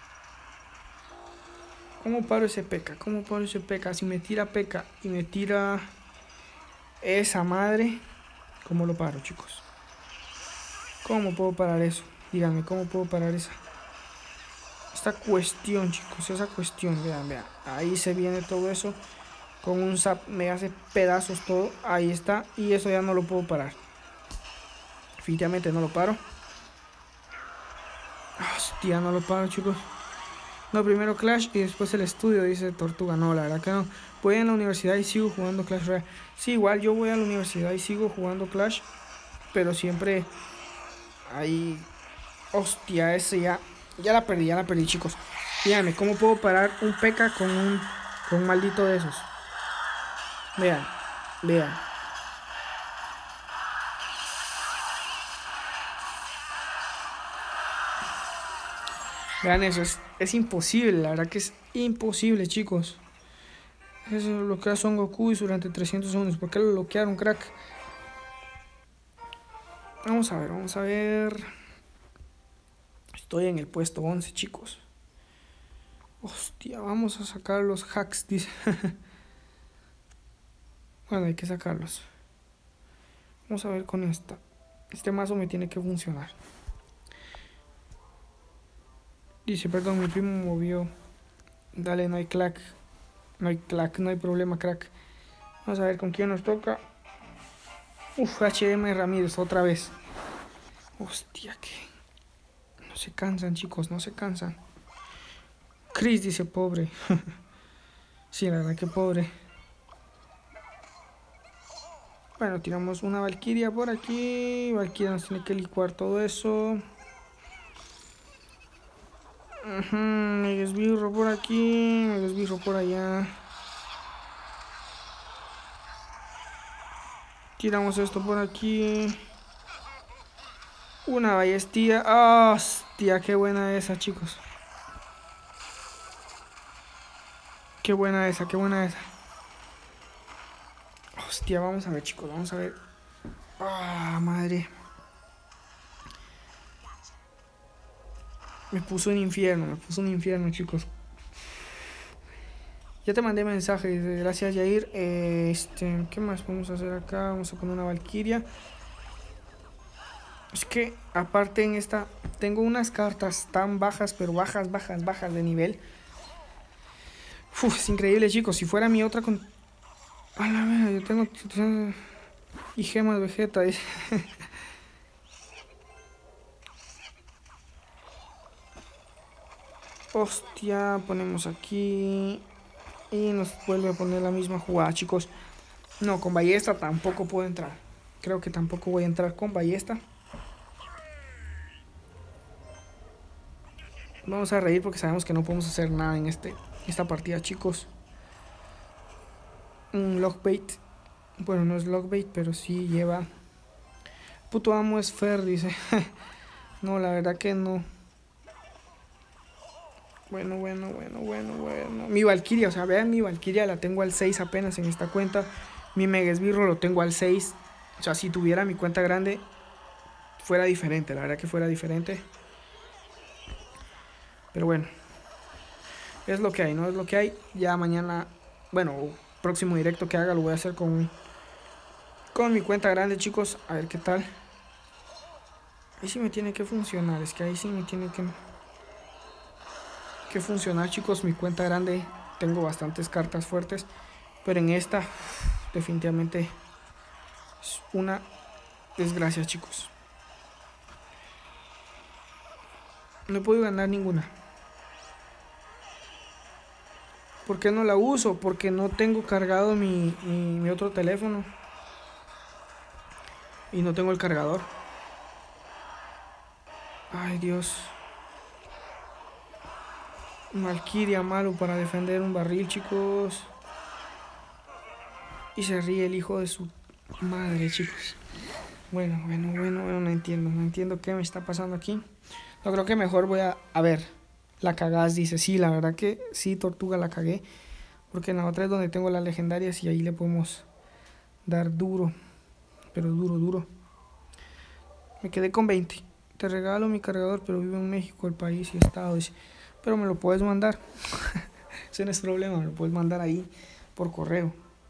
¿Cómo paro ese P K? ¿Cómo paro ese P K? Si me tira P K y me tira esa madre, ¿cómo lo paro, chicos? ¿Cómo puedo parar eso? Díganme, ¿cómo puedo parar esa? Esta cuestión, chicos, esa cuestión, vean, vean. Ahí se viene todo eso. Con un zap me hace pedazos todo. Ahí está. Y eso ya no lo puedo parar. Definitivamente no lo paro. Hostia, no lo paro, chicos. No, primero Clash y después el estudio, dice Tortuga. No, la verdad que no. Voy a la universidad y sigo jugando Clash Royale. Sí, igual yo voy a la universidad y sigo jugando Clash. Pero siempre ahí... Hostia, ese ya... Ya la perdí, ya la perdí, chicos. Díganme, ¿cómo puedo parar un P K con un, con un maldito de esos? Vean, vean. Vean eso, es, es imposible, la verdad que es imposible, chicos. Eso lo bloquea Son Goku durante trescientos segundos. ¿Por qué lo bloquearon, crack? Vamos a ver, vamos a ver. Estoy en el puesto once, chicos. Hostia, vamos a sacar los hacks, dice. Bueno, hay que sacarlos. Vamos a ver con esta. Este mazo me tiene que funcionar. Dice, perdón, mi primo movió. Dale, no hay clack. No hay clack, no hay problema, crack. Vamos a ver con quién nos toca. Uf, H M Ramírez, otra vez. Hostia, que... No se cansan, chicos, no se cansan. Chris dice, pobre. Sí, la verdad que pobre. Bueno, tiramos una Valkyria por aquí. Valkyria nos tiene que licuar todo eso. Uh-huh, Mega esbirro por aquí. Mega esbirro por allá. Tiramos esto por aquí. Una ballestía. Oh, hostia, qué buena esa, chicos. Qué buena esa, qué buena esa. Hostia, vamos a ver, chicos, vamos a ver. Ah, madre. Me puso un infierno, me puso un infierno, chicos. Ya te mandé mensaje, gracias, Yair. Eh, este, ¿qué más vamos a hacer acá? Vamos a poner una Valkyria. Es que, aparte en esta, tengo unas cartas tan bajas, pero bajas, bajas, bajas de nivel. Uf, es increíble, chicos. Si fuera mi otra con... A la vera, yo tengo... Y gemas Vegeta. Hostia, ponemos aquí. Y nos vuelve a poner la misma jugada, chicos. No, con ballesta tampoco puedo entrar. Creo que tampoco voy a entrar con ballesta. Vamos a reír porque sabemos que no podemos hacer nada en este, esta partida, chicos. Un lockbait. Bueno, no es lockbait, pero sí lleva... Puto amo es Fer, dice. No, la verdad que no. Bueno, bueno, bueno, bueno, bueno. Mi Valkyria, o sea, vean, mi Valkyria la tengo al seis apenas en esta cuenta. Mi Mega esbirro lo tengo al seis. O sea, si tuviera mi cuenta grande, fuera diferente, la verdad que fuera diferente. Pero bueno, es lo que hay, ¿no? Es lo que hay. Ya mañana, bueno, próximo directo que haga lo voy a hacer con, con mi cuenta grande, chicos. A ver qué tal. Ahí sí me tiene que funcionar, es que ahí sí me tiene que... que funcionar, chicos. Mi cuenta grande, tengo bastantes cartas fuertes, pero en esta definitivamente es una desgracia, chicos. No he podido ganar ninguna. ¿Por qué no la uso? Porque no tengo cargado mi, mi, mi otro teléfono y no tengo el cargador. Ay, Dios. Valkyria malo para defender un barril, chicos. Y se ríe el hijo de su madre, chicos. Bueno, bueno, bueno, bueno, no entiendo. No entiendo qué me está pasando aquí. No, creo que mejor voy a... A ver, la cagás, dice. Sí, la verdad que sí, Tortuga, la cagué. Porque en la otra es donde tengo las legendarias y ahí le podemos dar duro. Pero duro, duro. Me quedé con veinte. Te regalo mi cargador, pero vivo en México, el país y estado. Dice. Pero me lo puedes mandar. Ese no es problema, me lo puedes mandar ahí por correo.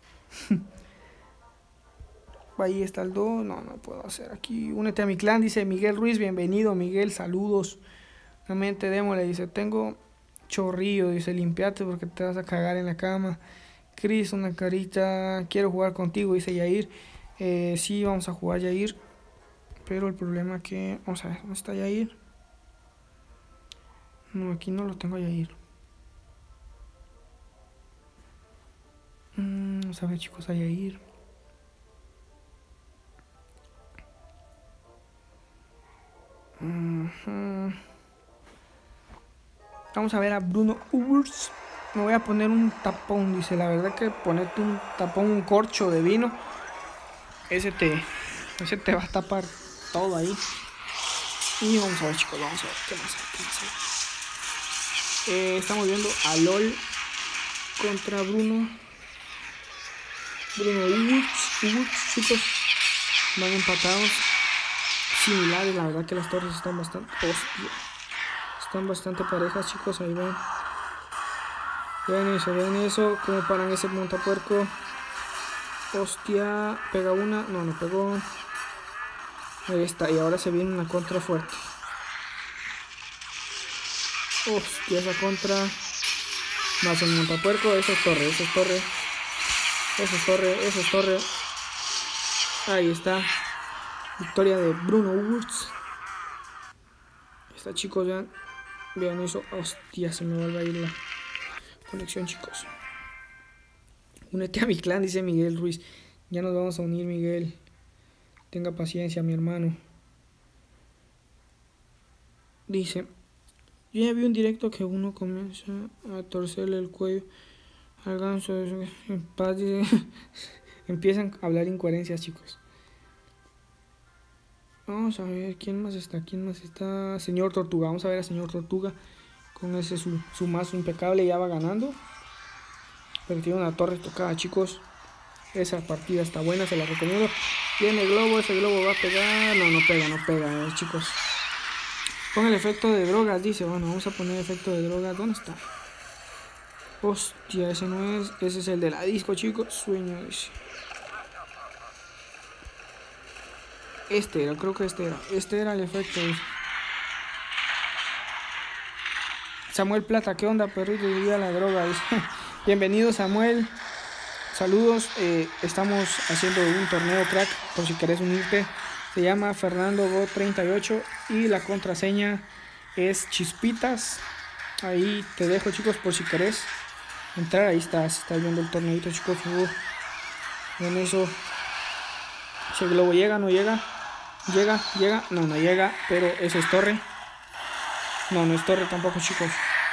Ahí está el do. No, no puedo hacer aquí. Únete a mi clan, dice Miguel Ruiz. Bienvenido, Miguel. Saludos. Nuevamente, démosle. Dice, tengo chorrillo. Dice, limpiate porque te vas a cagar en la cama. Chris, una carita. Quiero jugar contigo, dice Yair. Eh, sí, vamos a jugar, Yair. Pero el problema que... Vamos a ver, ¿dónde está Yair? No, aquí no lo tengo a Yair. Mm, vamos a ver, chicos, a Yair. Uh-huh. Vamos a ver a Bruno Urs. Me voy a poner un tapón, dice. La verdad que ponerte un tapón, un corcho de vino, ese te, ese te va a tapar todo ahí. Y vamos a ver, chicos, vamos a ver qué más hay, qué más hay. Eh, estamos viendo a LOL contra Bruno. Bruno Urs, Urs, chicos. Van empatados. Similares, la verdad que las torres están bastante... Hostia. Están bastante parejas, chicos, ahí ven. Ven eso, ven eso. Como paran ese montapuerco. Hostia, pega una. No, no pegó. Ahí está, y ahora se viene una contra fuerte. Hostia, esa contra. Más el montapuerco, esa es torre, esa es torre. Esa es torre, esa es torre. Ahí está. Victoria de Bruno Wurtz. Ahí está, chicos, vean. Vean eso. Hostia, se me vuelve a ir la conexión, chicos. Únete a mi clan, dice Miguel Ruiz. Ya nos vamos a unir, Miguel. Tenga paciencia, mi hermano. Dice, yo ya vi un directo que uno comienza a torcerle el cuello al ganso. En paz, dice. Empiezan a hablar incoherencias, chicos. Vamos a ver quién más está. ¿Quién más está? Señor Tortuga. Vamos a ver a Señor Tortuga. Con ese su, su mazo impecable. Ya va ganando. Pero tiene una torre tocada, chicos. Esa partida está buena, se la recomiendo. Tiene el globo, ese globo va a pegar. No, no pega, no pega, eh, chicos. Pon el efecto de drogas, dice. Bueno, vamos a poner efecto de drogas. ¿Dónde está? Hostia, ese no es. Ese es el de la disco, chicos. Sueño, dice. Este era, creo que este era. Este era el efecto, dice. Samuel Plata, ¿qué onda, perrito? Diría la droga, dice. Bienvenido, Samuel. Saludos, eh, estamos haciendo un torneo, crack, por si querés unirte. Se llama Fernando Go treinta y ocho y la contraseña es Chispitas. Ahí te dejo, chicos, por si querés entrar. Ahí estás, estás viendo el torneito, chicos. Uh, en eso, ese globo llega, no llega, llega, llega, no, no llega, pero eso es torre. No, no es torre tampoco, chicos.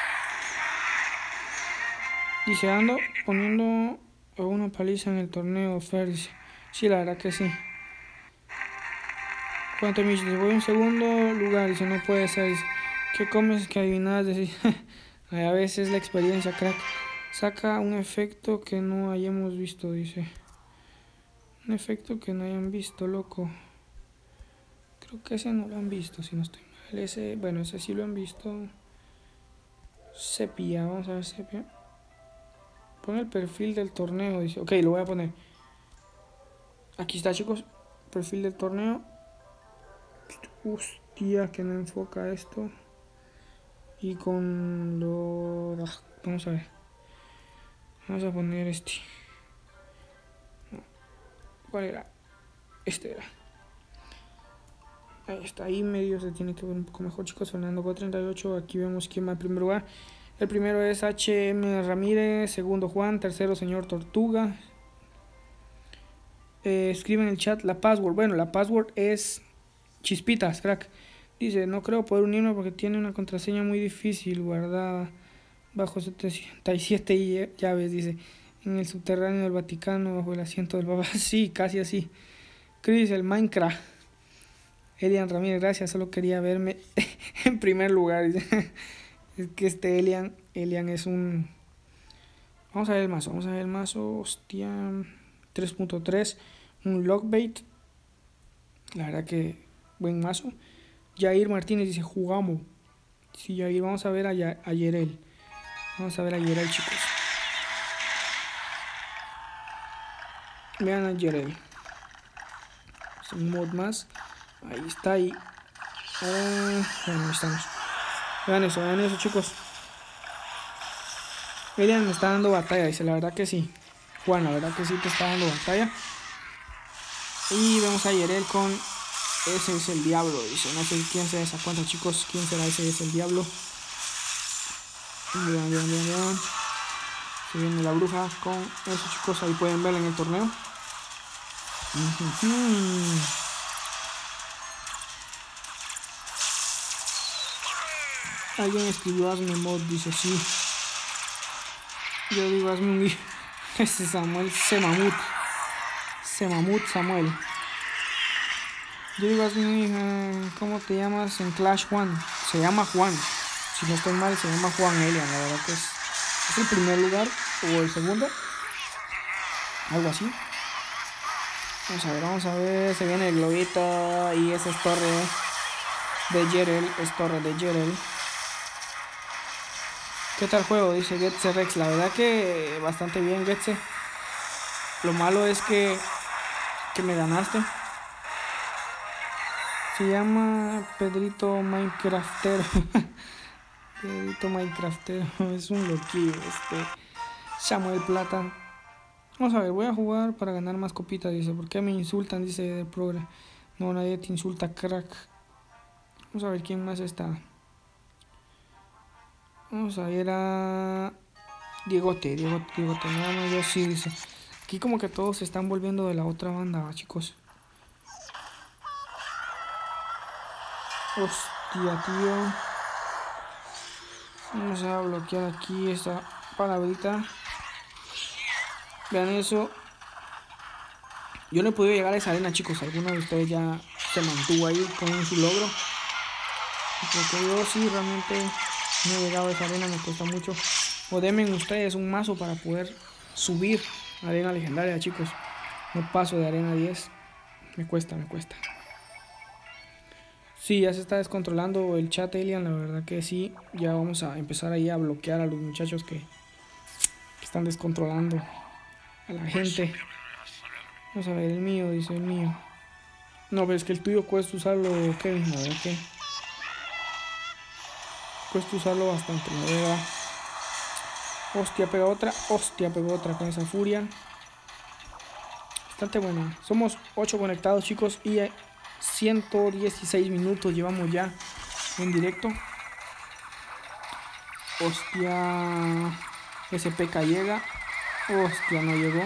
Dice, ando poniendo una paliza en el torneo, Fer. Sí, la verdad que sí. ¿Cuánto me dice? Voy en segundo lugar. Dice, no puede ser. Dice, ¿qué comes que adivinas? Dice, a veces la experiencia, crack. Saca un efecto que no hayamos visto, dice. Un efecto que no hayan visto, loco. Creo que ese no lo han visto, si no estoy mal. Ese, bueno, ese sí lo han visto. Sepia, vamos a ver sepia. Pon el perfil del torneo, dice. Ok, lo voy a poner. Aquí está, chicos. Perfil del torneo. Hostia, que no enfoca esto. Y con lo... Vamos a ver. Vamos a poner este. No. ¿Cuál era? Este era. Ahí está, ahí medio se tiene que ver un poco mejor, chicos. Fernando Go treinta y ocho. Aquí vemos quién va en primer lugar. El primero es H M Ramírez, segundo Juan, tercero Señor Tortuga. Eh, escribe en el chat la password. Bueno, la password es Chispitas, crack. Dice, no creo poder unirme porque tiene una contraseña muy difícil guardada bajo setenta y siete llaves, dice. En el subterráneo del Vaticano, bajo el asiento del Papa. Sí, casi así. Chris, el Minecraft. Elian Ramírez, gracias, solo quería verme en primer lugar. Es que este Elian, Elian es un... Vamos a ver el mazo, vamos a ver el mazo, hostia, tres punto tres, un lockbait. La verdad que buen mazo. Jair Martínez dice, jugamos. Sí, Jair, vamos a ver a, ya a Yerel. Vamos a ver a Yerel, chicos. Vean a Yerel. Es un mod más. Ahí está, ahí. Uh, bueno, ahí estamos. Vean eso, vean eso, chicos. Elian me está dando batalla, dice, la verdad que sí. Juan, la verdad que sí te está dando batalla. Y vemos a Yerel con... Ese es el diablo, dice. No sé quién será esa cuenta, chicos. ¿Quién será ese? Es el diablo. Vean, vean, vean, vean. Se viene la bruja con eso, chicos. Ahí pueden verla en el torneo. Uh-huh. Alguien escribió hazme mod, dice sí. Yo digo hazme un... Ese Samuel Semamut. Semamut Samuel. Yo digo hazme un hija. ¿Cómo te llamas en Clash Juan? Se llama Juan. Si no estoy mal, se llama Juan Elian. La verdad que es, es el primer lugar o el segundo. Algo así. Vamos a ver, vamos a ver. Se viene el globito. Y esa es torre de Yerel. Es torre de Yerel. ¿Qué tal juego? Dice Getze Rex. La verdad que bastante bien, Getze. Lo malo es que que me ganaste. Se llama Pedrito Minecraftero. Pedrito Minecraftero. Es un loquillo este. Samuel Plata. Vamos a ver, voy a jugar para ganar más copitas, dice. ¿Por qué me insultan? Dice del programa. No, nadie te insulta, crack. Vamos a ver quién más está. Vamos a ver a Diegote, Diegote, Diegote. Nada más yo sí, dice. Aquí como que todos se están volviendo de la otra banda, chicos. Hostia, tío. Vamos a bloquear aquí esta palabrita. Vean eso. Yo no he podido llegar a esa arena, chicos. Alguno de ustedes ya se mantuvo ahí con su logro. Porque yo sí realmente no he llegado a esa arena, me cuesta mucho. O denme ustedes un mazo para poder subir a arena legendaria, chicos. No paso de arena diez. Me cuesta, me cuesta. Sí, ya se está descontrolando el chat, Elian. La verdad que sí. Ya vamos a empezar ahí a bloquear a los muchachos que, que están descontrolando a la gente. Vamos a ver, el mío, dice el mío. No, pero es que el tuyo cuesta usarlo, Kevin, la verdad que cuesta usarlo bastante, la verdad. Hostia, pega otra, hostia, pegó otra con esa furia. Bastante buena. Somos ocho conectados, chicos, y ciento dieciséis minutos llevamos ya en directo. Hostia, ese P K llega. Hostia, no llegó.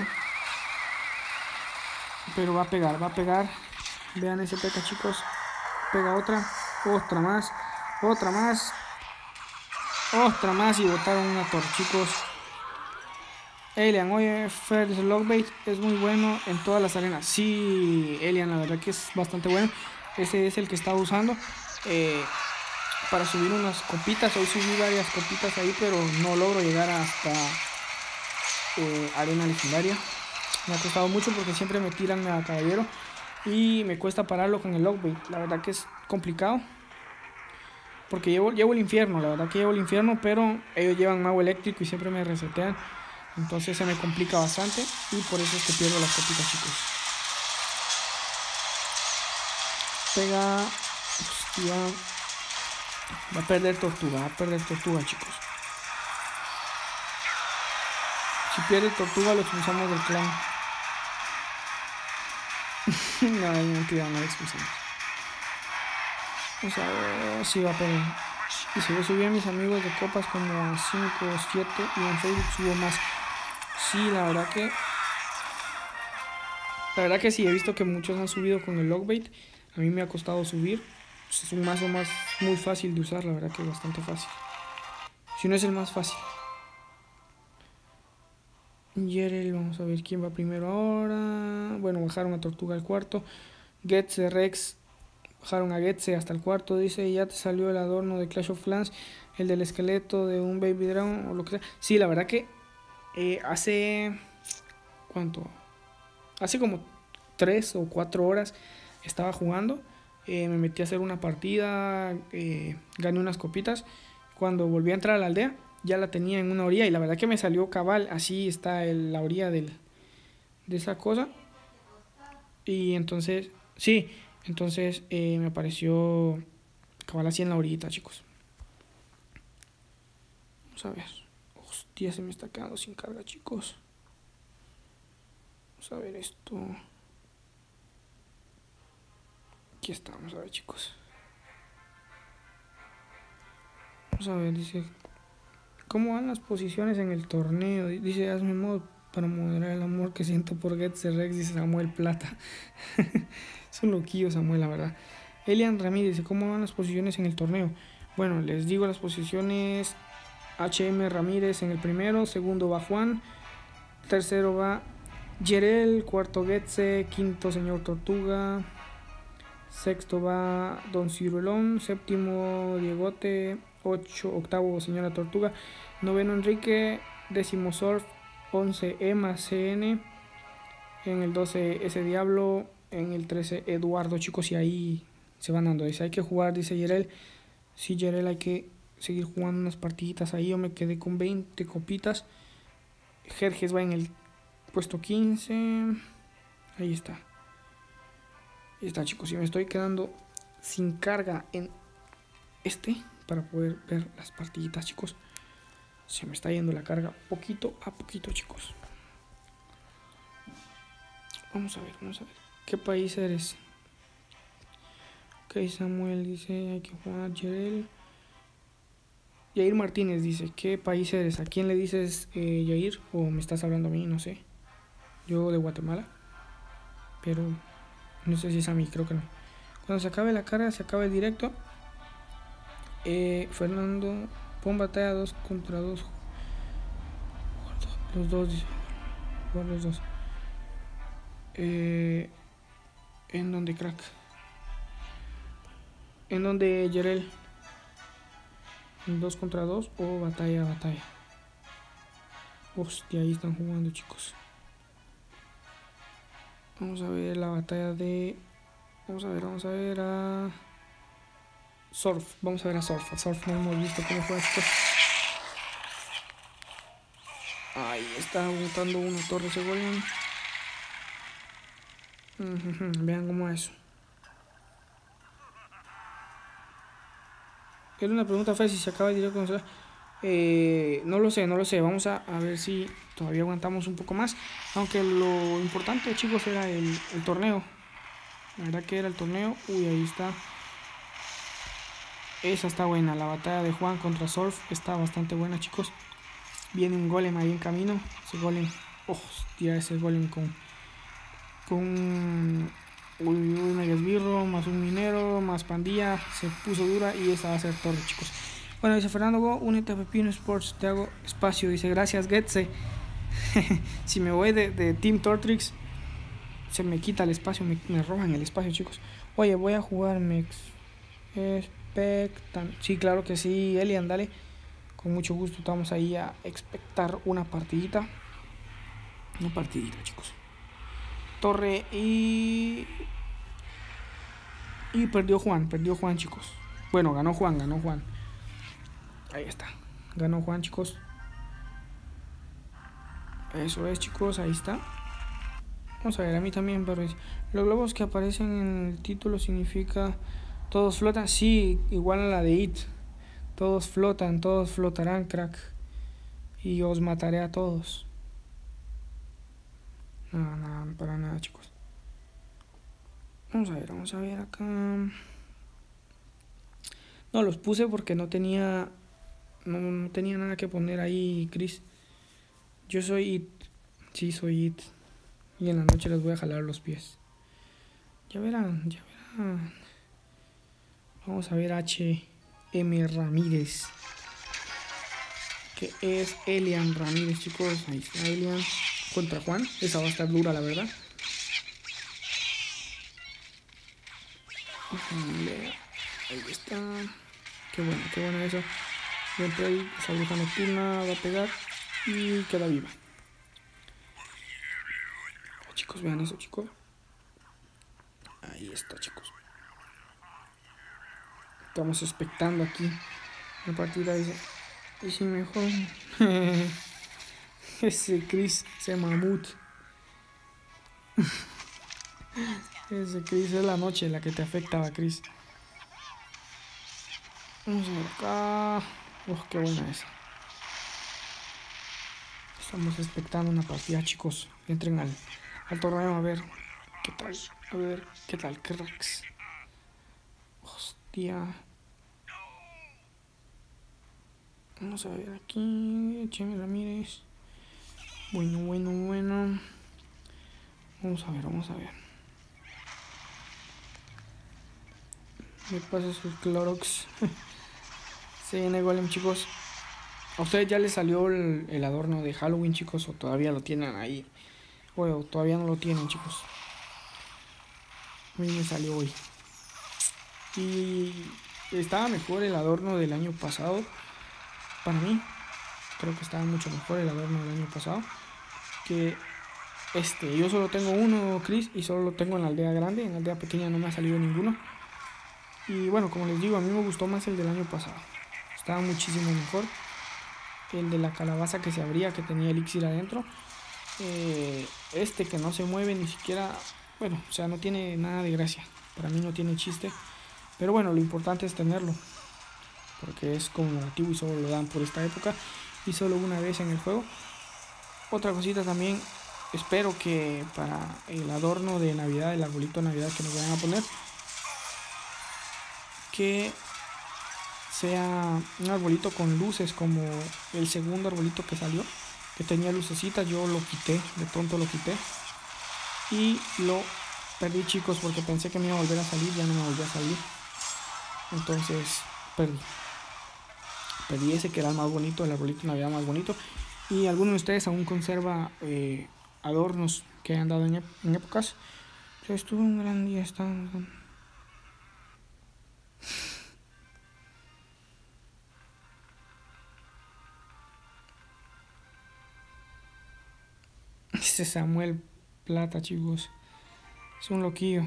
Pero va a pegar, va a pegar. Vean ese P K, chicos. Pega otra, otra más, otra más. Otra más y botaron una torre, chicos. Elian, oye, First Lockbait es muy bueno en todas las arenas. Sí, Elian, la verdad que es bastante bueno. Ese es el que estaba usando eh, para subir unas copitas. Hoy subí varias copitas ahí, pero no logro llegar hasta eh, arena legendaria. Me ha costado mucho porque siempre me tiran a caballero y me cuesta pararlo con el Lockbait. La verdad que es complicado. Porque llevo, llevo el infierno, la verdad que llevo el infierno, pero ellos llevan mago eléctrico y siempre me resetean. Entonces se me complica bastante y por eso es que pierdo las copitas, chicos. Pega... Hostia. Va a perder tortuga, va a perder tortuga, chicos. Si pierde tortuga lo expulsamos del clan. No, es mentira, no lo expulsamos. Vamos a ver si va a perder. Y si yo subí a mis amigos de copas como a cinco o siete y en Facebook subo más. Sí, la verdad que... La verdad que sí, he visto que muchos han subido con el Lockbait. A mí me ha costado subir. Pues es un mazo más muy fácil de usar, la verdad que es bastante fácil. Si no es el más fácil. Yerel, vamos a ver quién va primero ahora. Bueno, bajaron a Tortuga al cuarto. Getse, Rex... Bajaron a Getse hasta el cuarto, dice, ya te salió el adorno de Clash of Clans, el del esqueleto de un Baby Dragon o lo que sea. Sí, la verdad que eh, hace... ¿Cuánto? Hace como tres o cuatro horas estaba jugando, eh, me metí a hacer una partida, eh, gané unas copitas. Cuando volví a entrar a la aldea, ya la tenía en una orilla y la verdad que me salió cabal, así está el, la orilla del, de esa cosa. Y entonces, sí... Entonces eh, me apareció cabal así en la orillita, chicos. Vamos a ver. Hostia, se me está quedando sin carga, chicos. Vamos a ver esto. Aquí está, vamos a ver, chicos. Vamos a ver, dice... ¿Cómo van las posiciones en el torneo? Dice, hazme modo para moderar el amor que siento por Getse Rex, dice Samuel Plata. Es un loquillo Samuel, la verdad. Elian Ramírez, ¿cómo van las posiciones en el torneo? Bueno, les digo las posiciones. H M Ramírez en el primero, segundo va Juan, tercero va Yerel, cuarto Getse, quinto Señor Tortuga, sexto va Don Ciruelón, séptimo Diegote, ocho, octavo Señora Tortuga, noveno Enrique, décimo Surf, once Emma C N, en el doce ese Diablo, en el trece Eduardo, chicos, y ahí se van dando. Dice, hay que jugar, dice Yerel. Sí, Yerel, hay que seguir jugando unas partiditas ahí. Yo me quedé con veinte copitas. Jerjes va en el puesto quince. Ahí está. Ahí está, chicos. Y me estoy quedando sin carga en este para poder ver las partiditas, chicos. Se me está yendo la carga poquito a poquito, chicos. Vamos a ver, vamos a ver. ¿Qué país eres? Ok, Samuel dice, hay que jugar. Yair. Yair Martínez dice, ¿qué país eres? ¿A quién le dices eh, Yair? ¿O me estás hablando a mí? No sé. Yo de Guatemala. Pero no sé si es a mí, creo que no. Cuando se acabe la carga, se acaba el directo. Eh, Fernando, pon batalla dos contra dos. Los dos, dice. Los dos. Eh, ¿En donde, crack? ¿En donde, Yerel? ¿Dos contra dos o batalla a batalla? Hostia, ahí están jugando, chicos. Vamos a ver la batalla de... Vamos a ver, vamos a ver a... Surf, vamos a ver a Surf. A Surf no hemos visto cómo juega, chicos. Ahí está botando una torre ese golem. Uh-huh, vean cómo es. Era una pregunta fácil si se acaba el directo con... Eh, no lo sé, no lo sé. Vamos a, a ver si todavía aguantamos un poco más. Aunque lo importante, chicos, era el, el torneo. La verdad que era el torneo. Uy, ahí está. Esa está buena. La batalla de Juan contra Surf está bastante buena, chicos. Viene un golem ahí en camino. Ese golem. Hostia, ese golem con... Con... Uy, uy, mega esbirro, más un minero, más pandilla. Se puso dura y esa va a ser torre, chicos. Bueno, dice Fernando Go, únete a Pepino Sports, te hago espacio. Dice, gracias, Getse. Si me voy de, de Team Tortrix, se me quita el espacio, me, me roban el espacio, chicos. Oye, voy a jugar Mex. Expectan. Sí, claro que sí, Elian, dale. Con mucho gusto, estamos ahí a expectar una partidita. Una partidita, chicos. Torre y... Y perdió Juan, perdió Juan, chicos. Bueno, ganó Juan, ganó Juan. Ahí está. Ganó Juan, chicos. Eso es, chicos, ahí está. Vamos a ver, a mí también, pero los globos que aparecen en el título significa todos flotan. Sí, igual a la de It. Todos flotan, todos flotarán, crack. Y os mataré a todos. No, no, para nada, chicos. Vamos a ver, vamos a ver acá. No los puse porque no tenía... No, no tenía nada que poner ahí, Chris. Yo soy It. Sí, soy It. Y en la noche les voy a jalar los pies. Ya verán, ya verán. Vamos a ver H M Ramírez. Que es Elian Ramírez, chicos. Ahí está Elian contra Juan. Esa va a estar dura, la verdad. Ahí está. Qué bueno, qué bueno eso. Siempre ahí esa bruja nocturna va a pegar y queda viva. Chicos, vean eso, chicos. Ahí está, chicos. Estamos expectando aquí la partida. Dice, y si mejor ese Chris, ese mamut. Ese Chris es la noche la que te afectaba, Chris. Vamos a ver acá. Oh, qué buena esa. Estamos expectando una partida, chicos. Entren al, al torneo a ver qué tal. A ver qué tal, cracks. Hostia. Vamos a ver aquí. Cheme Ramírez. Bueno, bueno, bueno. Vamos a ver, vamos a ver. Me pasa sus Clorox. Se viene Golem, chicos. ¿A ustedes ya les salió el, el adorno de Halloween, chicos? ¿O todavía lo tienen ahí? Bueno, todavía no lo tienen, chicos. A mí me salió hoy. Y estaba mejor el adorno del año pasado. Para mí. Creo que estaba mucho mejor el adorno del año pasado. Que este. Yo solo tengo uno, Chris. Y solo lo tengo en la aldea grande. En la aldea pequeña no me ha salido ninguno. Y bueno, como les digo, a mí me gustó más el del año pasado. Estaba muchísimo mejor. El de la calabaza que se abría, que tenía elixir adentro. Eh, este que no se mueve ni siquiera. Bueno, o sea, no tiene nada de gracia. Para mí no tiene chiste. Pero bueno, lo importante es tenerlo, porque es conmemorativo y solo lo dan por esta época y solo una vez en el juego. Otra cosita también, espero que para el adorno de Navidad, el arbolito de Navidad que nos vayan a poner, que sea un arbolito con luces como el segundo arbolito que salió, que tenía lucecitas. Yo lo quité, de pronto lo quité y lo perdí, chicos, porque pensé que me iba a volver a salir, ya no me volvió a salir. Entonces perdí. Perdí ese que era el más bonito, el arbolito de Navidad más bonito. Y alguno de ustedes aún conserva eh, adornos que han dado en, en épocas. O sea, estuvo un gran día. Está... Ese Samuel Plata, chicos. Es un loquillo.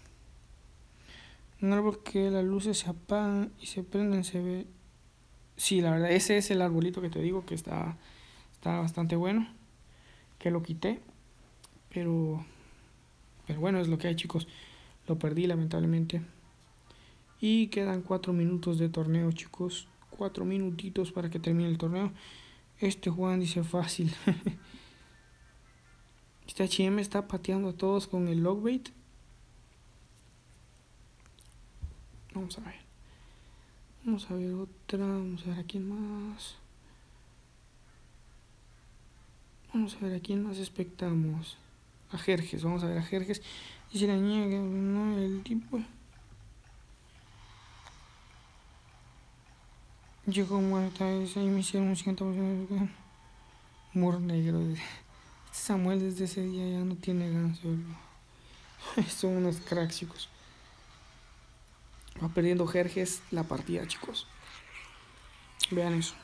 Un árbol que las luces se apagan y se prenden, se ve. Sí, la verdad, ese es el arbolito que te digo que está, está bastante bueno. Que lo quité. Pero, pero bueno, es lo que hay, chicos. Lo perdí, lamentablemente. Y quedan cuatro minutos de torneo, chicos. Cuatro minutitos para que termine el torneo. Este Juan dice fácil. Este H M está pateando a todos con el logbait. Vamos a ver. Vamos a ver otra. Vamos a ver a quién más. Vamos a ver a quién más expectamos. A Jerjes. Vamos a ver a Jerjes. Y si la niega, no, el tipo. Llegó muerta. Ahí me hicieron un cincuenta por ciento de humor negro. Samuel desde ese día ya no tiene ganas. Son unos cracks, chicos. Va perdiendo Jerjes la partida, chicos. Vean eso.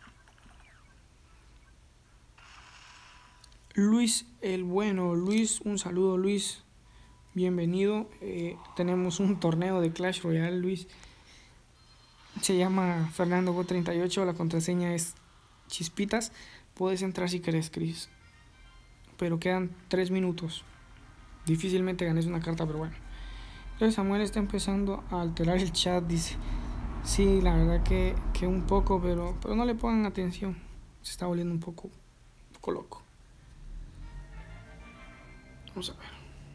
Luis el bueno. Luis, un saludo, Luis. Bienvenido. Eh, tenemos un torneo de Clash Royale, Luis. Se llama Fernando Go treinta y ocho. La contraseña es Chispitas. Puedes entrar si querés, Chris. Pero quedan tres minutos. Difícilmente ganes una carta, pero bueno. Entonces Samuel está empezando a alterar el chat, dice. Sí, la verdad que, que un poco, pero, pero no le pongan atención. Se está volviendo un poco, un poco loco. Vamos a ver.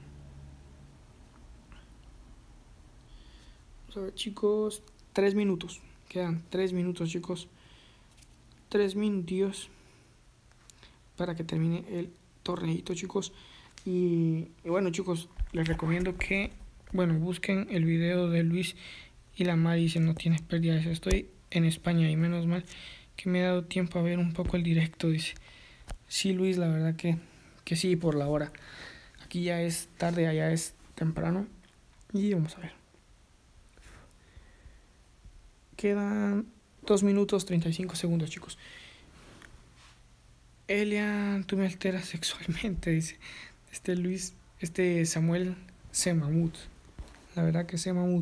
Vamos a ver, chicos. Tres minutos. Quedan tres minutos, chicos. Tres minutos para que termine el torneito, chicos. Y, y bueno, chicos, les recomiendo que, bueno, busquen el video de Luis y la Mari. Dice, no tienes pérdida. Dice, estoy en España y menos mal que me he dado tiempo a ver un poco el directo. Dice, sí, Luis, la verdad que, que sí, por la hora. Aquí ya es tarde, allá es temprano. Y vamos a ver. Quedan dos minutos treinta y cinco segundos, chicos. Elian, tú me alteras sexualmente, dice. Este Luis, este Samuel Semamut. La verdad que Semamut.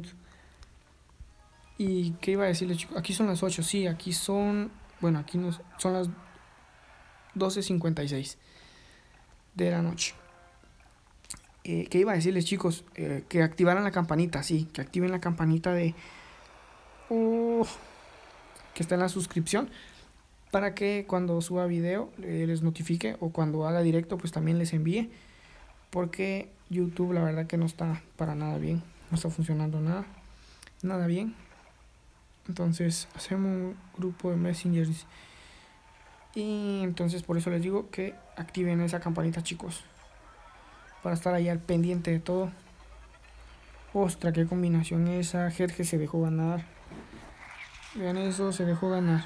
¿Y qué iba a decirles, chicos? Aquí son las ocho, sí, aquí son... Bueno, aquí no, son las doce cincuenta y seis de la noche. Eh, ¿Qué iba a decirles, chicos? Eh, que activaran la campanita, sí, que activen la campanita de... Uh, que está en la suscripción, para que cuando suba video eh, les notifique, o cuando haga directo pues también les envíe, porque YouTube la verdad que no está para nada bien, no está funcionando nada, nada bien. Entonces hacemos un grupo de messengers y entonces por eso les digo que activen esa campanita, chicos, para estar ahí al pendiente de todo. Ostras, qué combinación esa. Jerge se dejó ganar. Vean eso, se dejó ganar.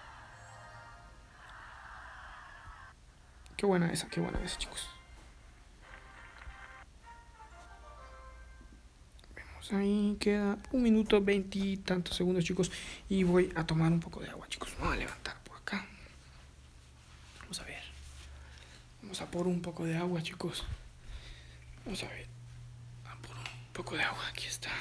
Qué buena esa, qué buena esa, chicos. Vemos ahí, queda un minuto veinte y tantos segundos, chicos. Y voy a tomar un poco de agua, chicos. Vamos a levantar por acá. Vamos a ver. Vamos a por un poco de agua, chicos. Vamos a ver. A por un poco de agua, aquí está.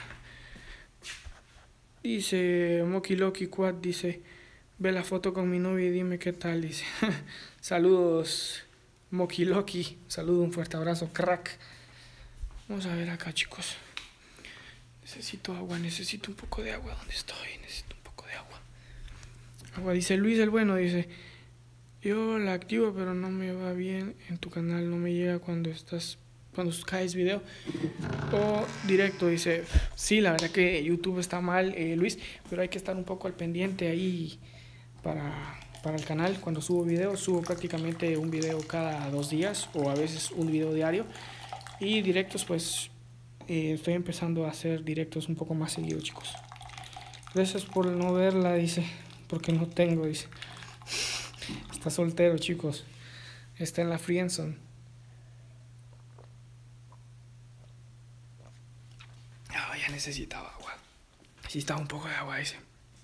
Dice Moki Loki Quad, dice, ve la foto con mi novia y dime qué tal, dice. Saludos Moki Loki, saludo, un fuerte abrazo, crack. Vamos a ver acá, chicos. Necesito agua, necesito un poco de agua. ¿Dónde estoy? Necesito un poco de agua. Agua, dice Luis el Bueno, dice... Yo la activo, pero no me va bien en tu canal. No me llega cuando estás... Cuando caes video. O directo, dice... Sí, la verdad que YouTube está mal, eh, Luis. Pero hay que estar un poco al pendiente ahí para... Para el canal. Cuando subo videos, subo prácticamente un video cada dos días. O a veces un video diario. Y directos, pues... Eh, estoy empezando a hacer directos un poco más seguido, chicos. Gracias por no verla, dice. Porque no tengo, dice. Está soltero, chicos. Está en la friendzone. Oh, ya necesitaba agua. Necesitaba un poco de agua, dice.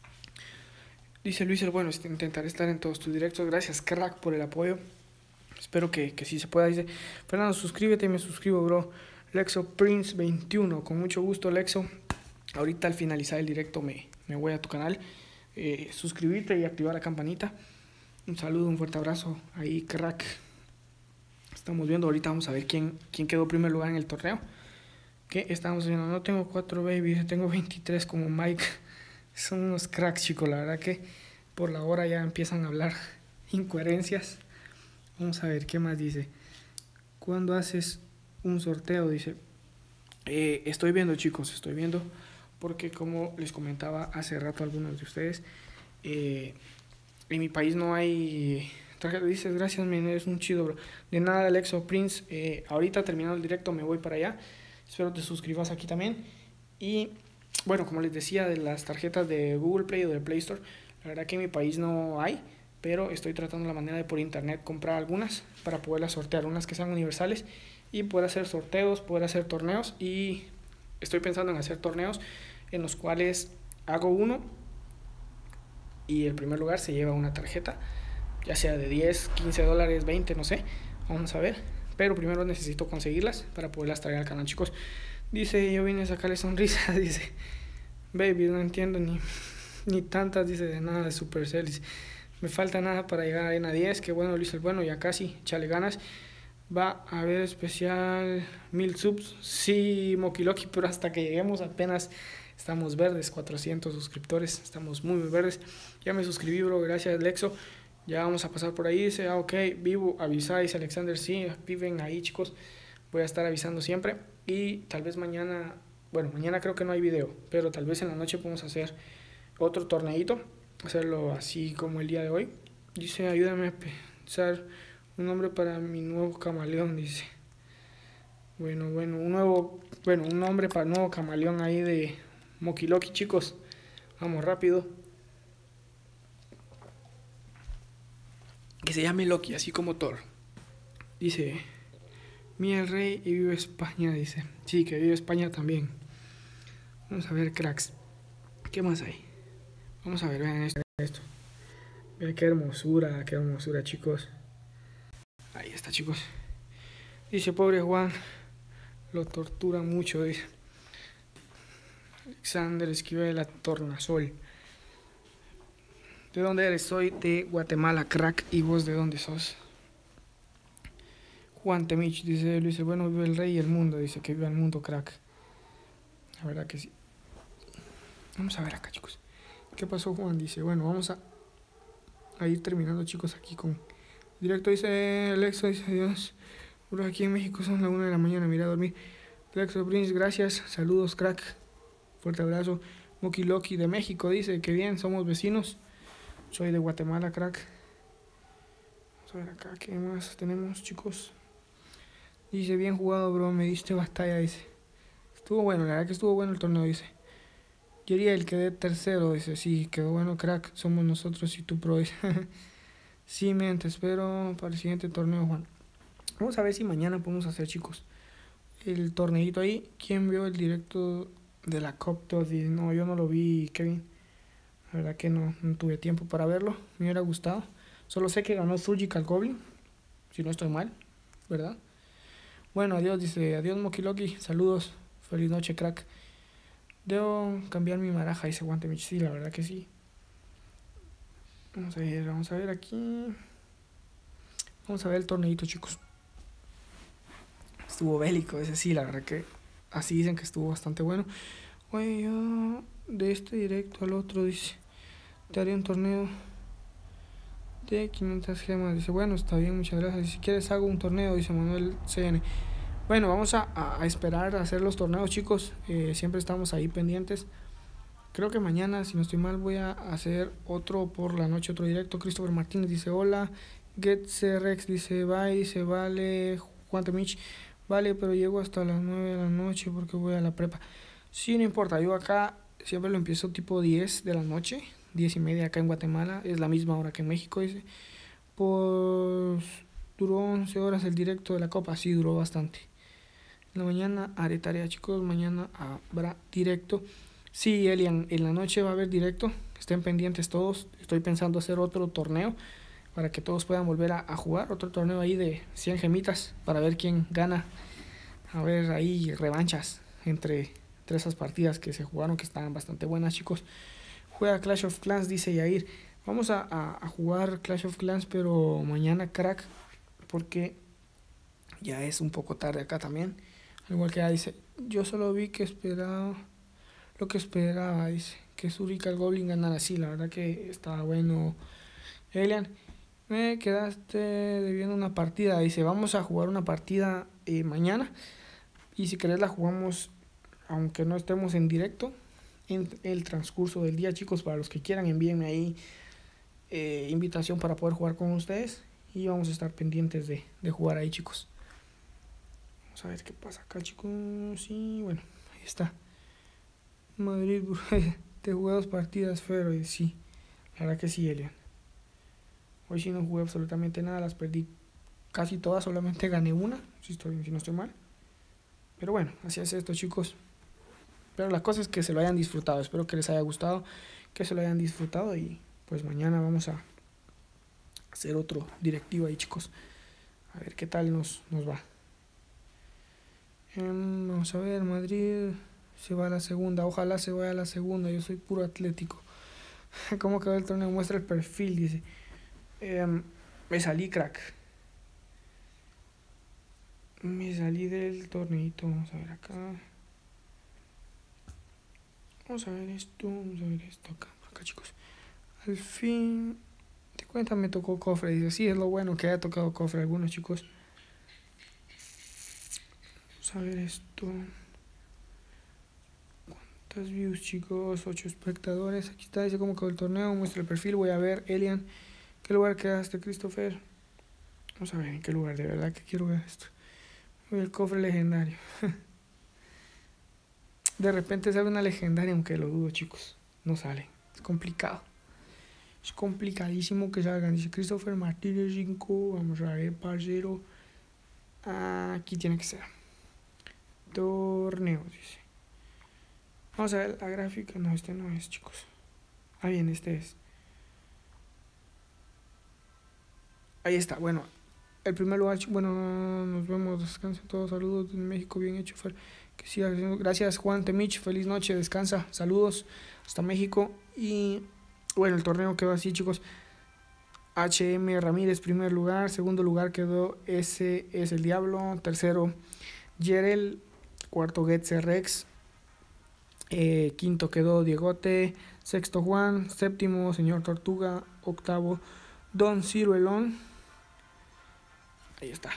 Dice Luis el Bueno, intentaré estar en todos tus directos. Gracias, crack, por el apoyo. Espero que, que sí se pueda. Dice Fernando, suscríbete y me suscribo, bro. Lexo Prince veintiuno, con mucho gusto, Lexo. Ahorita al finalizar el directo me, me voy a tu canal. Eh, suscribirte y activar la campanita. Un saludo, un fuerte abrazo. Ahí, crack. Estamos viendo, ahorita vamos a ver quién, quién quedó en primer lugar en el torneo. ¿Qué estamos viendo? No tengo cuatro babies, tengo veintitrés como Mike. Son unos cracks, chicos. La verdad que por la hora ya empiezan a hablar incoherencias. Vamos a ver qué más dice. ¿Cuándo haces un sorteo? Dice. Eh, estoy viendo, chicos, estoy viendo. Porque como les comentaba hace rato a algunos de ustedes, eh, en mi país no hay... Dices, gracias, men, eres un chido, bro. De nada, Alexo Prince. Eh, ahorita terminando el directo me voy para allá. Espero te suscribas aquí también. Y bueno, como les decía, de las tarjetas de Google Play o de Play Store, la verdad que en mi país no hay, pero estoy tratando la manera de por internet comprar algunas para poderlas sortear, unas que sean universales y poder hacer sorteos, poder hacer torneos. Y estoy pensando en hacer torneos en los cuales hago uno y el primer lugar se lleva una tarjeta, ya sea de diez, quince dólares, veinte, no sé, vamos a ver. Pero primero necesito conseguirlas para poderlas traer al canal, chicos. Dice, yo vine a sacarle sonrisa, dice. Baby, no entiendo ni, ni tantas, dice, de nada de Supercell. Dice, me falta nada para llegar a Arena diez, que bueno, Luis el Bueno, ya casi, chale ganas. Va a haber especial mil subs, sí, Mokiloki, pero hasta que lleguemos apenas estamos verdes, cuatrocientos suscriptores, estamos muy, muy verdes. Ya me suscribí, bro, gracias, Lexo. Ya vamos a pasar por ahí, dice, ah, ok, vivo, avisáis, Alexander, sí, viven ahí, chicos. Voy a estar avisando siempre. Y tal vez mañana, bueno, mañana creo que no hay video, pero tal vez en la noche podemos hacer otro torneito, hacerlo así como el día de hoy. Dice, ayúdame a pensar un nombre para mi nuevo camaleón, dice. Bueno, bueno, un nuevo, bueno, un nombre para el nuevo camaleón ahí de Mokiloki, chicos. Vamos rápido. Que se llame Loki, así como Thor. Dice, Mía el Rey y vive España, dice. Sí, que vive España también. Vamos a ver, cracks. ¿Qué más hay? Vamos a ver, vean esto. esto. Vean qué hermosura, qué hermosura, chicos. Ahí está, chicos. Dice, pobre Juan, lo torturan mucho, dice. Alexander Esquivel, Tornasol. ¿De dónde eres? Soy de Guatemala, crack. ¿Y vos de dónde sos? Juan Temich, dice Luis, bueno, vive el rey y el mundo. Dice que vive el mundo, crack. La verdad que sí. Vamos a ver acá, chicos. ¿Qué pasó, Juan? Dice, bueno, vamos a, a ir terminando, chicos, aquí con... Directo, dice Alexo, dice adiós. Bro, aquí en México son las una de la mañana, mira a dormir. Alexo Prince, gracias. Saludos, crack. Fuerte abrazo. Moki Loki de México, dice, que bien, somos vecinos. Soy de Guatemala, crack. Vamos a ver acá, ¿qué más tenemos, chicos? Dice, bien jugado, bro, me diste batalla, dice. Estuvo bueno, la verdad que estuvo bueno el torneo, dice. Yeriel, quedé tercero, dice, sí, quedó bueno, crack. Somos nosotros y tu pro, dice. Sí, men, te espero para el siguiente torneo, Juan. Vamos a ver si mañana podemos hacer, chicos, el torneito ahí. ¿Quién vio el directo de la Cop dos? Dice, no, yo no lo vi, Kevin. La verdad que no, no tuve tiempo para verlo. Me hubiera gustado. Solo sé que ganó Surgical Goblin, si no estoy mal, ¿verdad? Bueno, adiós, dice, adiós Mokiloki, saludos, feliz noche, crack. Debo cambiar mi maraja, dice Guantemich, sí, la verdad que sí. Vamos a ver, vamos a ver aquí. Vamos a ver el torneito, chicos. Estuvo bélico, ese sí, la verdad que así dicen que estuvo bastante bueno. Oye, yo de este directo al otro, dice, te haré un torneo de quinientas gemas. Dice, bueno, está bien, muchas gracias. Si quieres hago un torneo, dice Manuel C N. Bueno, vamos a, a esperar a hacer los torneos, chicos. Eh, siempre estamos ahí pendientes. Creo que mañana, si no estoy mal, voy a hacer otro por la noche, otro directo. Christopher Martínez dice, hola. GetCrex dice, bye. Dice, vale. Juan Temich, vale, pero llego hasta las nueve de la noche porque voy a la prepa. Sí, no importa, yo acá siempre lo empiezo tipo diez de la noche, diez y media acá en Guatemala, es la misma hora que en México, dice. Pues duró once horas el directo de la copa, sí, duró bastante. En la mañana haré tarea, chicos, mañana habrá directo. Sí, Elian, en la noche va a haber directo, estén pendientes todos, estoy pensando hacer otro torneo para que todos puedan volver a, a jugar, otro torneo ahí de cien gemitas, para ver quién gana, a ver ahí revanchas entre... entre esas partidas que se jugaron que estaban bastante buenas, chicos. Juega Clash of Clans, dice Yair. Vamos a, a, a jugar Clash of Clans, pero mañana, crack, porque ya es un poco tarde acá también. Al igual que ya dice, yo solo vi que esperaba lo que esperaba, dice, que Zurika el Goblin ganara así. La verdad que estaba bueno. Elian, me quedaste debiendo una partida, dice, vamos a jugar una partida eh, mañana. Y si querés la jugamos aunque no estemos en directo, en el transcurso del día, chicos. Para los que quieran, envíenme ahí eh, invitación para poder jugar con ustedes. Y vamos a estar pendientes de, de jugar ahí, chicos. Vamos a ver qué pasa acá, chicos. Sí, bueno, ahí está. Madrid, te jugué dos partidas, pero sí, la verdad que sí, Elian. Hoy sí no jugué absolutamente nada, las perdí casi todas, solamente gané una, si, estoy, si no estoy mal. Pero bueno, así es esto, chicos. Pero la cosa es que se lo hayan disfrutado. Espero que les haya gustado, que se lo hayan disfrutado. Y pues mañana vamos a hacer otro directivo ahí, chicos. A ver qué tal nos, nos va. Um, vamos a ver, Madrid se va a la segunda. Ojalá se vaya a la segunda. Yo soy puro atlético. ¿Cómo quedó el torneo? Muestra el perfil, dice. Um, me salí, crack. Me salí del torneito. Vamos a ver acá. Vamos a ver esto, vamos a ver esto acá, acá, chicos. Al fin, te cuenta, me tocó cofre. Dice, sí, es lo bueno que haya tocado cofre algunos, chicos. Vamos a ver esto. ¿Cuántas views, chicos? ocho espectadores. Aquí está, dice cómo quedó el torneo. Muestra el perfil. Voy a ver, Elian. ¿Qué lugar quedaste, Christopher? Vamos a ver en qué lugar, de verdad que quiero ver esto. El cofre legendario. De repente sale una legendaria, aunque lo dudo, chicos. No sale. Es complicado. Es complicadísimo que salgan. Dice Christopher Martínez cinco. Vamos a ver, parcero. Aquí tiene que ser. Torneos, dice. Vamos a ver la gráfica. No, este no es, chicos. Ah, bien, este es. Ahí está. Bueno, el primer lugar. Bueno, nos vemos. Descansen todos. Saludos desde México. Bien hecho, Fer. Que siga haciendo. Gracias, Juan Temich. Feliz noche. Descansa. Saludos hasta México. Y bueno, el torneo quedó así, chicos. H M Ramírez, primer lugar. Segundo lugar quedó S es el Diablo. Tercero, Yerel. Cuarto, GetCrex. Eh, quinto quedó Diegote. Sexto, Juan. Séptimo, Señor Tortuga. Octavo, Don Ciruelón. Ahí está.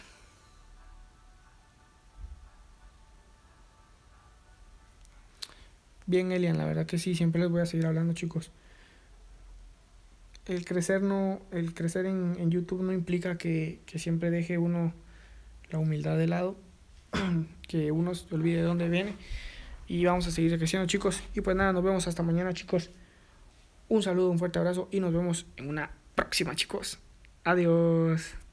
Bien, Elian, la verdad que sí, siempre les voy a seguir hablando, chicos. El crecer no, el crecer en, en YouTube no implica que, que siempre deje uno la humildad de lado, que uno se olvide de dónde viene. Y vamos a seguir creciendo, chicos. Y pues nada, nos vemos hasta mañana, chicos. Un saludo, un fuerte abrazo y nos vemos en una próxima, chicos. Adiós.